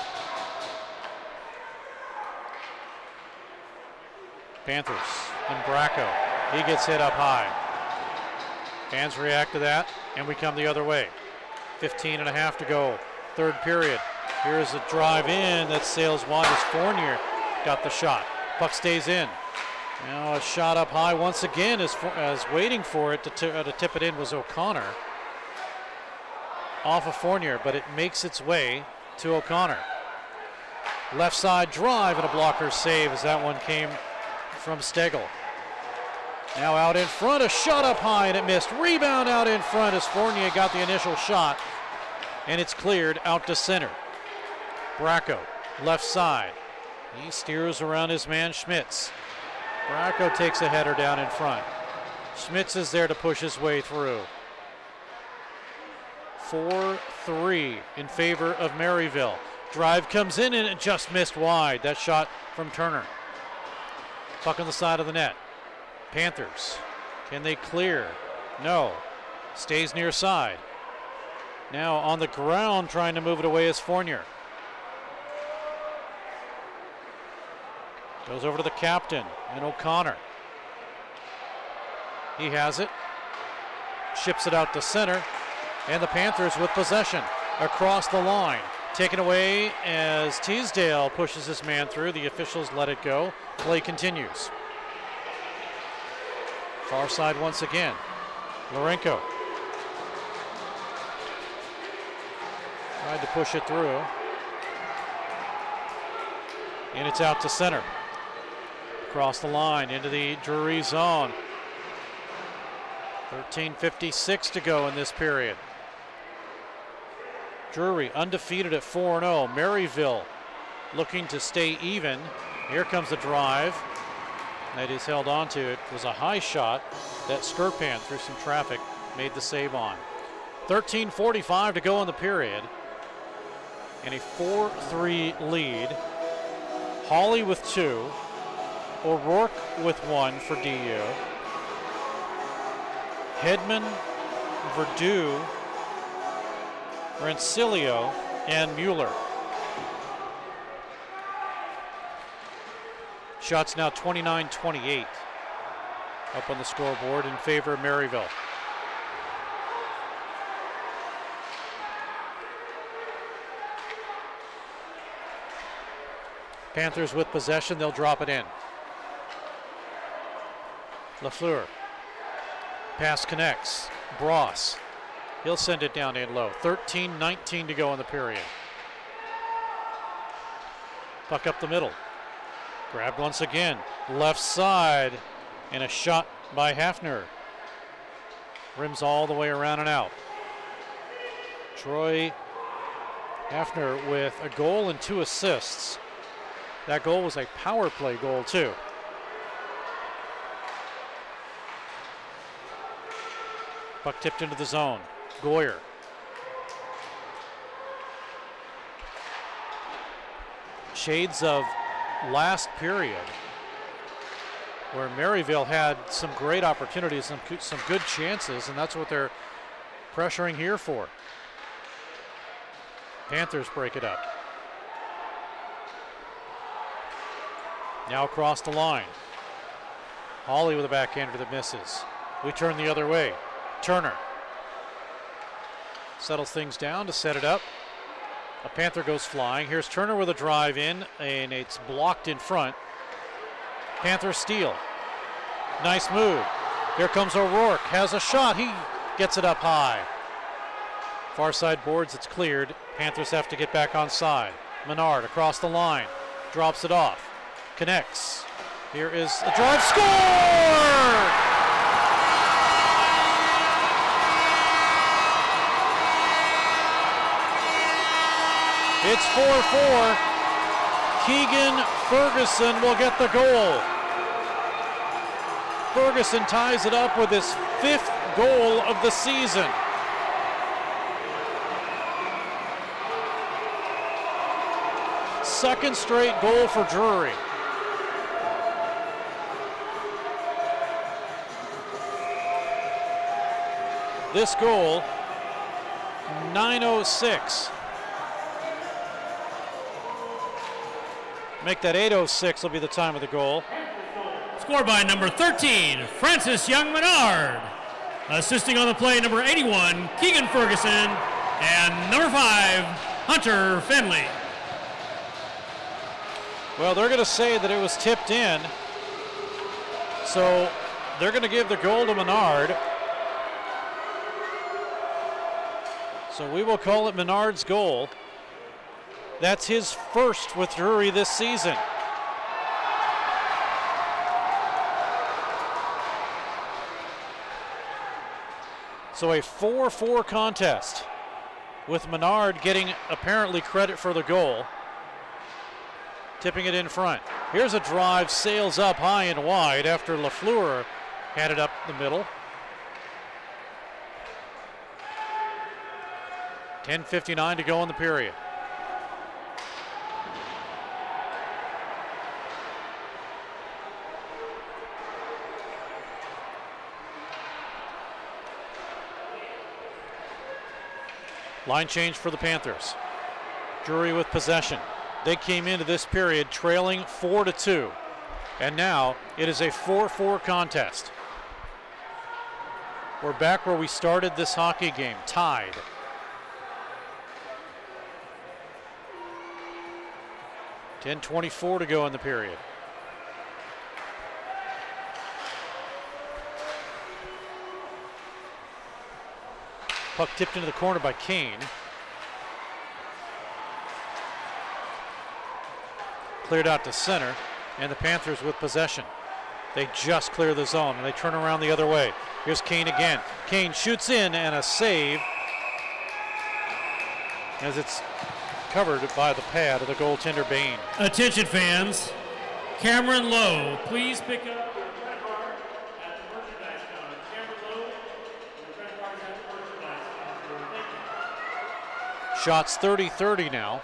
[SPEAKER 2] Panthers and Bracco. He gets hit up high. Fans react to that, and we come the other way. fifteen and a half to go. Third period. Here's a drive in that sails wide as Fournier got the shot. Puck stays in. Now a shot up high once again as, as waiting for it to, t uh, to tip it in was O'Connor. Off of Fournier, but it makes its way to O'Connor. Left side drive and a blocker save as that one came from Stegel. Now out in front, a shot up high and it missed. Rebound out in front as Fournier got the initial shot, and it's cleared out to center. Bracco, left side. He steers around his man Schmitz. Bracco takes a header down in front. Schmitz is there to push his way through. four three in favor of Maryville. Drive comes in and it just missed wide. That shot from Turner. Puck on the side of the net. Panthers, can they clear? No. Stays near side. Now on the ground trying to move it away is Fournier. Goes over to the captain and O'Connor. He has it. Ships it out to center. And the Panthers with possession across the line. Taken away as Teasdale pushes his man through. The officials let it go. Play continues. Far side once again. Lorenko. Tried to push it through. And it's out to center. Across the line into the Drury zone. thirteen fifty-six to go in this period. Drury undefeated at four and oh. Maryville looking to stay even. Here comes the drive. That is held onto. It was a high shot that Skirpan through some traffic made the save on. thirteen forty-five to go in the period. And a four three lead. Hawley with two. O'Rourke with one for D U. Hedman, Verdu, Rancilio, and Mueller. Shots now twenty-nine twenty-eight up on the scoreboard in favor of Maryville. Panthers with possession, they'll drop it in. Lafleur. Pass connects. Bross. He'll send it down in low. thirteen nineteen to go in the period. Puck up the middle. Grabbed once again. Left side. And a shot by Hafner. Rims all the way around and out. Troy Hafner with a goal and two assists. That goal was a power play goal too. Puck tipped into the zone. Goyer. Shades of last period where Maryville had some great opportunities, some, some good chances, and that's what they're pressuring here for. Panthers break it up. Now across the line. Hawley with a backhander that misses. We turn the other way. Turner settles things down to set it up. A Panther goes flying. Here's Turner with a drive in, and it's blocked in front. Panther steal. Nice move. Here comes O'Rourke. Has a shot. He gets it up high. Far side boards, it's cleared. Panthers have to get back on side. Menard across the line. Drops it off. Connects. Here is a drive. Score! It's four four. Keegan Ferguson will get the goal. Ferguson ties it up with his fifth goal of the season. Second straight goal for Drury. This goal, nine oh six. Make that eight oh six will be the time of the goal.
[SPEAKER 18] Scored by number thirteen, Francis Young Menard. Assisting on the play, number eighty-one, Keegan Ferguson. And number five, Hunter Finley.
[SPEAKER 2] Well, they're going to say that it was tipped in. So they're going to give the goal to Menard. So we will call it Menard's goal. That's his first with Drury this season. So a four four contest with Menard getting apparently credit for the goal. Tipping it in front. Here's a drive, sails up high and wide after Lafleur had it up the middle. ten fifty-nine to go in the period. Line change for the Panthers. Drury with possession. They came into this period trailing four to two. And now it is a four four contest. We're back where we started this hockey game, tied. ten twenty-four to go in the period. Puck tipped into the corner by Kane. Cleared out to center, and the Panthers with possession. They just clear the zone, and they turn around the other way. Here's Kane again. Kane shoots in, and a save as it's covered by the pad of the goaltender Bain.
[SPEAKER 18] Attention fans, Cameron Lowe, please pick up your credit card at the merchandise counter. Cameron Lowe, your credit card is at the merchandise counter. Thank you.
[SPEAKER 2] Shots thirty thirty now.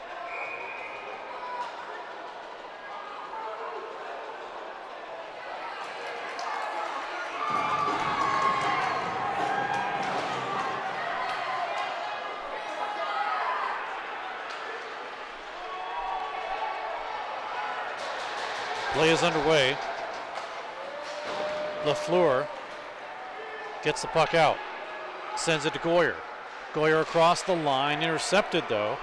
[SPEAKER 2] Play is underway. Lafleur gets the puck out, sends it to Goyer. Goyer across the line, intercepted though.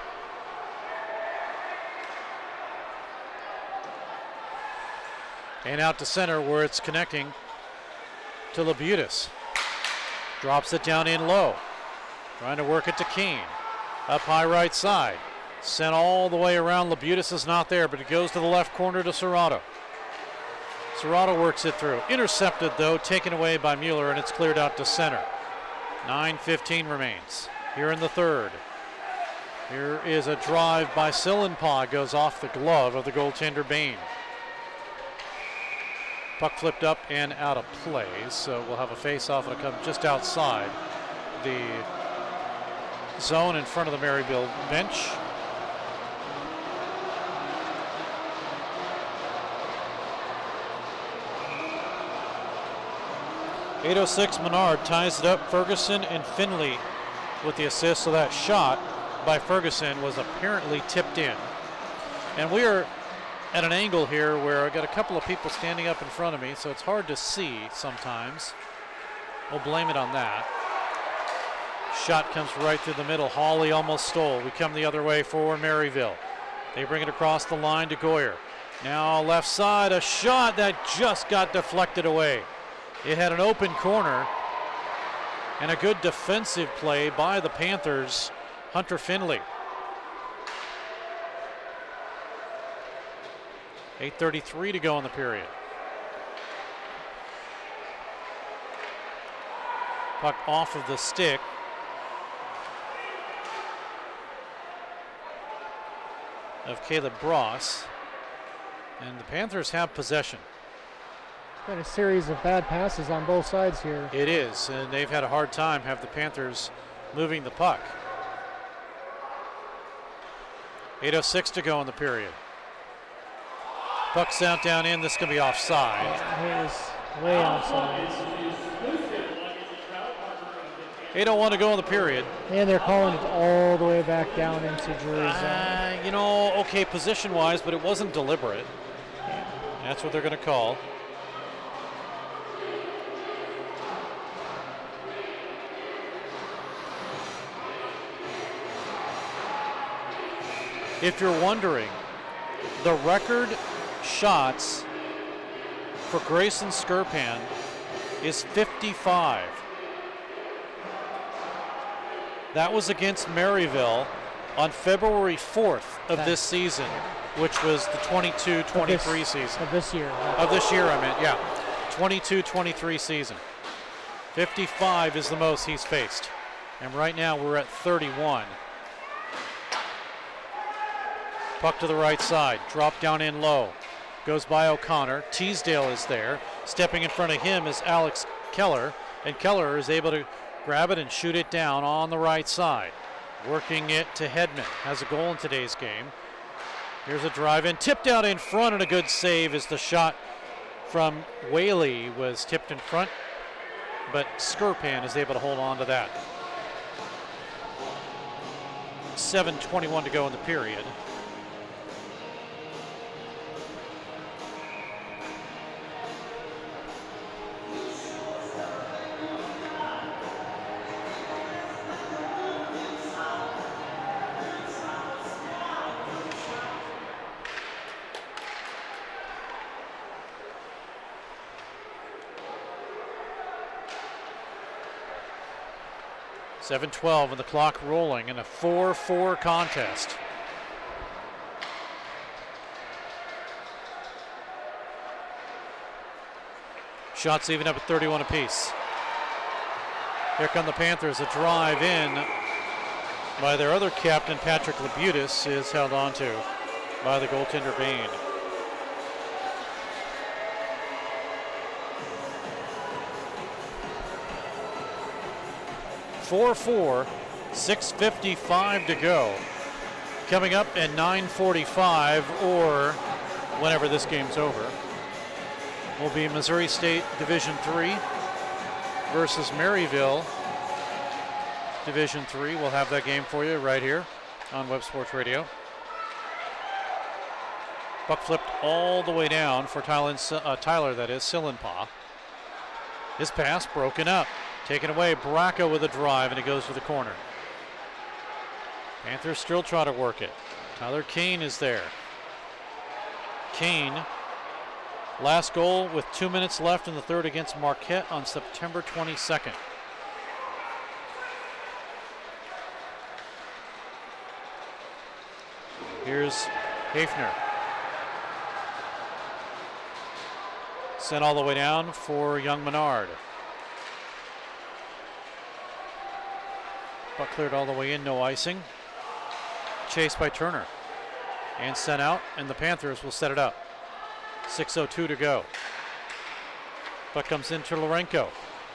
[SPEAKER 2] And out to center where it's connecting to Labutis. Drops it down in low. Trying to work it to Kane. Up high right side. Sent all the way around. Labutis is not there, but it goes to the left corner to Serrato. Serrato works it through. Intercepted, though, taken away by Mueller, and it's cleared out to center. nine fifteen remains here in the third. Here is a drive by Sillenpaw. Goes off the glove of the goaltender Bain. Puck flipped up and out of play, so we'll have a face-off. It'll come just outside the zone in front of the Maryville bench. eight oh six Menard ties it up. Ferguson and Finley with the assist, so that shot by Ferguson was apparently tipped in. And we are at an angle here where I've got a couple of people standing up in front of me, so it's hard to see sometimes. We'll blame it on that. Shot comes right through the middle. Hawley almost stole. We come the other way for Maryville. They bring it across the line to Goyer. Now left side, a shot that just got deflected away. It had an open corner and a good defensive play by the Panthers, Hunter Finley. eight thirty-three to go in the period. Puck off of the stick. Of Caleb Bross. And the Panthers have possession.
[SPEAKER 19] It's been a series of bad passes on both sides here.
[SPEAKER 2] It is, and they've had a hard time have the Panthers moving the puck. eight oh six to go in the period. Puck's out down in. This is going to be offside.
[SPEAKER 19] It was way offside.
[SPEAKER 2] eight oh one to go in the period.
[SPEAKER 19] And they're calling it all the way back down into Drury's zone.
[SPEAKER 2] Uh, you know, okay, position-wise, but it wasn't deliberate. That's what they're going to call. If you're wondering, the record shots for Grayson Skirpan is fifty-five. That was against Maryville on February fourth of this season, which was the twenty-two twenty-three season.
[SPEAKER 19] Of this year.
[SPEAKER 2] Of this year, I meant, yeah. twenty-two twenty-three season. fifty-five is the most he's faced. And right now we're at thirty-one. Puck to the right side, drop down in low. Goes by O'Connor. Teasdale is there. Stepping in front of him is Alex Keller. And Keller is able to grab it and shoot it down on the right side. Working it to Hedman. Has a goal in today's game. Here's a drive in. Tipped out in front and a good save as the shot from Whaley was tipped in front. But Skirpan is able to hold on to that. seven twenty-one to go in the period. seven twelve and the clock rolling in a four four contest. Shots even up at thirty-one apiece. Here come the Panthers. A drive in by their other captain, Patrick Labutis, is held on to by the goaltender Bain. four four, six fifty-five to go. Coming up at nine forty-five, or whenever this game's over, will be Missouri State Division three versus Maryville Division three. We'll have that game for you right here on Web Sports Radio. Puck flipped all the way down for Tyler, uh, Tyler that is, Sillenpaw. His pass broken up. Taken away, Bracco with a drive, and it goes to the corner. Panthers still try to work it. Tyler Kane is there. Kane, last goal with two minutes left in the third against Marquette on September twenty-second. Here's Hafner. Sent all the way down for Young Menard. Puck cleared all the way in, no icing. Chased by Turner. And sent out, and the Panthers will set it up. six oh two to go. Puck comes into Lorenko.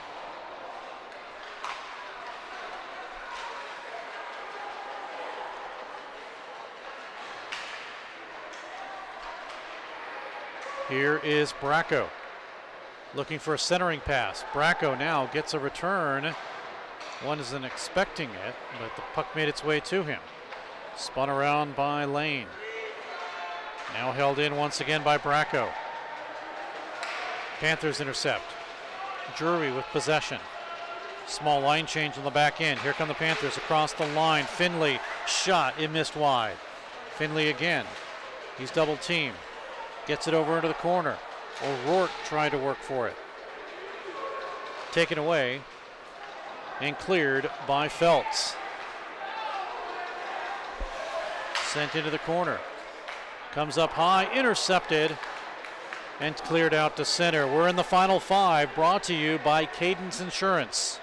[SPEAKER 2] Here is Bracco. Looking for a centering pass. Bracco now gets a return. One isn't expecting it, but the puck made its way to him. Spun around by Lane. Now held in once again by Bracco. Panthers intercept. Drury with possession. Small line change on the back end. Here come the Panthers across the line. Finley shot, it missed wide. Finley again. He's double teamed. Gets it over into the corner. O'Rourke tried to work for it. Taken away and cleared by Feltz. Sent into the corner. Comes up high, intercepted, and cleared out to center. We're in the final five, brought to you by Cadence Insurance.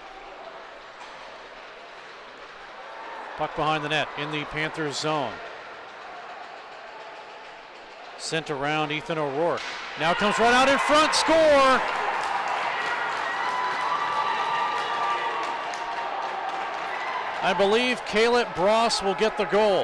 [SPEAKER 2] Puck behind the net in the Panthers zone. Sent around Ethan O'Rourke. Now comes right out in front, score! I believe Caleb Bross will get the goal.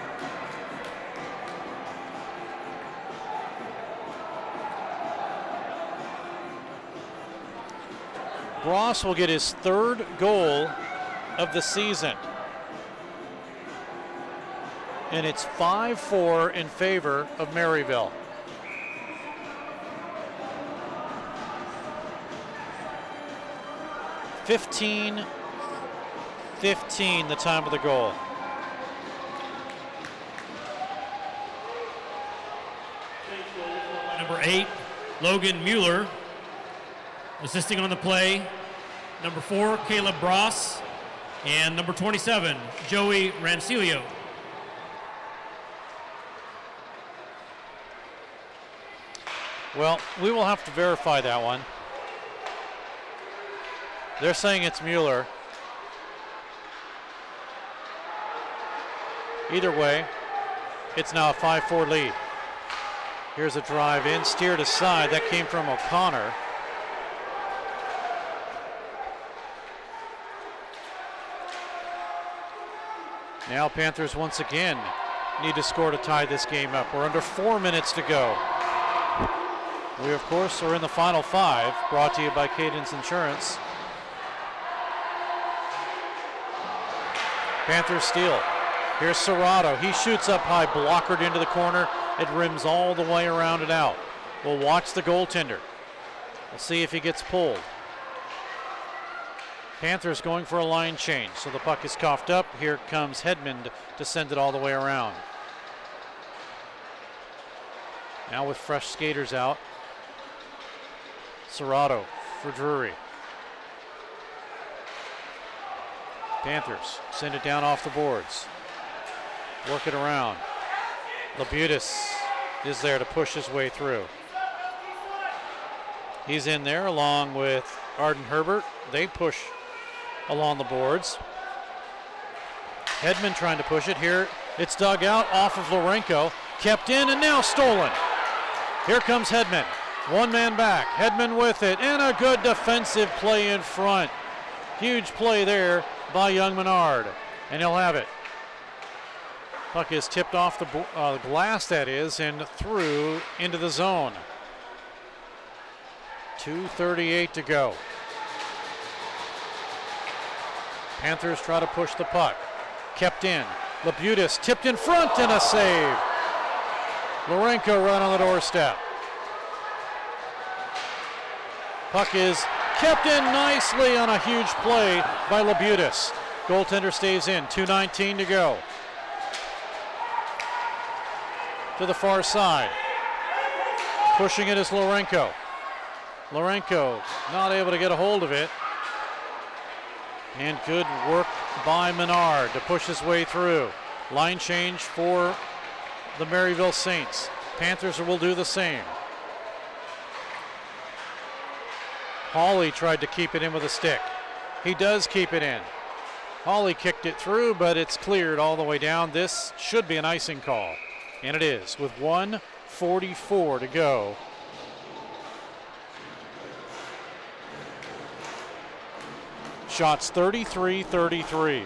[SPEAKER 2] Bross will get his third goal of the season. And it's five four in favor of Maryville. fifteen fifteen the time of the goal.
[SPEAKER 18] Number eight, Logan Mueller. Assisting on the play, number four, Caleb Bross, and number twenty-seven, Joey Rancilio.
[SPEAKER 2] Well, we will have to verify that one. They're saying it's Mueller. Either way, it's now a five four lead. Here's a drive in, steered aside. That came from O'Connor. Now Panthers once again need to score to tie this game up. We're under four minutes to go. We, of course, are in the final five, brought to you by Cadence Insurance. Panthers steal. Here's Serrato. He shoots up high, blockered into the corner. It rims all the way around and out. We'll watch the goaltender. We'll see if he gets pulled. Panthers going for a line change, so the puck is coughed up. Here comes Hedmond to send it all the way around. Now with fresh skaters out. Serrato for Drury. Panthers send it down off the boards. Work it around. Labutis is there to push his way through. He's in there along with Arden Herbert. They push along the boards. Hedman trying to push it here. It's dug out off of Lourenco. Kept in and now stolen. Here comes Hedman. One man back. Hedman with it. And a good defensive play in front. Huge play there by Young Menard. And he'll have it. Puck is tipped off the uh, glass, that is, and through into the zone. two thirty-eight to go. Panthers try to push the puck. Kept in. Labutis tipped in front and a save. Lourenco right on the doorstep. Puck is kept in nicely on a huge play by Labutis. Goaltender stays in. two nineteen to go. To the far side. Pushing it is Lourenco. Lourenco not able to get a hold of it. And good work by Menard to push his way through. Line change for the Maryville Saints. Panthers will do the same. Hawley tried to keep it in with a stick. He does keep it in. Hawley kicked it through, but it's cleared all the way down. This should be an icing call. And it is, with one forty-four to go. Shots thirty-three thirty-three.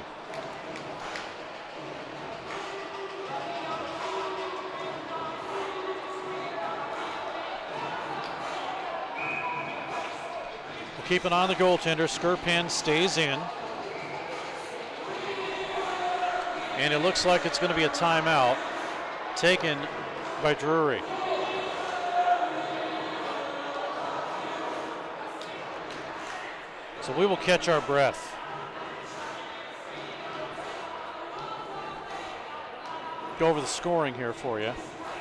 [SPEAKER 2] We'll keep an eye on the goaltender. Skirpan stays in. And it looks like it's going to be a timeout taken by Drury. So we will catch our breath. Go over the scoring here for you.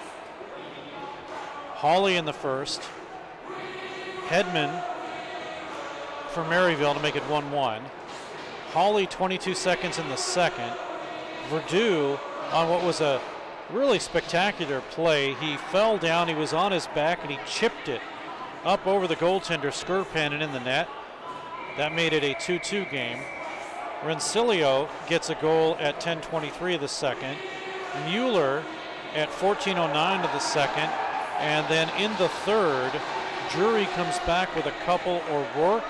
[SPEAKER 2] Hawley in the first. Hedman for Maryville to make it one one. Hawley twenty-two seconds in the second. Verdu on what was a really spectacular play. He fell down, he was on his back, and he chipped it up over the goaltender, Skirpen, and in the net. That made it a two two game. Rensilio gets a goal at ten twenty-three of the second. Mueller at fourteen oh nine of the second. And then in the third, Drury comes back with a couple. O'Rourke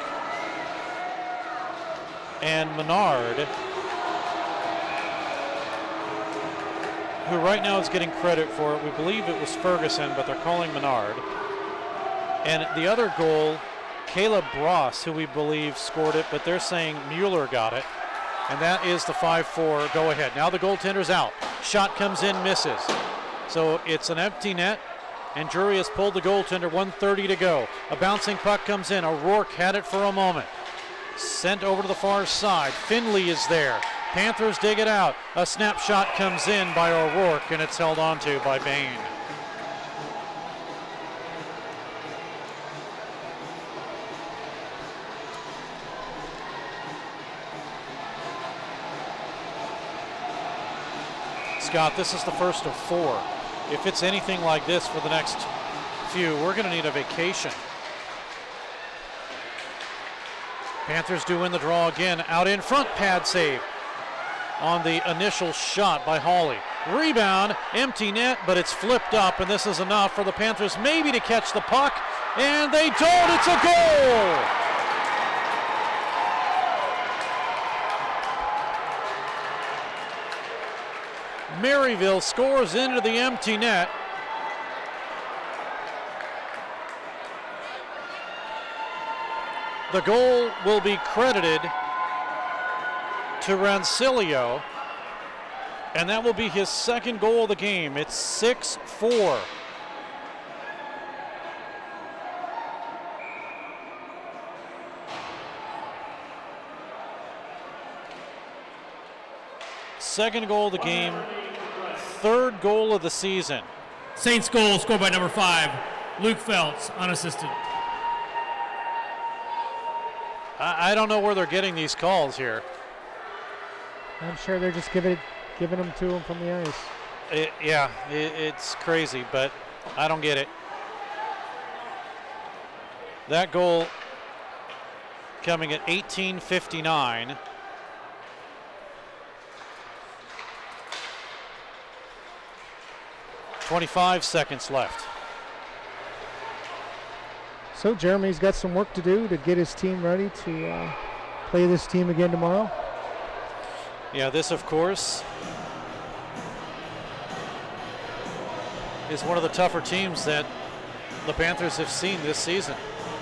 [SPEAKER 2] and Menard, who right now is getting credit for it. We believe it was Ferguson, but they're calling Menard. And the other goal, Caleb Bross, who we believe scored it, but they're saying Mueller got it. And that is the five four go ahead. Now the goaltender's out. Shot comes in, misses. So it's an empty net, and Drury has pulled the goaltender, one thirty to go. A bouncing puck comes in. O'Rourke had it for a moment. Sent over to the far side. Finley is there. Panthers dig it out. A snapshot comes in by O'Rourke, and it's held onto by Bain. Scott, this is the first of four. If it's anything like this for the next few, we're going to need a vacation. Panthers do win the draw again. Out in front, pad save on the initial shot by Hawley. Rebound, empty net, but it's flipped up, and this is enough for the Panthers maybe to catch the puck, and they don't. It's a goal! Maryville scores into the empty net. The goal will be credited to Rancilio, and that will be his second goal of the game. It's six four. Second goal of the game, third goal of the season.
[SPEAKER 18] Saints goal scored by number five, Luke Feltz, unassisted.
[SPEAKER 2] I, I don't know where they're getting these calls here.
[SPEAKER 19] I'm sure they're just giving, giving them to him from the ice.
[SPEAKER 2] It, yeah, it, it's crazy, but I don't get it. That goal coming at eighteen fifty-nine. twenty-five seconds left.
[SPEAKER 19] So Jeremy's got some work to do to get his team ready to uh, play this team again tomorrow.
[SPEAKER 2] Yeah, this, of course, is one of the tougher teams that the Panthers have seen this season.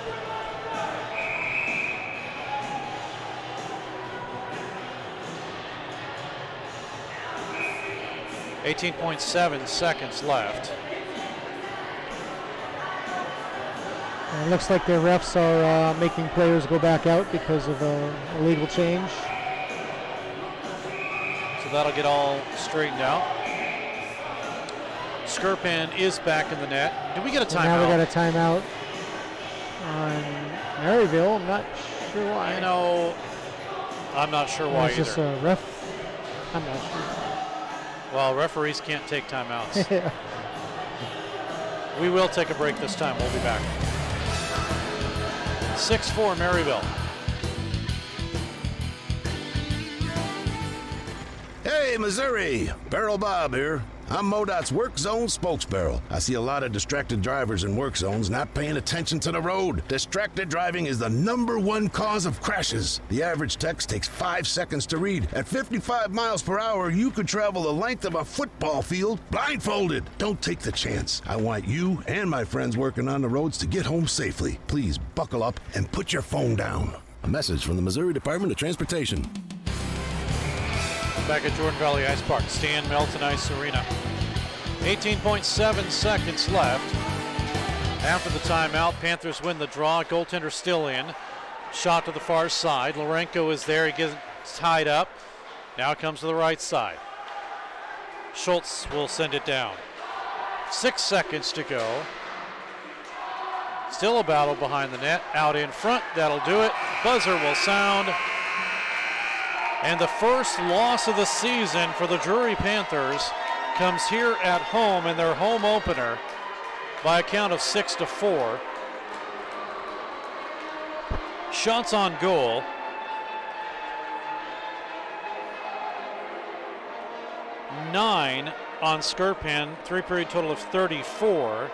[SPEAKER 2] eighteen point seven seconds left.
[SPEAKER 19] And it looks like their refs are uh, making players go back out because of a illegal change.
[SPEAKER 2] So that'll get all straightened out. Skirpen is back in the net. Did we get a
[SPEAKER 19] So
[SPEAKER 2] timeout?
[SPEAKER 19] now we got a timeout on Maryville. I'm not sure why.
[SPEAKER 2] You know, I'm not sure why
[SPEAKER 19] It's just
[SPEAKER 2] either.
[SPEAKER 19] a ref. I'm not sure.
[SPEAKER 2] Well, referees can't take timeouts.
[SPEAKER 19] Yeah.
[SPEAKER 2] We will take a break this time. We'll be back. six four Maryville.
[SPEAKER 15] Hey, Missouri! Barrel Bob here. I'm MoDOT's Work Zone spokesbarrel. I see a lot of distracted drivers in work zones not paying attention to the road. Distracted driving is the number one cause of crashes. The average text takes five seconds to read. At fifty-five miles per hour, you could travel the length of a football field blindfolded. Don't take the chance. I want you and my friends working on the roads to get home safely. Please buckle up and put your phone down. A message from the Missouri Department of Transportation.
[SPEAKER 2] Back at Jordan Valley Ice Park, Stan Melton Ice Arena. eighteen point seven seconds left. After the timeout, Panthers win the draw. Goaltender still in. Shot to the far side. Lourenco is there. He gets tied up. Now it comes to the right side. Schultz will send it down. Six seconds to go. Still a battle behind the net. Out in front. That'll do it. Buzzer will sound. And the first loss of the season for the Drury Panthers comes here at home in their home opener by a count of six to four. Shots on goal. Nine on Skirpan, three-period total of thirty-four.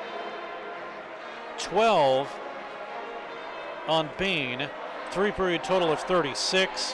[SPEAKER 2] twelve on Bain, three-period total of thirty-six.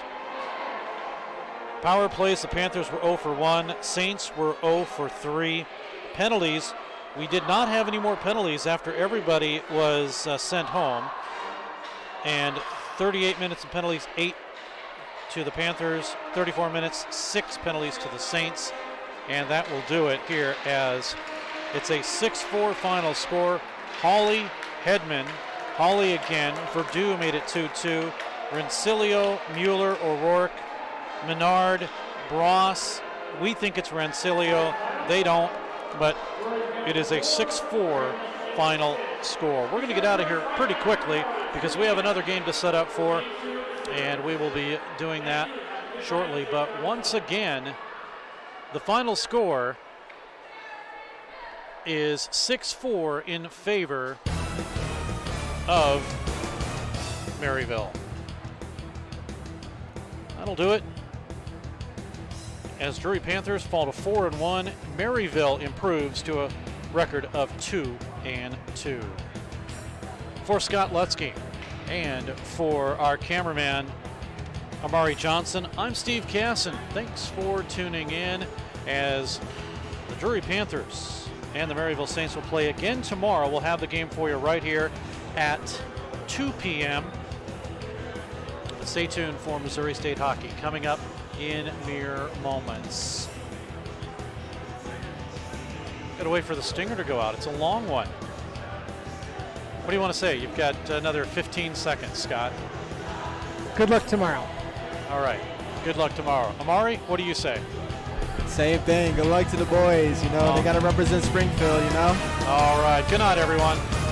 [SPEAKER 2] Power plays, the Panthers were zero for one. Saints were zero for three. Penalties, we did not have any more penalties after everybody was uh, sent home. And thirty-eight minutes of penalties, eight to the Panthers. thirty-four minutes, six penalties to the Saints. And that will do it here as it's a six four final score. Hawley, Hedman, Hawley again. Verdue made it two two. Rensselaer, Mueller, O'Rourke, Menard, Bross. We think it's Rensselaer. They don't, but it is a six four final score. We're going to get out of here pretty quickly because we have another game to set up for, and we will be doing that shortly. But once again, the final score is six four in favor of Maryville. That'll do it. As Drury Panthers fall to four and one, Maryville improves to a record of two and two. For Scott Lutzke and for our cameraman Amari Johnson, I'm Steve Casson. Thanks for tuning in as the Drury Panthers and the Maryville Saints will play again tomorrow. We'll have the game for you right here at two p m Stay tuned for Missouri State hockey coming up in mere moments. Gotta wait for the stinger to go out. It's a long one. What do you want to say? You've got another fifteen seconds, Scott.
[SPEAKER 19] Good luck tomorrow.
[SPEAKER 2] All right. Good luck tomorrow. Amari, what do you say?
[SPEAKER 4] Same thing. Good luck to the boys. You know,
[SPEAKER 2] Oh.
[SPEAKER 4] they got to represent Springfield, you know?
[SPEAKER 2] All right. Good night, everyone.